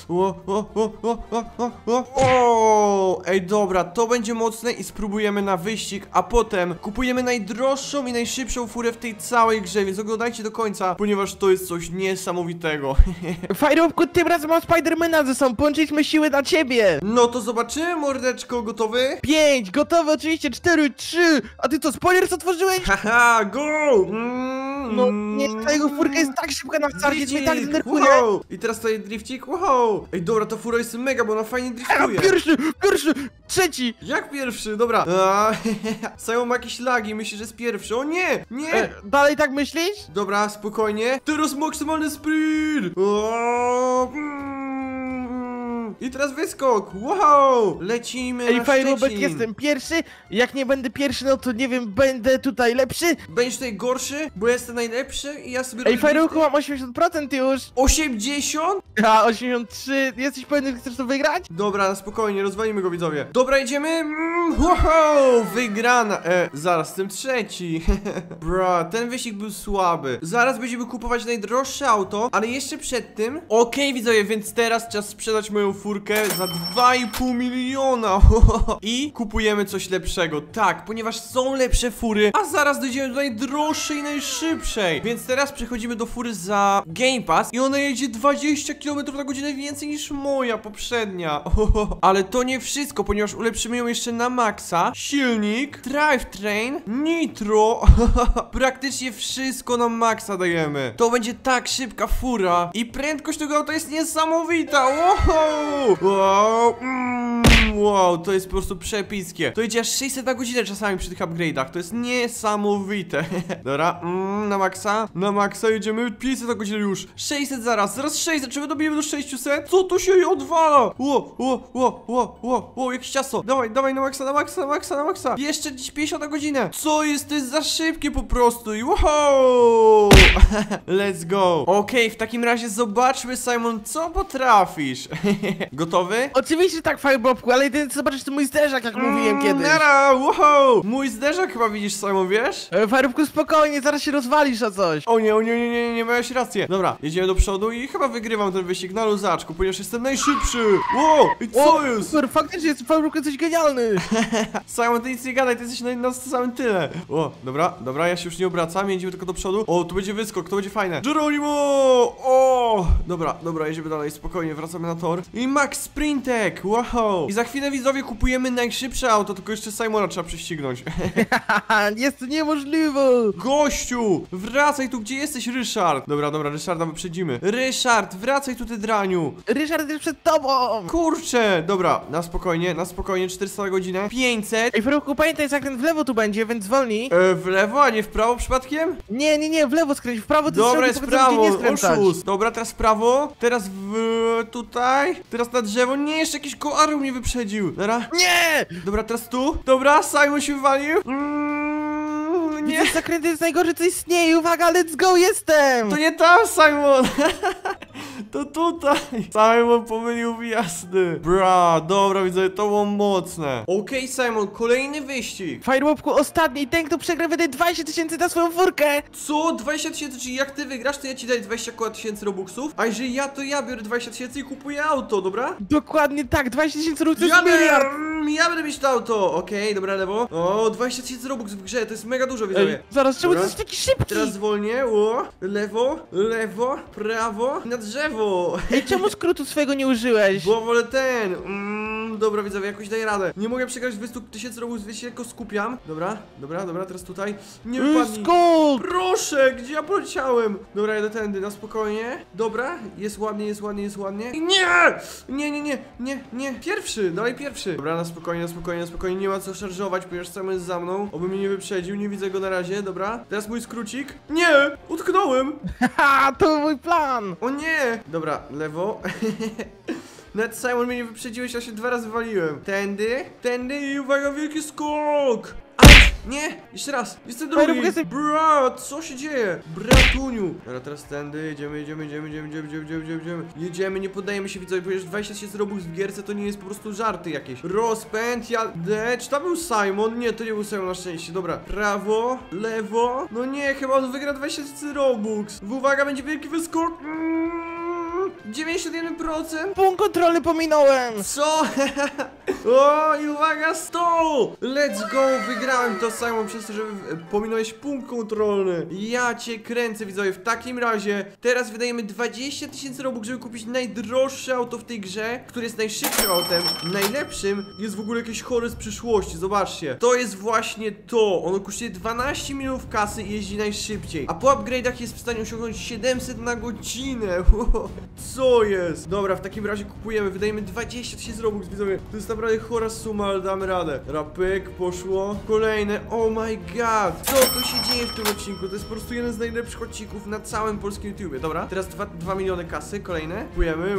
Ej, dobra, to będzie mocne i spróbujemy na wyścig, a potem kupujemy najdroższą i najszybszą furę w tej całej grze, więc oglądajcie do końca, ponieważ to jest coś niesamowitego. Fajerówku, tym razem mam Spidermana ze sobą, połączyliśmy siły dla ciebie. No to zobaczymy, mordeczko, gotowy? 5, gotowe oczywiście, 4, 3. A ty co, spoiler otworzyłeś? Haha, go! No nie, ta jego furka jest tak szybka na starcie, że mnie tak denerwuje. Wow. I teraz to jest drifcik, wow! Ej, dobra, ta fura jest mega, bo ona fajnie driftuje. Pierwszy, trzeci. Jak pierwszy? Dobra. Simon ma jakieś lagi, myśli, że jest pierwszy. O nie! Nie! Dalej tak myślisz? Dobra, spokojnie. Teraz maksymalny sprint! I teraz wyskok. Wow! Lecimy Ej, na Fajrobek, Szczecin. jestem pierwszy. Jak nie będę pierwszy, no to nie wiem, będę tutaj lepszy. Będziesz tutaj gorszy, bo jestem najlepszy i ja sobie Ej, robię Fajrobku, drifty. mam 80% już. 80? A, 83. Jesteś pewny, że chcesz to wygrać? Dobra, spokojnie, rozwalimy go, widzowie. Dobra, idziemy. Wow, wygrana. Zaraz, jestem trzeci. Bra, ten wyścig był słaby. Zaraz będziemy kupować najdroższe auto, ale jeszcze przed tym. Okej, widzowie, więc teraz czas sprzedać moją furkę za 2,5 miliona. I kupujemy coś lepszego. Tak, ponieważ są lepsze fury, a zaraz dojdziemy do najdroższej i najszybszej. Więc teraz przechodzimy do fury za Game Pass i ona jedzie 20 km na godzinę więcej niż moja poprzednia. Ale to nie wszystko, ponieważ ulepszymy ją jeszcze na maksa. Silnik, drivetrain, nitro. Praktycznie wszystko na maksa dajemy. To będzie tak szybka fura i prędkość tego auta jest niesamowita. Wow, wow, to jest po prostu przepickie. To idzie aż 600 na godzinę czasami przy tych upgrade'ach. To jest niesamowite. Dobra, na maksa jedziemy 500 na godzinę już. 600 zaraz 600, czy my dobijemy do 600? Co to się odwala? Wow, jakieś ciasto. Dawaj, na maksa. Jeszcze gdzieś 50 na godzinę. Co jest? To jest za szybkie po prostu. I wow. Let's go. Okej, w takim razie zobaczmy, Simon, co potrafisz. Gotowy? Oczywiście tak, Firebobku, ale ty zobaczysz to mój zderzak, jak mówiłem kiedyś. Wow. Mój zderzak chyba widzisz, Simon, wiesz? Firebobku, spokojnie, zaraz się rozwalisz o coś. O nie, miałeś rację. Dobra, jedziemy do przodu i chyba wygrywam ten wyścig na luzaczku, ponieważ jestem najszybszy. Wow, i co jest? Super, faktycznie jest Firebobku coś genialny. Simon, ty nic nie gadaj, ty jesteś na samym tyle. O, dobra, ja się już nie obracam, jedziemy tylko do przodu. O, tu będzie wyskok, to będzie fajne. Geronimo! O, dobra, jedziemy dalej, spokojnie, wracamy na tor. I Max Sprintek, wow. I za chwilę, widzowie, kupujemy najszybsze auto, tylko jeszcze Simona trzeba prześcignąć. Jest to niemożliwe. Gościu, wracaj tu, gdzie jesteś, Ryszard? Dobra, Ryszarda wyprzedzimy. Ryszard, wracaj tu, ty draniu. Ryszard jest przed tobą. Kurczę, dobra, na spokojnie, 400 na godzinę, 500. Ej, Firebobku, pamiętaj, zakręt w lewo tu będzie, więc zwolnij. W lewo, a nie w prawo przypadkiem? Nie, w lewo skręć, w prawo to Dobra, jest prawo, nie skręcać. oszust. Dobra, teraz w prawo, teraz tutaj, teraz na drzewo. Nie, jeszcze jakiś koaru mnie wyprzedził. Dobra. Nie! Dobra, teraz tu. Dobra, Simon się wywalił. Nie. Widzisz, zakręt jest najgorsze, co istnieje. Uwaga, let's go, jestem! To nie tam, Simon. To tutaj. Simon pomylił wjazdy. Bra, dobra, widzę, to było mocne. Okej, Simon, kolejny wyścig. Firebobku, ostatni, ten kto przegra wydaje 20 000 na swoją furkę. Co? 20 000, czyli jak ty wygrasz, to ja ci daję 20 000 robuxów, a jeżeli ja, to ja biorę 20 000 i kupuję auto, dobra? Dokładnie tak, 20 000 ruch to jest miliard. Ja będę mieć to auto. Okej, dobra, lewo. O, 20 000 robux w grze, to jest mega dużo, widzowie. Ej, zaraz, czemu Dobra. jesteś taki szybki? Teraz zwolnię, lewo, prawo, na drzewo. Ej, czemu skrótu swojego nie użyłeś? Bo wolę ten. Dobra, widzowie, jakoś daję radę. Nie mogę przegrać 200 000 robux, więc się tylko skupiam. Dobra, teraz tutaj. Nie wypadnij. Skok! Proszę, gdzie ja poleciałem? Dobra, jedę tędy, na spokojnie. Dobra, jest ładnie. I nie. Pierwszy, dawaj pierwszy. Dobra, na spokojnie. Nie ma co szarżować, ponieważ sam jest za mną. Oby mnie nie wyprzedził, nie widzę go na razie. Dobra, teraz mój skrócik. Nie, utknąłem. Haha, to był mój plan. O nie. Dobra, lewo. Nawet Simon mnie nie wyprzedziłeś, ja się 2 razy waliłem. Tędy i uwaga, wielki skok. Nie, jeszcze raz, jestem drugi. Bra, co się dzieje? Bratuniu. Dobra, teraz tędy, jedziemy, nie poddajemy się, widzowie, ponieważ 20 000 robux w gierce to nie jest po prostu żarty jakieś. Rozpęd, jadę. Czy to był Simon? Nie, to nie był Simon na szczęście. Dobra, prawo, lewo. No nie, chyba on wygra 20 000 robux. Uwaga, będzie wielki wyskok. 91%. Punkt kontrolny pominąłem. Co? O, i uwaga, 100! Let's go, wygrałem to, Simon, przez to, że pominąłeś punkt kontrolny. Ja cię kręcę, widzowie. W takim razie teraz wydajemy 20 000 robux, żeby kupić najdroższe auto w tej grze, które jest najszybszym autem, najlepszym. Jest w ogóle jakieś chore z przyszłości, zobaczcie. To jest właśnie to. Ono kosztuje 12 milionów kasy i jeździ najszybciej. A po upgrade'ach jest w stanie osiągnąć 700 na godzinę. Co jest? Dobra, w takim razie kupujemy, wydajemy 20 000 Robux, widzowie. To jest naprawdę chora suma, ale damy radę. Rapyk, poszło. Kolejne, oh my god. Co tu się dzieje w tym odcinku? To jest po prostu jeden z najlepszych odcinków na całym polskim YouTubie. Dobra, teraz 2 miliony kasy, kolejne. Kupujemy,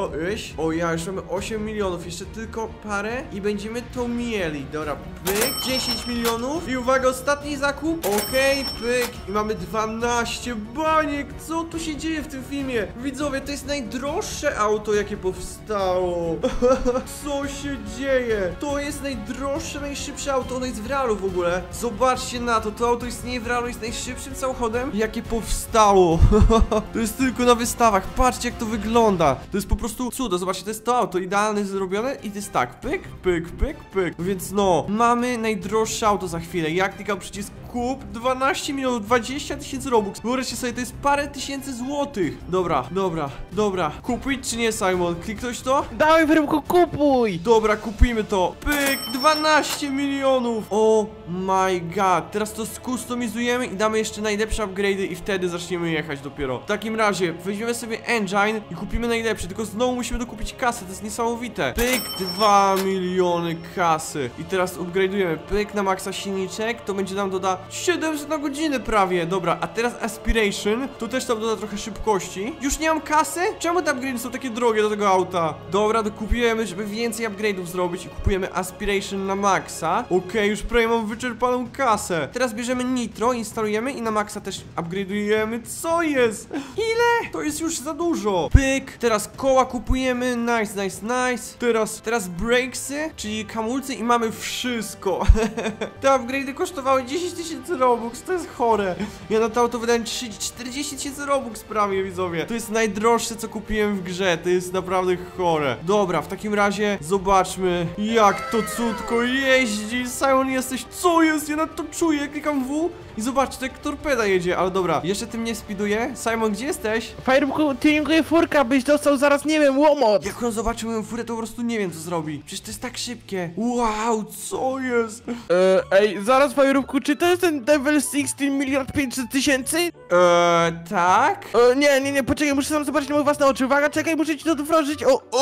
o ja, już mamy 8 milionów, jeszcze tylko parę i będziemy to mieli. Dobra, pyk, 10 milionów i uwaga, ostatni zakup. Okej, pyk i mamy 12 baniek. Co tu się dzieje w tym filmie? Widzowie, to jest najdroższe auto, jakie powstało. Co się dzieje? To jest najdroższe, najszybsze auto, ono jest w realu w ogóle. Zobaczcie na to, to auto istnieje w realu, jest najszybszym samochodem, jakie powstało. To jest tylko na wystawach, patrzcie jak to wygląda. To jest po prostu cudo, zobaczcie, to jest to auto, idealnie zrobione i to jest tak, pyk, pyk, pyk, pyk. Więc no, mamy najdroższe auto za chwilę. Jak klikam przycisk kup, 12 milionów, 20 000 Robux. Wyobraźcie sobie, to jest parę tysięcy złotych. Dobra. Kupić czy nie, Simon? Kliknąć to? Dawaj, Fajrupku, kupuj! Dobra, kupimy to. Pyk, 12 milionów. Oh my god. Teraz to skustomizujemy i damy jeszcze najlepsze upgrade'y i wtedy zaczniemy jechać dopiero. W takim razie weźmiemy sobie engine i kupimy najlepszy, tylko znowu musimy dokupić kasę, to jest niesamowite. Pyk, 2 miliony kasy. I teraz upgrade'ujemy. Pyk, na maksa silniczek, to będzie nam doda 700 na godzinę prawie. Dobra, a teraz aspiration, to też tam doda trochę szybkości. Już nie mam kasy? Czemu te upgrade'y są takie drogie do tego auta? Dobra, dokupujemy, żeby więcej upgrade'ów zrobić i kupujemy aspiration na maksa. Okej, już prawie mam wyczerpaną kasę. Teraz bierzemy nitro, instalujemy i na maksa też upgrade'ujemy. Co jest? Ile? To jest już za dużo. Pyk, teraz koła kupujemy. Nice. Teraz brakesy, czyli hamulce i mamy wszystko. Te upgrade'y kosztowały 10 000 Robux, to jest chore. Ja na to auto wydałem 40 000 Robux prawie, widzowie. To jest najdroższe, co kupiłem w grze. To jest naprawdę chore. Dobra, w takim razie zobaczmy, jak to cudko jeździ. Simon, jesteś... Co jest? Ja na to czuję. Klikam W i zobaczcie, to jak torpeda jedzie. Ale dobra, jeszcze tym nie speeduje. Simon, gdzie jesteś? Fajrupku, tuninguje furka, byś dostał zaraz, nie wiem, łomot! Jak on zobaczy moją furę, to po prostu nie wiem, co zrobi. Przecież to jest tak szybkie. Wow, co jest? Ej, zaraz, Fajrupku, czy to jest ten Devil 16 500 000? Tak? Nie, poczekaj, muszę sam zobaczyć na moje własne oczy. Uwaga, czekaj, muszę ci to dowrócić.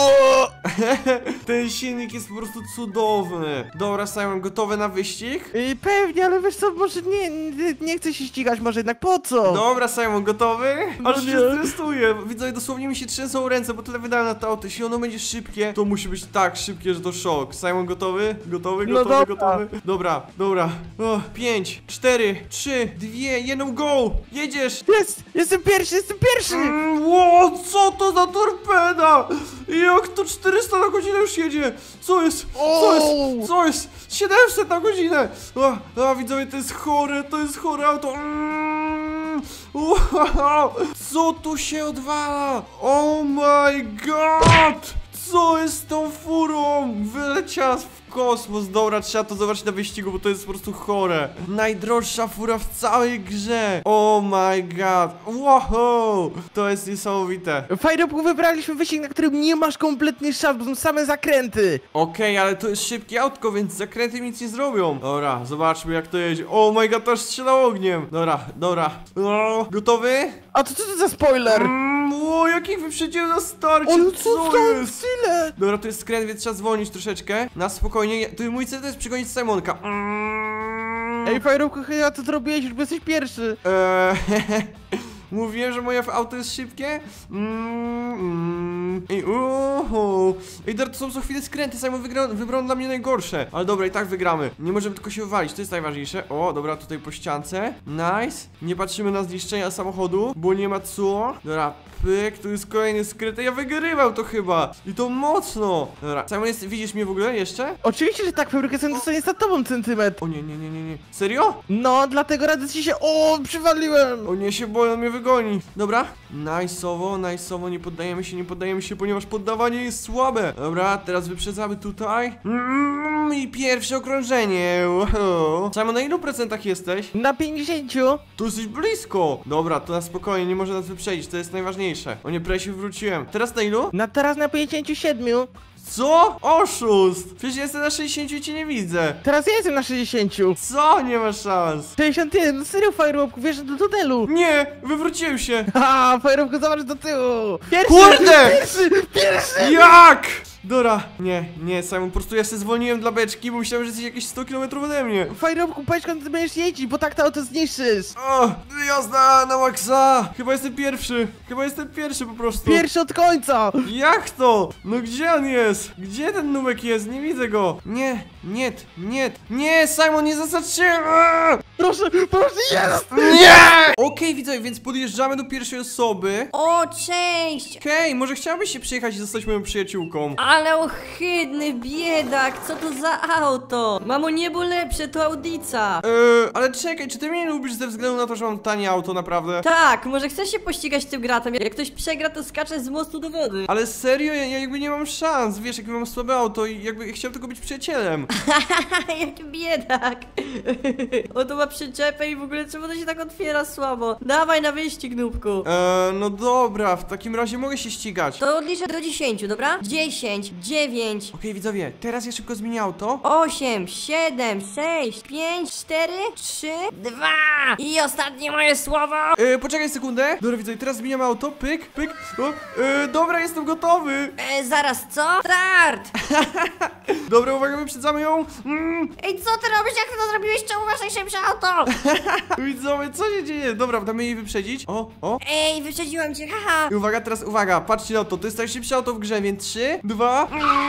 Ten silnik jest po prostu cudowny. Dobra, Simon, gotowy na wyścig? Pewnie, ale wiesz co, może nie chcę się ścigać, może jednak po co? Dobra, Simon, gotowy? Ale nie. się stresuję. Widzowie, dosłownie mi się trzęsą ręce, bo tyle wydałem na to auto. Jeśli ono będzie szybkie, to musi być tak szybkie, że to szok. Simon, gotowy? Gotowy? Dobra. 5, 4, 3, 2, 1, go! Jedziesz! Jestem pierwszy! Ło, co to za torpeda? Jak to 400 na godzinę już jedzie? Co jest? 700 na godzinę! Widzowie, to jest chore auto. Wow, co tu się odwala? Oh my god! Co jest z tą furą? Wyleciała w kosmos. Dobra, trzeba to zobaczyć na wyścigu, bo to jest po prostu chore. Najdroższa fura w całej grze. Oh my god. Wow, to jest niesamowite. Fajrupku, wybraliśmy wyścig, na którym nie masz kompletnie szans, bo są same zakręty. Okej, ale to jest szybkie autko, więc zakręty nic nie zrobią. Dobra, zobaczmy jak to jedzie. Oh my god, to aż strzela ogniem. Dobra. Gotowy? A co to za spoiler? Jakich wyprzedziłem na starcie, Ale co jest? Tyle? Dobra, to jest skręt, więc trzeba zwolnić troszeczkę. Na spokojnie, mój cel to jest przegonić Simonka. Ej, Fajrupku, chyba to zrobiłeś, już jesteś pierwszy. Mówiłem, że moje auto jest szybkie? Ej, to są co chwilę skręty, Simon wybrał dla mnie najgorsze. Ale dobra, i tak wygramy. Nie możemy tylko się wywalić, to jest najważniejsze. O, dobra, tutaj po ściance. Nice. Nie patrzymy na zniszczenia samochodu, bo nie ma co. Dobra, pyk, tu jest kolejny skręt. Ja wygrywam to chyba. I to mocno. Dobra, Simon, widzisz mnie w ogóle jeszcze? Oczywiście, że tak, Fajrupku, jestem dosłownie za tobą centymetr. O nie. Serio? No, dlatego radzę ci się... O, przywaliłem! O nie, się boję, on mnie wygoni. Dobra, nice'owo, nie poddajemy się, ponieważ poddawanie jest słabe. Dobra, teraz wyprzedzamy tutaj. I pierwsze okrążenie. Wow. Simon, na ilu procentach jesteś? Na 50. Tu jesteś blisko. Dobra, to na spokojnie, nie może nas wyprzedzić, to jest najważniejsze. O nie, prawie się wróciłem. Teraz na ilu? Teraz na 57. Co? Oszust! Przecież jestem na 60 i cię nie widzę. Teraz ja jestem na 60. Co? Nie ma szans. 61, no serio, Firewalku, wiesz, do tunelu. Nie, wywróciłem się. Ha, Firewalku, zobacz do tyłu. Pierwszy, Kurde! Pierwszy! Jak? Dobra, nie, Simon, po prostu ja się zwolniłem dla beczki, bo myślałem, że jesteś jakieś 100 km ode mnie. Firewalku, powiedz, kiedy ty będziesz jeździć, bo tak to auto zniszczysz. O, jazda na maksa! Chyba jestem pierwszy po prostu. Pierwszy od końca. Jak to? No gdzie on jest? Gdzie ten nubek jest? Nie widzę go. Nie, Simon, nie zasad się! Proszę, jest. Nie! Okej, widzowie, więc podjeżdżamy do pierwszej osoby. O, cześć! Okej, może chciałabyś się przyjechać i zostać moją przyjaciółką? Ale ohydny biedak, co to za auto? Mamo, nie było lepsze, to Audica. Ale czekaj, czy ty mnie nie lubisz ze względu na to, że mam tanie auto, naprawdę? Tak, może chcesz się pościgać tym gratem? Jak ktoś przegra, to skacze z mostu do wody. Ale serio, ja jakby nie mam szans, wiesz, jakby mam słabe auto i jakby chciałem tylko być przyjacielem. Jaki biedak. On to ma przyczepę i w ogóle czemu to się tak otwiera słabo? Dawaj na wyścig, nubku. No dobra, w takim razie mogę się ścigać. To odliczę do 10, dobra? 10, 9, Okej, widzowie, teraz ja szybko zmienię auto. 8, 7, 6, 5, 4, 3, 2 i ostatnie moje słowo. Poczekaj sekundę. Dobra, widzowie, teraz zmieniam auto, pyk. O, dobra, jestem gotowy. Zaraz, co? Start! Dobra, uwaga, wyprzedzamy ją. Ej, co ty robisz? Jak ty to zrobiłeś? Czemu masz najszybsze auto? Widzowie, co się dzieje? Dobra, damy jej wyprzedzić. O. Ej, wyprzedziłem cię, haha. I uwaga, teraz uwaga, patrzcie na to. To jest najszybsze auto w grze, więc 3, 2...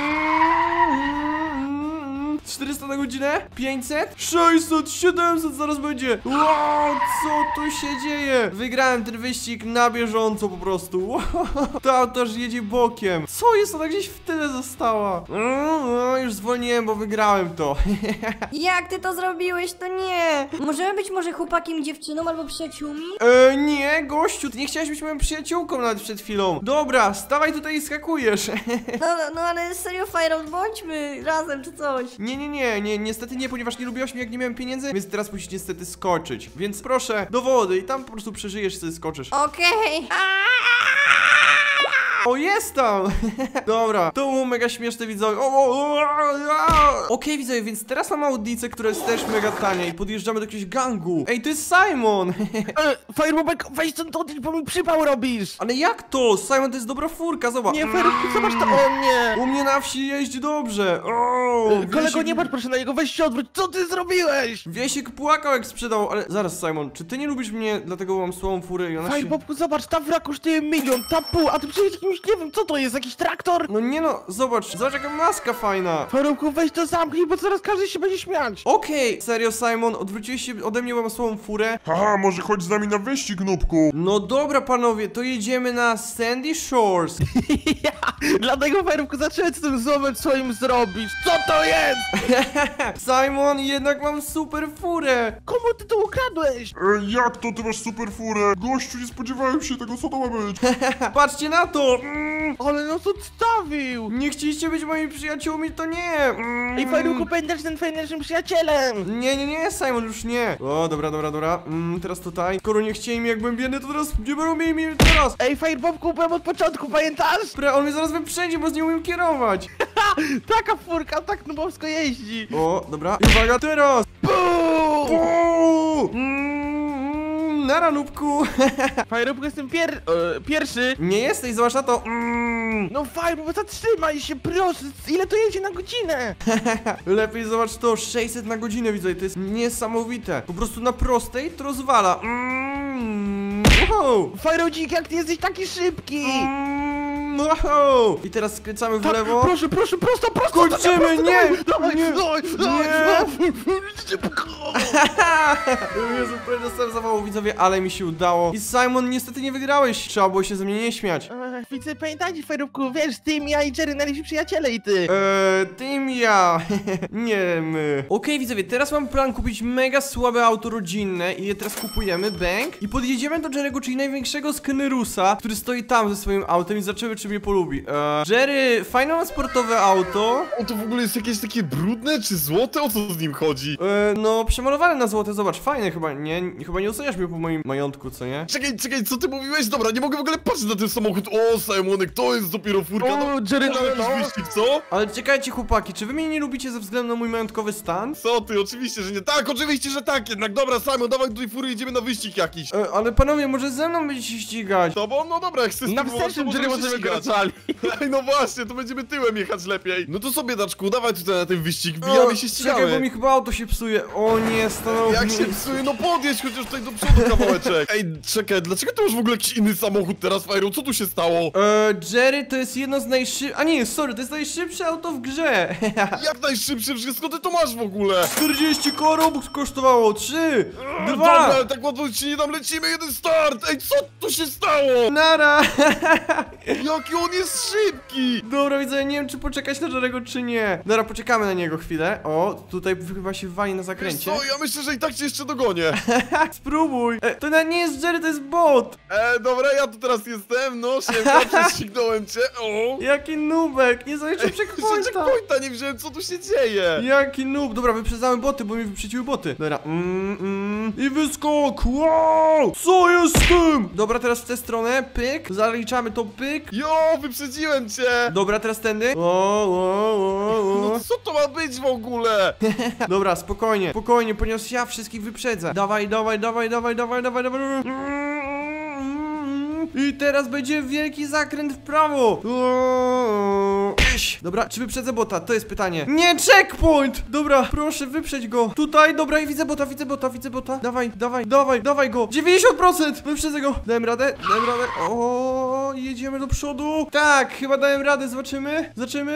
400 na godzinę, 500, 600, 700 zaraz będzie. Wow, co tu się dzieje? Wygrałem ten wyścig na bieżąco po prostu. Wow, to auto aż jedzie bokiem. Co jest? Ona gdzieś w tyle została. Już zwolniłem, bo wygrałem to. Jak ty to zrobiłeś? To nie. Możemy być może chłopakiem i dziewczyną albo przyjaciółmi? Nie, gościu, ty nie chciałeś być moją przyjaciółką nawet przed chwilą. Dobra, stawaj tutaj i skakujesz. No ale serio, Fire, bądźmy razem czy coś. Nie, niestety nie, ponieważ nie lubiłaś mnie, jak nie miałem pieniędzy, więc teraz musisz niestety skoczyć. Więc proszę, do wody i tam po prostu przeżyjesz i sobie skoczysz. Okej. O, jest tam! Dobra, to było mega śmieszne, widzowie. Okej, widzowie, więc teraz mam audicę, która jest też mega tania i podjeżdżamy do jakiegoś gangu. Ej, to jest Simon! Firebobek, weź stąd odejść, bo mi przypał robisz. Ale jak to? Simon to jest dobra furka, zobacz. Nie, Firebobek, zobacz to o mnie. U mnie na wsi jeździ dobrze. Kolego, nie patrz proszę na niego, weź się odwróć, co ty zrobiłeś? Wiesiek płakał, jak sprzedał, ale zaraz, Simon, czy ty nie lubisz mnie, dlatego mam słabą furę i ona się... Firebobku, zobacz, ta fura kosztuje 1 000 000, ta pół, a ty przecież jakimś, nie wiem, co to jest, jakiś traktor? No nie no, zobacz jaka maska fajna. Firebobku, weź to zamknij, bo zaraz każdy się będzie śmiać. Okej, serio, Simon, odwróciłeś się ode mnie, bo mam słabą furę. Haha, może chodź z nami na wyścig, nubku. No dobra, panowie, to jedziemy na Sandy Shores. Dlatego, Firebobku, zacząłem z tym złomem swoim zrobić. Co to jest? Simon, jednak mam super furę. Komu ty to ukradłeś? Jak to, ty masz super furę? Gościu, nie spodziewałem się tego, co to ma być? Patrzcie na to. Ale nas odstawił. Nie chcieliście być moimi przyjaciółmi, to nie. Ej, Firebobku, pamiętasz ten fajniejszym przyjacielem. Nie, Simon, już nie. O, dobra. Teraz tutaj. Skoro nie chcieli mi, jak byłem biedny, to teraz nie będą mieli mnie teraz. Ej, Firebobku, byłem od początku, pamiętasz? On mnie zaraz wyprzedzi, bo z nie umiem kierować. Taka furka, tak nubowsko jeździ. O, dobra. I uwaga, teraz. Nara, nubku. Firebobku, jestem pierwszy. Nie jesteś, zobacz na to. No Firebobku, zatrzymaj się, proszę. Ile to jedzie na godzinę? Lepiej zobacz to, 600 na godzinę, widzę, to jest niesamowite. Po prostu na prostej to rozwala. Wow. Firebobku, jak ty jesteś taki szybki. Wow. I teraz skręcamy w lewo. Proszę, prosto. Kończymy, nie. Jezu, prawie dostałem zawału, widzowie, ale mi się udało. I Simon, niestety nie wygrałeś. Trzeba było się ze mnie nie śmiać. Widzę, pamiętajcie, Firebobku, wiesz, ty, ja i Jerry, najlepsi przyjaciele i ty. Tym ja. Nie my. Okej, widzowie, teraz mam plan kupić mega słabe auto rodzinne i je teraz kupujemy, bank. I podjedziemy do Jerry'ego, czyli największego Skenerusa, który stoi tam ze swoim autem i zobaczymy, czy czy mnie polubi. Jerry, fajne ma sportowe auto. O, to w ogóle jest jakieś takie brudne czy złote? O co z nim chodzi? No, przemalowane na złote, zobacz, fajne chyba, nie? Chyba nie oceniasz mnie po moim majątku, co nie? Czekaj, co ty mówiłeś? Dobra, nie mogę w ogóle patrzeć na ten samochód. O, Simonek, to jest dopiero furka. O, Jerry, to jakiś wyścig, co? Ale czekajcie, chłopaki, czy wy mnie nie lubicie ze względu na mój majątkowy stan? Co ty? Oczywiście, że nie. Tak, oczywiście, że tak jednak. Dobra, Simon, dawaj tutaj fury, idziemy na wyścig jakiś. Ale panowie, może ze mną będziecie ścigać? Tobą? No dobra, jak chcesz Na spróbować, wstecznym to Jerry możemy się możemy ścigać. grać. Ej, no właśnie, to będziemy tyłem jechać lepiej. No to sobie, Daczku, dawaj tutaj na ten wyścig, wbijamy się, Czekaj, bo ścigamy. mi chyba auto się psuje. O nie, stanął. Jak się psuje, no podjedź chociaż tutaj do przodu kawałeczek. Ej, czekaj, dlaczego ty masz w ogóle jakiś inny samochód teraz, Fajru? Co tu się stało? Jerry to jest jedno z najszybszych... A nie, sorry, to jest najszybsze auto w grze. Jak najszybszy, skąd ty to masz w ogóle? 40 korów kosztowało, 3, 2, Dobra, ale tak łatwo ci nie dam, lecimy, jeden start! Ej, co tu się stało? nara. Jaki on jest szybki! Dobra, widzę, nie wiem czy poczekać na Jerry'ego czy nie. Dobra, poczekamy na niego chwilę. O, tutaj chyba się wali na Wiesz zakręcie. co, ja myślę, że i tak cię jeszcze dogonię. Spróbuj. To nawet nie jest Jerry, to jest bot. Dobra, ja tu teraz jestem, no, siemka, prześcignąłem cię, o! Jaki nubek, nie zaliczył checkpointa. Checkpointa nie wziąłem, co tu się dzieje? Jaki noob, dobra, wyprzedzałem boty, bo mi wyprzedziły boty. Dobra, i wyskok, wow, co jest z tym? Dobra, teraz w tę stronę, pyk, zaliczamy to, pyk. Jo, wyprzedziłem cię! Dobra, teraz tędy. No co to ma być w ogóle? Dobra, spokojnie, spokojnie, ponieważ ja wszystkich wyprzedzę. Dawaj. I teraz będzie wielki zakręt w prawo. Dobra, czy wyprzedzę bota? To jest pytanie. Nie, checkpoint! Dobra, proszę, wyprzedź go. Tutaj, dobra, i widzę bota. Dawaj go. 90%! Wyprzedzę go. Dałem radę. O, jedziemy do przodu. Tak, chyba dałem radę, zobaczymy.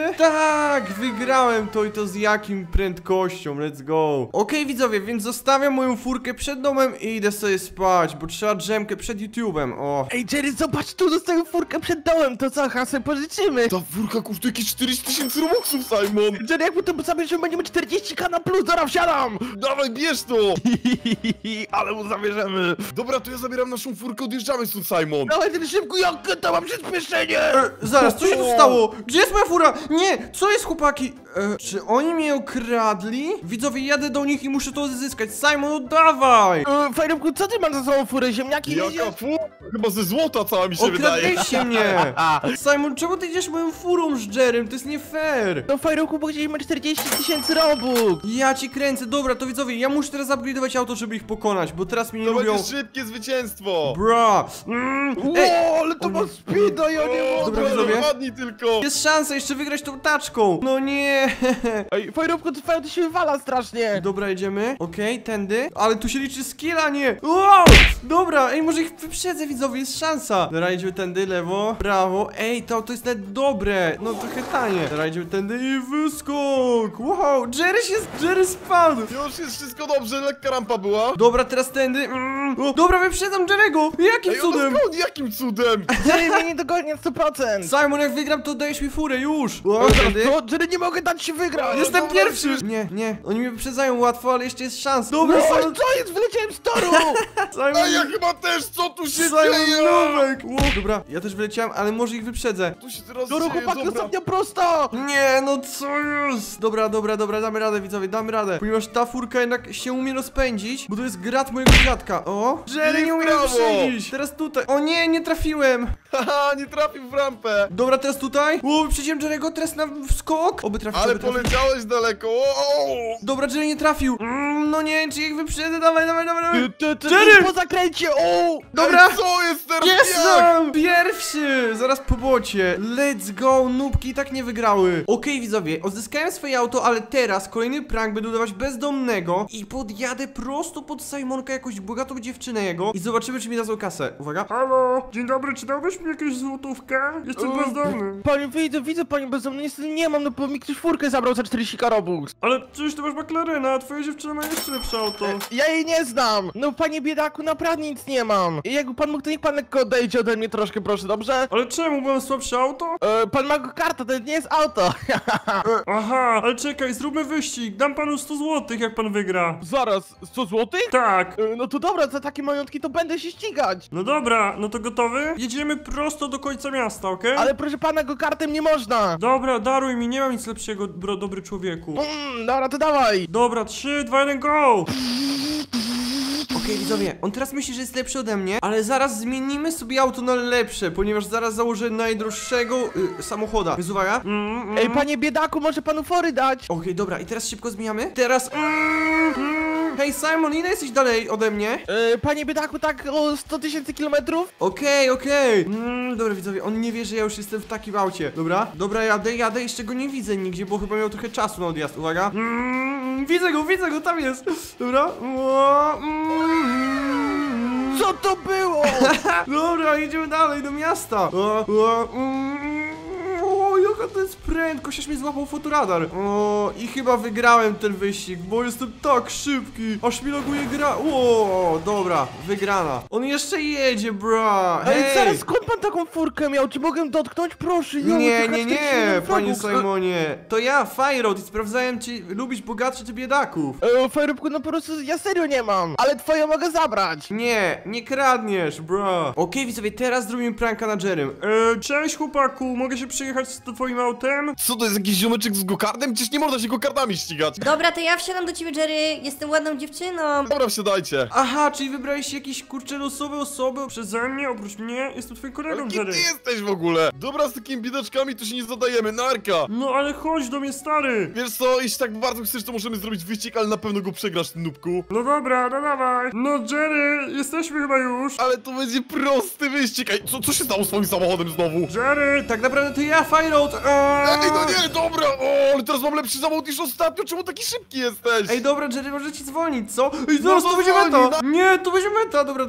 Tak, wygrałem to i to z jakim prędkością. Let's go. Okej, widzowie, więc zostawiam moją furkę przed domem i idę sobie spać, bo trzeba drzemkę przed YouTube'em. O. Ej, Jerry, zobacz, tu dostałem furkę przed dołem, to co, hasę pożyczymy? Ta furka kosztuje jakieś 40 000 robuxów, Simon! Jerry, jak my to zabierzemy, będziemy 40k na plus, dobra, wsiadam! Dawaj, bierz to! Ale mu zabierzemy! Dobra, to ja zabieram naszą furkę, odjeżdżamy stąd, Simon! Dawaj ten szybko, jak to mam przyspieszenie! Zaraz, co się tu stało? Gdzie jest moja fura? Nie, co jest, chłopaki? Czy oni mnie okradli? Widzowie, jadę do nich i muszę to odzyskać. Simon, oddawaj! Fajrumku, co ty masz za sobą furę? Ziemniaki Jaka jedziesz? fura? Chyba ze złota cała mi się wydaje. Okradliście mnie! Simon, czemu ty idziesz moją furą z Jerrym? To jest nie fair! No Fajrumku, bo chcieliśmy 40 000 robux! Ja ci kręcę, dobra, to widzowie, ja muszę teraz upgrade'ować auto, żeby ich pokonać, bo teraz mnie nie To lubią. będzie szybkie zwycięstwo! Bra! Ło, ale to ma speeda, ja nie mogę! Dobra, widzowie. Ładnie tylko! Jest szansa jeszcze wygrać tą taczką! No nie! Ej, Fajrumku, to się wywala strasznie! Dobra, jedziemy. Okej, tędy. Ale tu się liczy skill, a nie! Wow! Dobra, ej, może ich wyprzedzę, widzowie, jest szansa. Dobra, idziemy tędy, lewo, prawo. Ej, to jest nawet dobre. No, trochę tanie. Dobra, idziemy tędy i wyskok! Wow, Jerry spadł! Już jest wszystko dobrze, lekka rampa była. Dobra, teraz tędy. O, dobra, wyprzedzam Jerry'ego! Jakim Ej, cudem? skąd? Jakim cudem? Jerry mnie nie dogoni 100%! Simon, jak wygram, to dajesz mi furę, już! O, tędy. Co? Jerry, nie mogę dać się wygrać! Jestem dobra, pierwszy! Nie, oni mnie wyprzedzają łatwo, ale jeszcze jest szans. Dobra, No, Simon, co jest? Wyleciałem z toru! Simon, A ja chyba też, co tu się Simon dzieje? Nowek! Wow, dobra, ja też wyleciałem, ale może ich wyprzedzę. Tu się teraz Dobra, dzieje, chłopaki, dobra. ostatnio prosto! Nie, no co jest? Dobra, damy radę, widzowie, damy radę. Ponieważ ta furka jednak się umie rozpędzić, bo to jest grat mojego dziadka. O, Jerry nie umie brawo! wyprzedzić. Teraz tutaj. O nie trafiłem. Haha, nie trafił w rampę. Dobra, teraz tutaj. O, wyprzedziłem Jerry'ego, teraz na skok. Oby trafił, Ale oby trafił. poleciałeś daleko. O! Dobra, Jerry nie trafił. No nie, czy ich wyprzedzę? Dawaj. Jerry! Po zakręcie, o! Dobra. Ej, co jest teraz? Jak? Jestem! Pierwszy! Zaraz po bocie. Let's go, nubki i tak nie wygrały. Okej, widzowie, odzyskałem swoje auto, ale teraz kolejny prank będę udawać bezdomnego i podjadę prosto pod Simonka, jakąś bogatą dziewczynę jego i zobaczymy, czy mi dadzą kasę. Uwaga. Halo, dzień dobry, czy dałbyś mi jakąś złotówkę? Jestem bezdomny. Panie, widzę, panie bezdomny, niestety nie mam, no bo mi ktoś furkę zabrał za 40 Robux. Ale przecież ty masz McLarena, a twoja dziewczyna ma jeszcze lepsze auto. Ja jej nie znam. No panie biedaku, naprawdę nic nie mam. I jakby pan mógł, to niech pan lekko odejdzie ode mnie troszkę, proszę, dobrze? Ale czemu, bo mam słabsze auto? Pan ma kartę, to nie jest auto. Aha, ale czekaj, zróbmy wyścig. Dam panu 100 zł, jak pan wygra. Zaraz, 100 złotych? Tak. No to dobra, za takie majątki to będę się ścigać. No dobra, no to gotowy? Jedziemy prosto do końca miasta, okej? Ale proszę pana, go kartem nie można. Dobra, daruj mi, nie mam nic lepszego, dobry człowieku. Dobra, to dawaj. Dobra, 3, 2, 1, go! Okej, widzowie, on teraz myśli, że jest lepszy ode mnie, ale zaraz zmienimy sobie auto na lepsze, ponieważ zaraz założę najdroższego samochoda. Więc uwaga. Ej, panie biedaku, może panu fory dać? Okej, dobra, i teraz szybko zmieniamy. Teraz... Hej, Simon, ile jesteś dalej ode mnie? Panie biedaku, tak o 100 000 kilometrów? Okej. Dobra, widzowie, on nie wie, że ja już jestem w takim aucie. Dobra, jadę, jeszcze go nie widzę nigdzie, bo chyba miał trochę czasu na odjazd. Uwaga. Widzę go, tam jest. Dobra. Co to było? Dobra, jedziemy dalej do miasta. Jaka to jest prędkość, aż mnie złapał fotoradar. I chyba wygrałem ten wyścig, bo jestem tak szybki, aż mi loguje gra. Dobra, wygrana. On jeszcze jedzie, bra. Ej, Hej. zaraz, skąd pan taką furkę miał? Czy mogę dotknąć? Proszę, Nie, panie Simonie. To ja, Fireout, i sprawdzałem, czy lubisz bogatszy czy biedaków. Fajerubku, no po prostu ja serio nie mam, ale twoje mogę zabrać. Nie kradniesz, bra. Okej, widzowie, teraz zrobimy pranka na Jerrym. Cześć chłopaku, mogę się przyjechać z twoim autem? Co to jest, jakiś ziomeczek z gokardem? Przecież nie można się gokardami ścigać. Dobra, to ja wsiadam do ciebie, Jerry. Jestem ładną dziewczyną. Dobra, wsiadajcie. Aha, czyli wybraliście jakieś kurcze losowe osoby? Przeze mnie, oprócz mnie, jestem twoim kolegą, Ale kim Jerry. ty jesteś w ogóle? Dobra, z takimi biedaczkami to się nie zadajemy, narka. No ale chodź do mnie, stary. Wiesz co, jeśli tak bardzo chcesz, to możemy zrobić wyścig, ale na pewno go przegrasz, nubku. No dobra, no dawaj. No Jerry, jesteśmy chyba już. Ale to będzie prosty wyścig. Ej, co się stało z twoim samochodem znowu? Jerry, Tak naprawdę to ja, Fireout. Ej, no nie, dobra, ale teraz mam lepszy samochód niż ostatnio, czemu taki szybki jesteś? Ej, dobra, Jerry, może ci dzwonić, co? Ej, zaraz, No to będzie dzwoni, meta! Nie, to będzie meta! Dobra.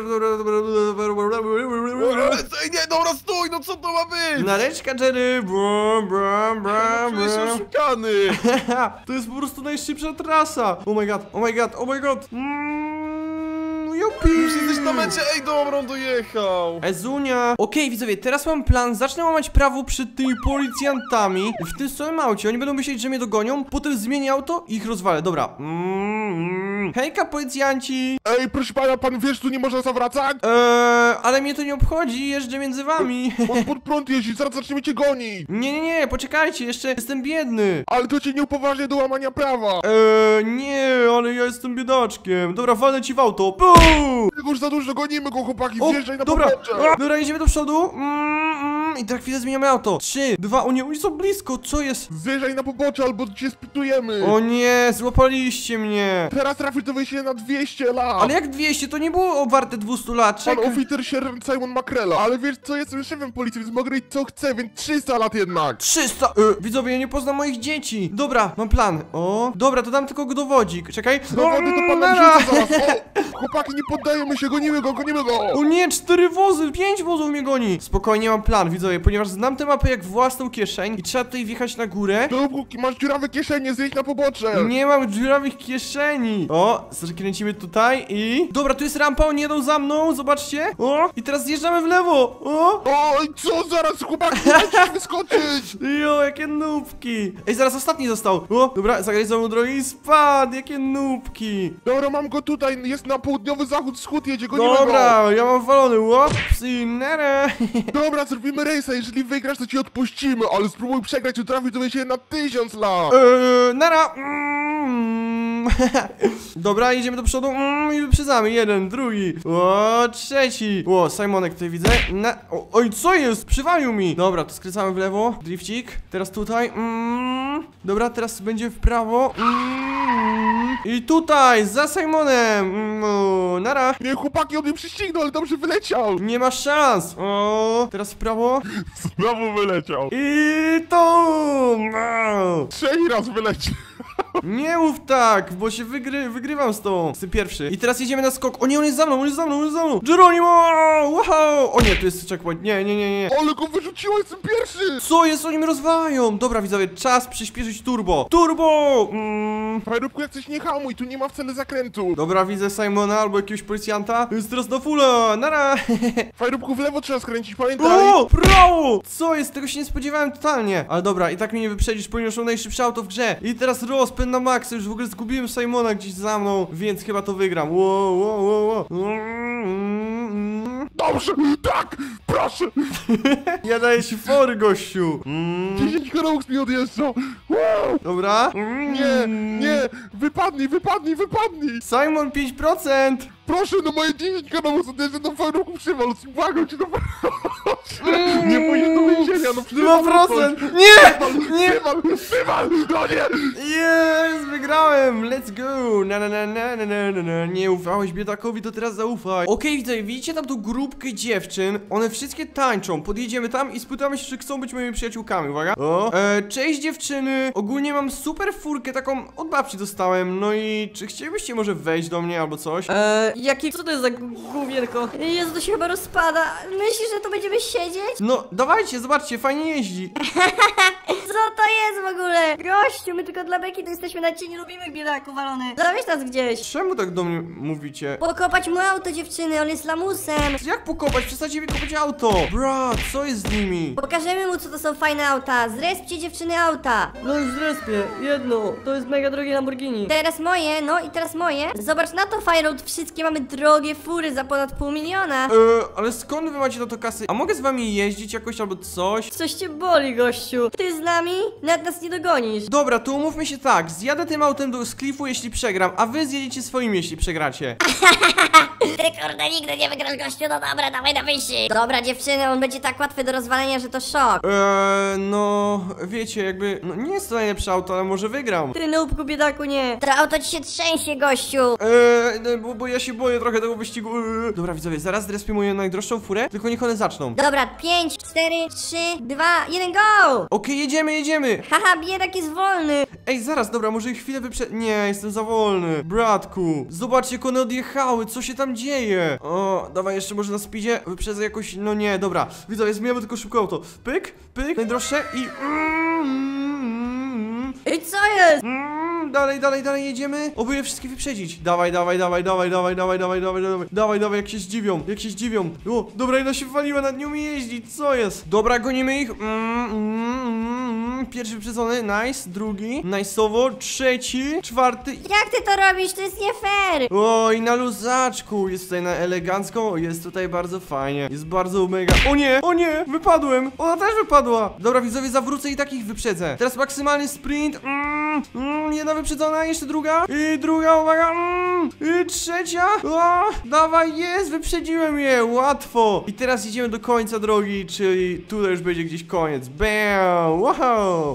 Ej, nie, dobra, stój, no co to ma być? Nareczka, Jerry! Czuję się oszukany. To jest po prostu najszybsza trasa! Oh my god! Jupi! Już jesteś na mecie, ej, dobra, on dojechał. Ezunia! Okej, widzowie, teraz mam plan. Zacznę łamać prawo przed tymi policjantami w tym samym aucie. Oni będą myśleć, że mnie dogonią, potem zmienię auto i ich rozwalę. Dobra. Hejka, policjanci! Ej, proszę pana, pan wiesz, tu nie można zawracać? Ale mnie to nie obchodzi, jeżdżę między wami. On pod prąd jeździ, zaraz zaczniemy cię gonić. Nie, poczekajcie, jeszcze jestem biedny. Ale to cię nie upoważnia do łamania prawa. Nie, ale ja jestem biedaczkiem. Dobra, walnę ci w auto. Puu! Już za dużo gonimy go, chłopaki, O, wjeżdżaj na dobra, pobocze. dobra, jedziemy do przodu. I tak chwilę zmieniamy auto. 3, 2, o nie, oni są blisko, co jest? Zjeżdżaj na pobocze, albo cię spitujemy. O nie, złapaliście mnie. Teraz trafisz do wyjścia na 200 lat. Ale jak 200, to nie było warte 200 lat, Pan czekaj. oficer sierżant Simon Makrela. Ale wiesz co, jestem szefem policji, więc mogę robić co chcę, więc 300 lat jednak. 300! Widzowie, ja nie poznam moich dzieci. Dobra, mam plan. O, dobra, to dam tylko dowodzik. Czekaj. Dowody to pan nam nara. rzuca zaraz. O, chłopaki, nie poddajemy się, gonimy go. O nie, 4 wozy, 5 wozów mnie goni. Spokojnie, mam plan, widzowie, ponieważ znam tę mapę jak własną kieszeń i trzeba tutaj wjechać na górę. Dopóki masz dziurawe kieszenie, zjeść na pobocze. Nie mam dziurawych kieszeni. O, kręcimy tutaj i... Dobra, tu jest rampa, oni jedą za mną, zobaczcie. O, i teraz zjeżdżamy w lewo. O, Oj, co zaraz, chłopaki, musisz wyskoczyć. jo, jakie nóbki. Ej, zaraz ostatni został. O, dobra, zagraj za mną drogi i spadł, jakie nóbki. Dobra, mam go tutaj, jest na południowy zachód, wschód jedzie, gonimy go. Dobra, ja mam walony, łops i nere. Dobra, zrobimy rejsa, jeżeli wygrasz, to ci odpuścimy, ale spróbuj przegrać, to trafisz do się na 1000 lat. Nara. Dobra, idziemy do przodu i wyprzedzamy. Jeden, drugi, o, trzeci. O, Simonek tutaj widzę. Oj, co jest? Przywalił mi. Dobra, to skręcamy w lewo. Drifcik. Teraz tutaj. Dobra, teraz będzie w prawo. I tutaj, za Simonem. Nara. Nie, chłopaki, on mnie prześcignął, ale dobrze wyleciał. Nie ma szans. O, teraz w prawo. Znowu wyleciał. I to. Trzeci raz wyleciał. Nie mów tak, bo się wygrywam z tą. Jestem pierwszy. I teraz jedziemy na skok. O nie, on jest za mną, on jest za mną, on jest za mną. Geronimo! Wow! O nie, tu jest checkpoint. Nie. Ale go wyrzuciło, jestem pierwszy! Co jest? Oni mnie rozwalają. Dobra, widzowie, czas przyspieszyć turbo. Turbo! Fajrubku, jak coś nie hamuj, tu nie ma wcale zakrętu. Dobra, widzę Simona albo jakiegoś policjanta. Jest teraz na fulla, nara! Fajrubku, w lewo trzeba skręcić, pamiętaj. O! Prawo! Co jest? Tego się nie spodziewałem totalnie. Ale dobra, i tak mnie nie wyprzedzisz, ponieważ mam najszybsze auto w grze. I teraz rozpęd na maksa. Już w ogóle zgubiłem Simona gdzieś za mną, więc chyba to wygram. Wow. Dobrze, tak, proszę. Ja daję ci fory, gościu. 10 korałów mi odjeżdża. Wow. Dobra. Nie, wypadnij. Simon 5%. Proszę, no moje 10 kanałów odjeżdża do Fajrubku, przywal, błagam cię, no nie pójdziesz do więzienia, no przywal. 2%. Nie! Przywal, no nie. Yes, wygrałem! Let's go! Na. Nie ufałeś biedakowi, to teraz zaufaj. Okej, widzicie tam tą grupkę dziewczyn? One wszystkie tańczą. Podjedziemy tam i spytamy się, czy chcą być moimi przyjaciółkami, uwaga. Cześć dziewczyny! Ogólnie mam super furkę, taką od babci dostałem. No i czy chcielibyście może wejść do mnie albo coś? Co to jest za główierko? Jezu, to się chyba rozpada. Myślisz, że tu będziemy siedzieć? No, dawajcie, zobaczcie, fajnie jeździ. Co to jest w ogóle? Gościu, my tylko dla beki to jesteśmy na cieniu, lubimy biedaków walony. Zawieź nas gdzieś. Czemu tak do mnie mówicie? Pokopać mu auto, dziewczyny, on jest lamusem. Jak pokopać? Przestańcie mi kopać auto! Brat, co jest z nimi? Pokażemy mu, co to są fajne auta. Zrespcie dziewczyny auta. No już zrespię. Jedno. To jest mega drogie Lamborghini. Teraz moje, no i teraz moje. Zobacz na to, Fireroad. Wszystkie mamy drogie fury za ponad $500 000. Ale skąd wy macie na to kasy? A mogę z wami jeździć jakoś albo coś? Coś cię boli, gościu. Ty z nami? Nawet nas nie dogonisz. Dobra, to umówmy się tak. Zjadę tym autem do sklifu, jeśli przegram, a wy zjedziecie swoim, jeśli przegracie. Ty kurde, nigdy nie wygrasz, gościu. No dobra, dawaj na wyścig. Dobra, dziewczyny, on będzie tak łatwy do rozwalenia, że to szok. No, wiecie, jakby, no nie jest to najlepsze auto, ale może wygram. Ty nubku, biedaku, nie. To auto ci się trzęsie, gościu. Bo ja się boję trochę tego wyścigu. Dobra, widzowie, zaraz zrespię moją najdroższą furę, tylko niech one zaczną. Dobra, 5, 4, 3, 2, 1, go! Okej, jedziemy. Haha, biedak jest wolny. Ej, zaraz, dobra, może ich chwilę Nie, jestem za wolny. Bratku, zobaczcie, jak one odjechały, co się tam dzieje? O, dawaj, jeszcze może na speedzie wyprzedzę jakoś, no nie, dobra. Widzowie, zmieniamy tylko szybko auto. Pyk, najdroższe i... Ej, co jest? Dalej jedziemy. Oby je wszystkie wyprzedzić. Dawaj, jak się zdziwią. O, dobra, jedna się waliła, nad nią jeździć, co jest? Dobra, gonimy ich. Pierwszy wyprzedzony, nice, drugi, nice'owo, trzeci, czwarty. Jak ty to robisz? To jest nie fair. Oj, na luzaczku, jest tutaj na elegancką, jest tutaj bardzo fajnie, jest bardzo mega. O nie, wypadłem, ona też wypadła. Dobra, widzowie, zawrócę i takich wyprzedzę. Teraz maksymalny sprint, jedna wyprzedzona, jeszcze druga, i druga, uwaga, i trzecia, dawaj, jest, wyprzedziłem je, łatwo. I teraz idziemy do końca drogi, czyli tutaj już będzie gdzieś koniec, bam, wow.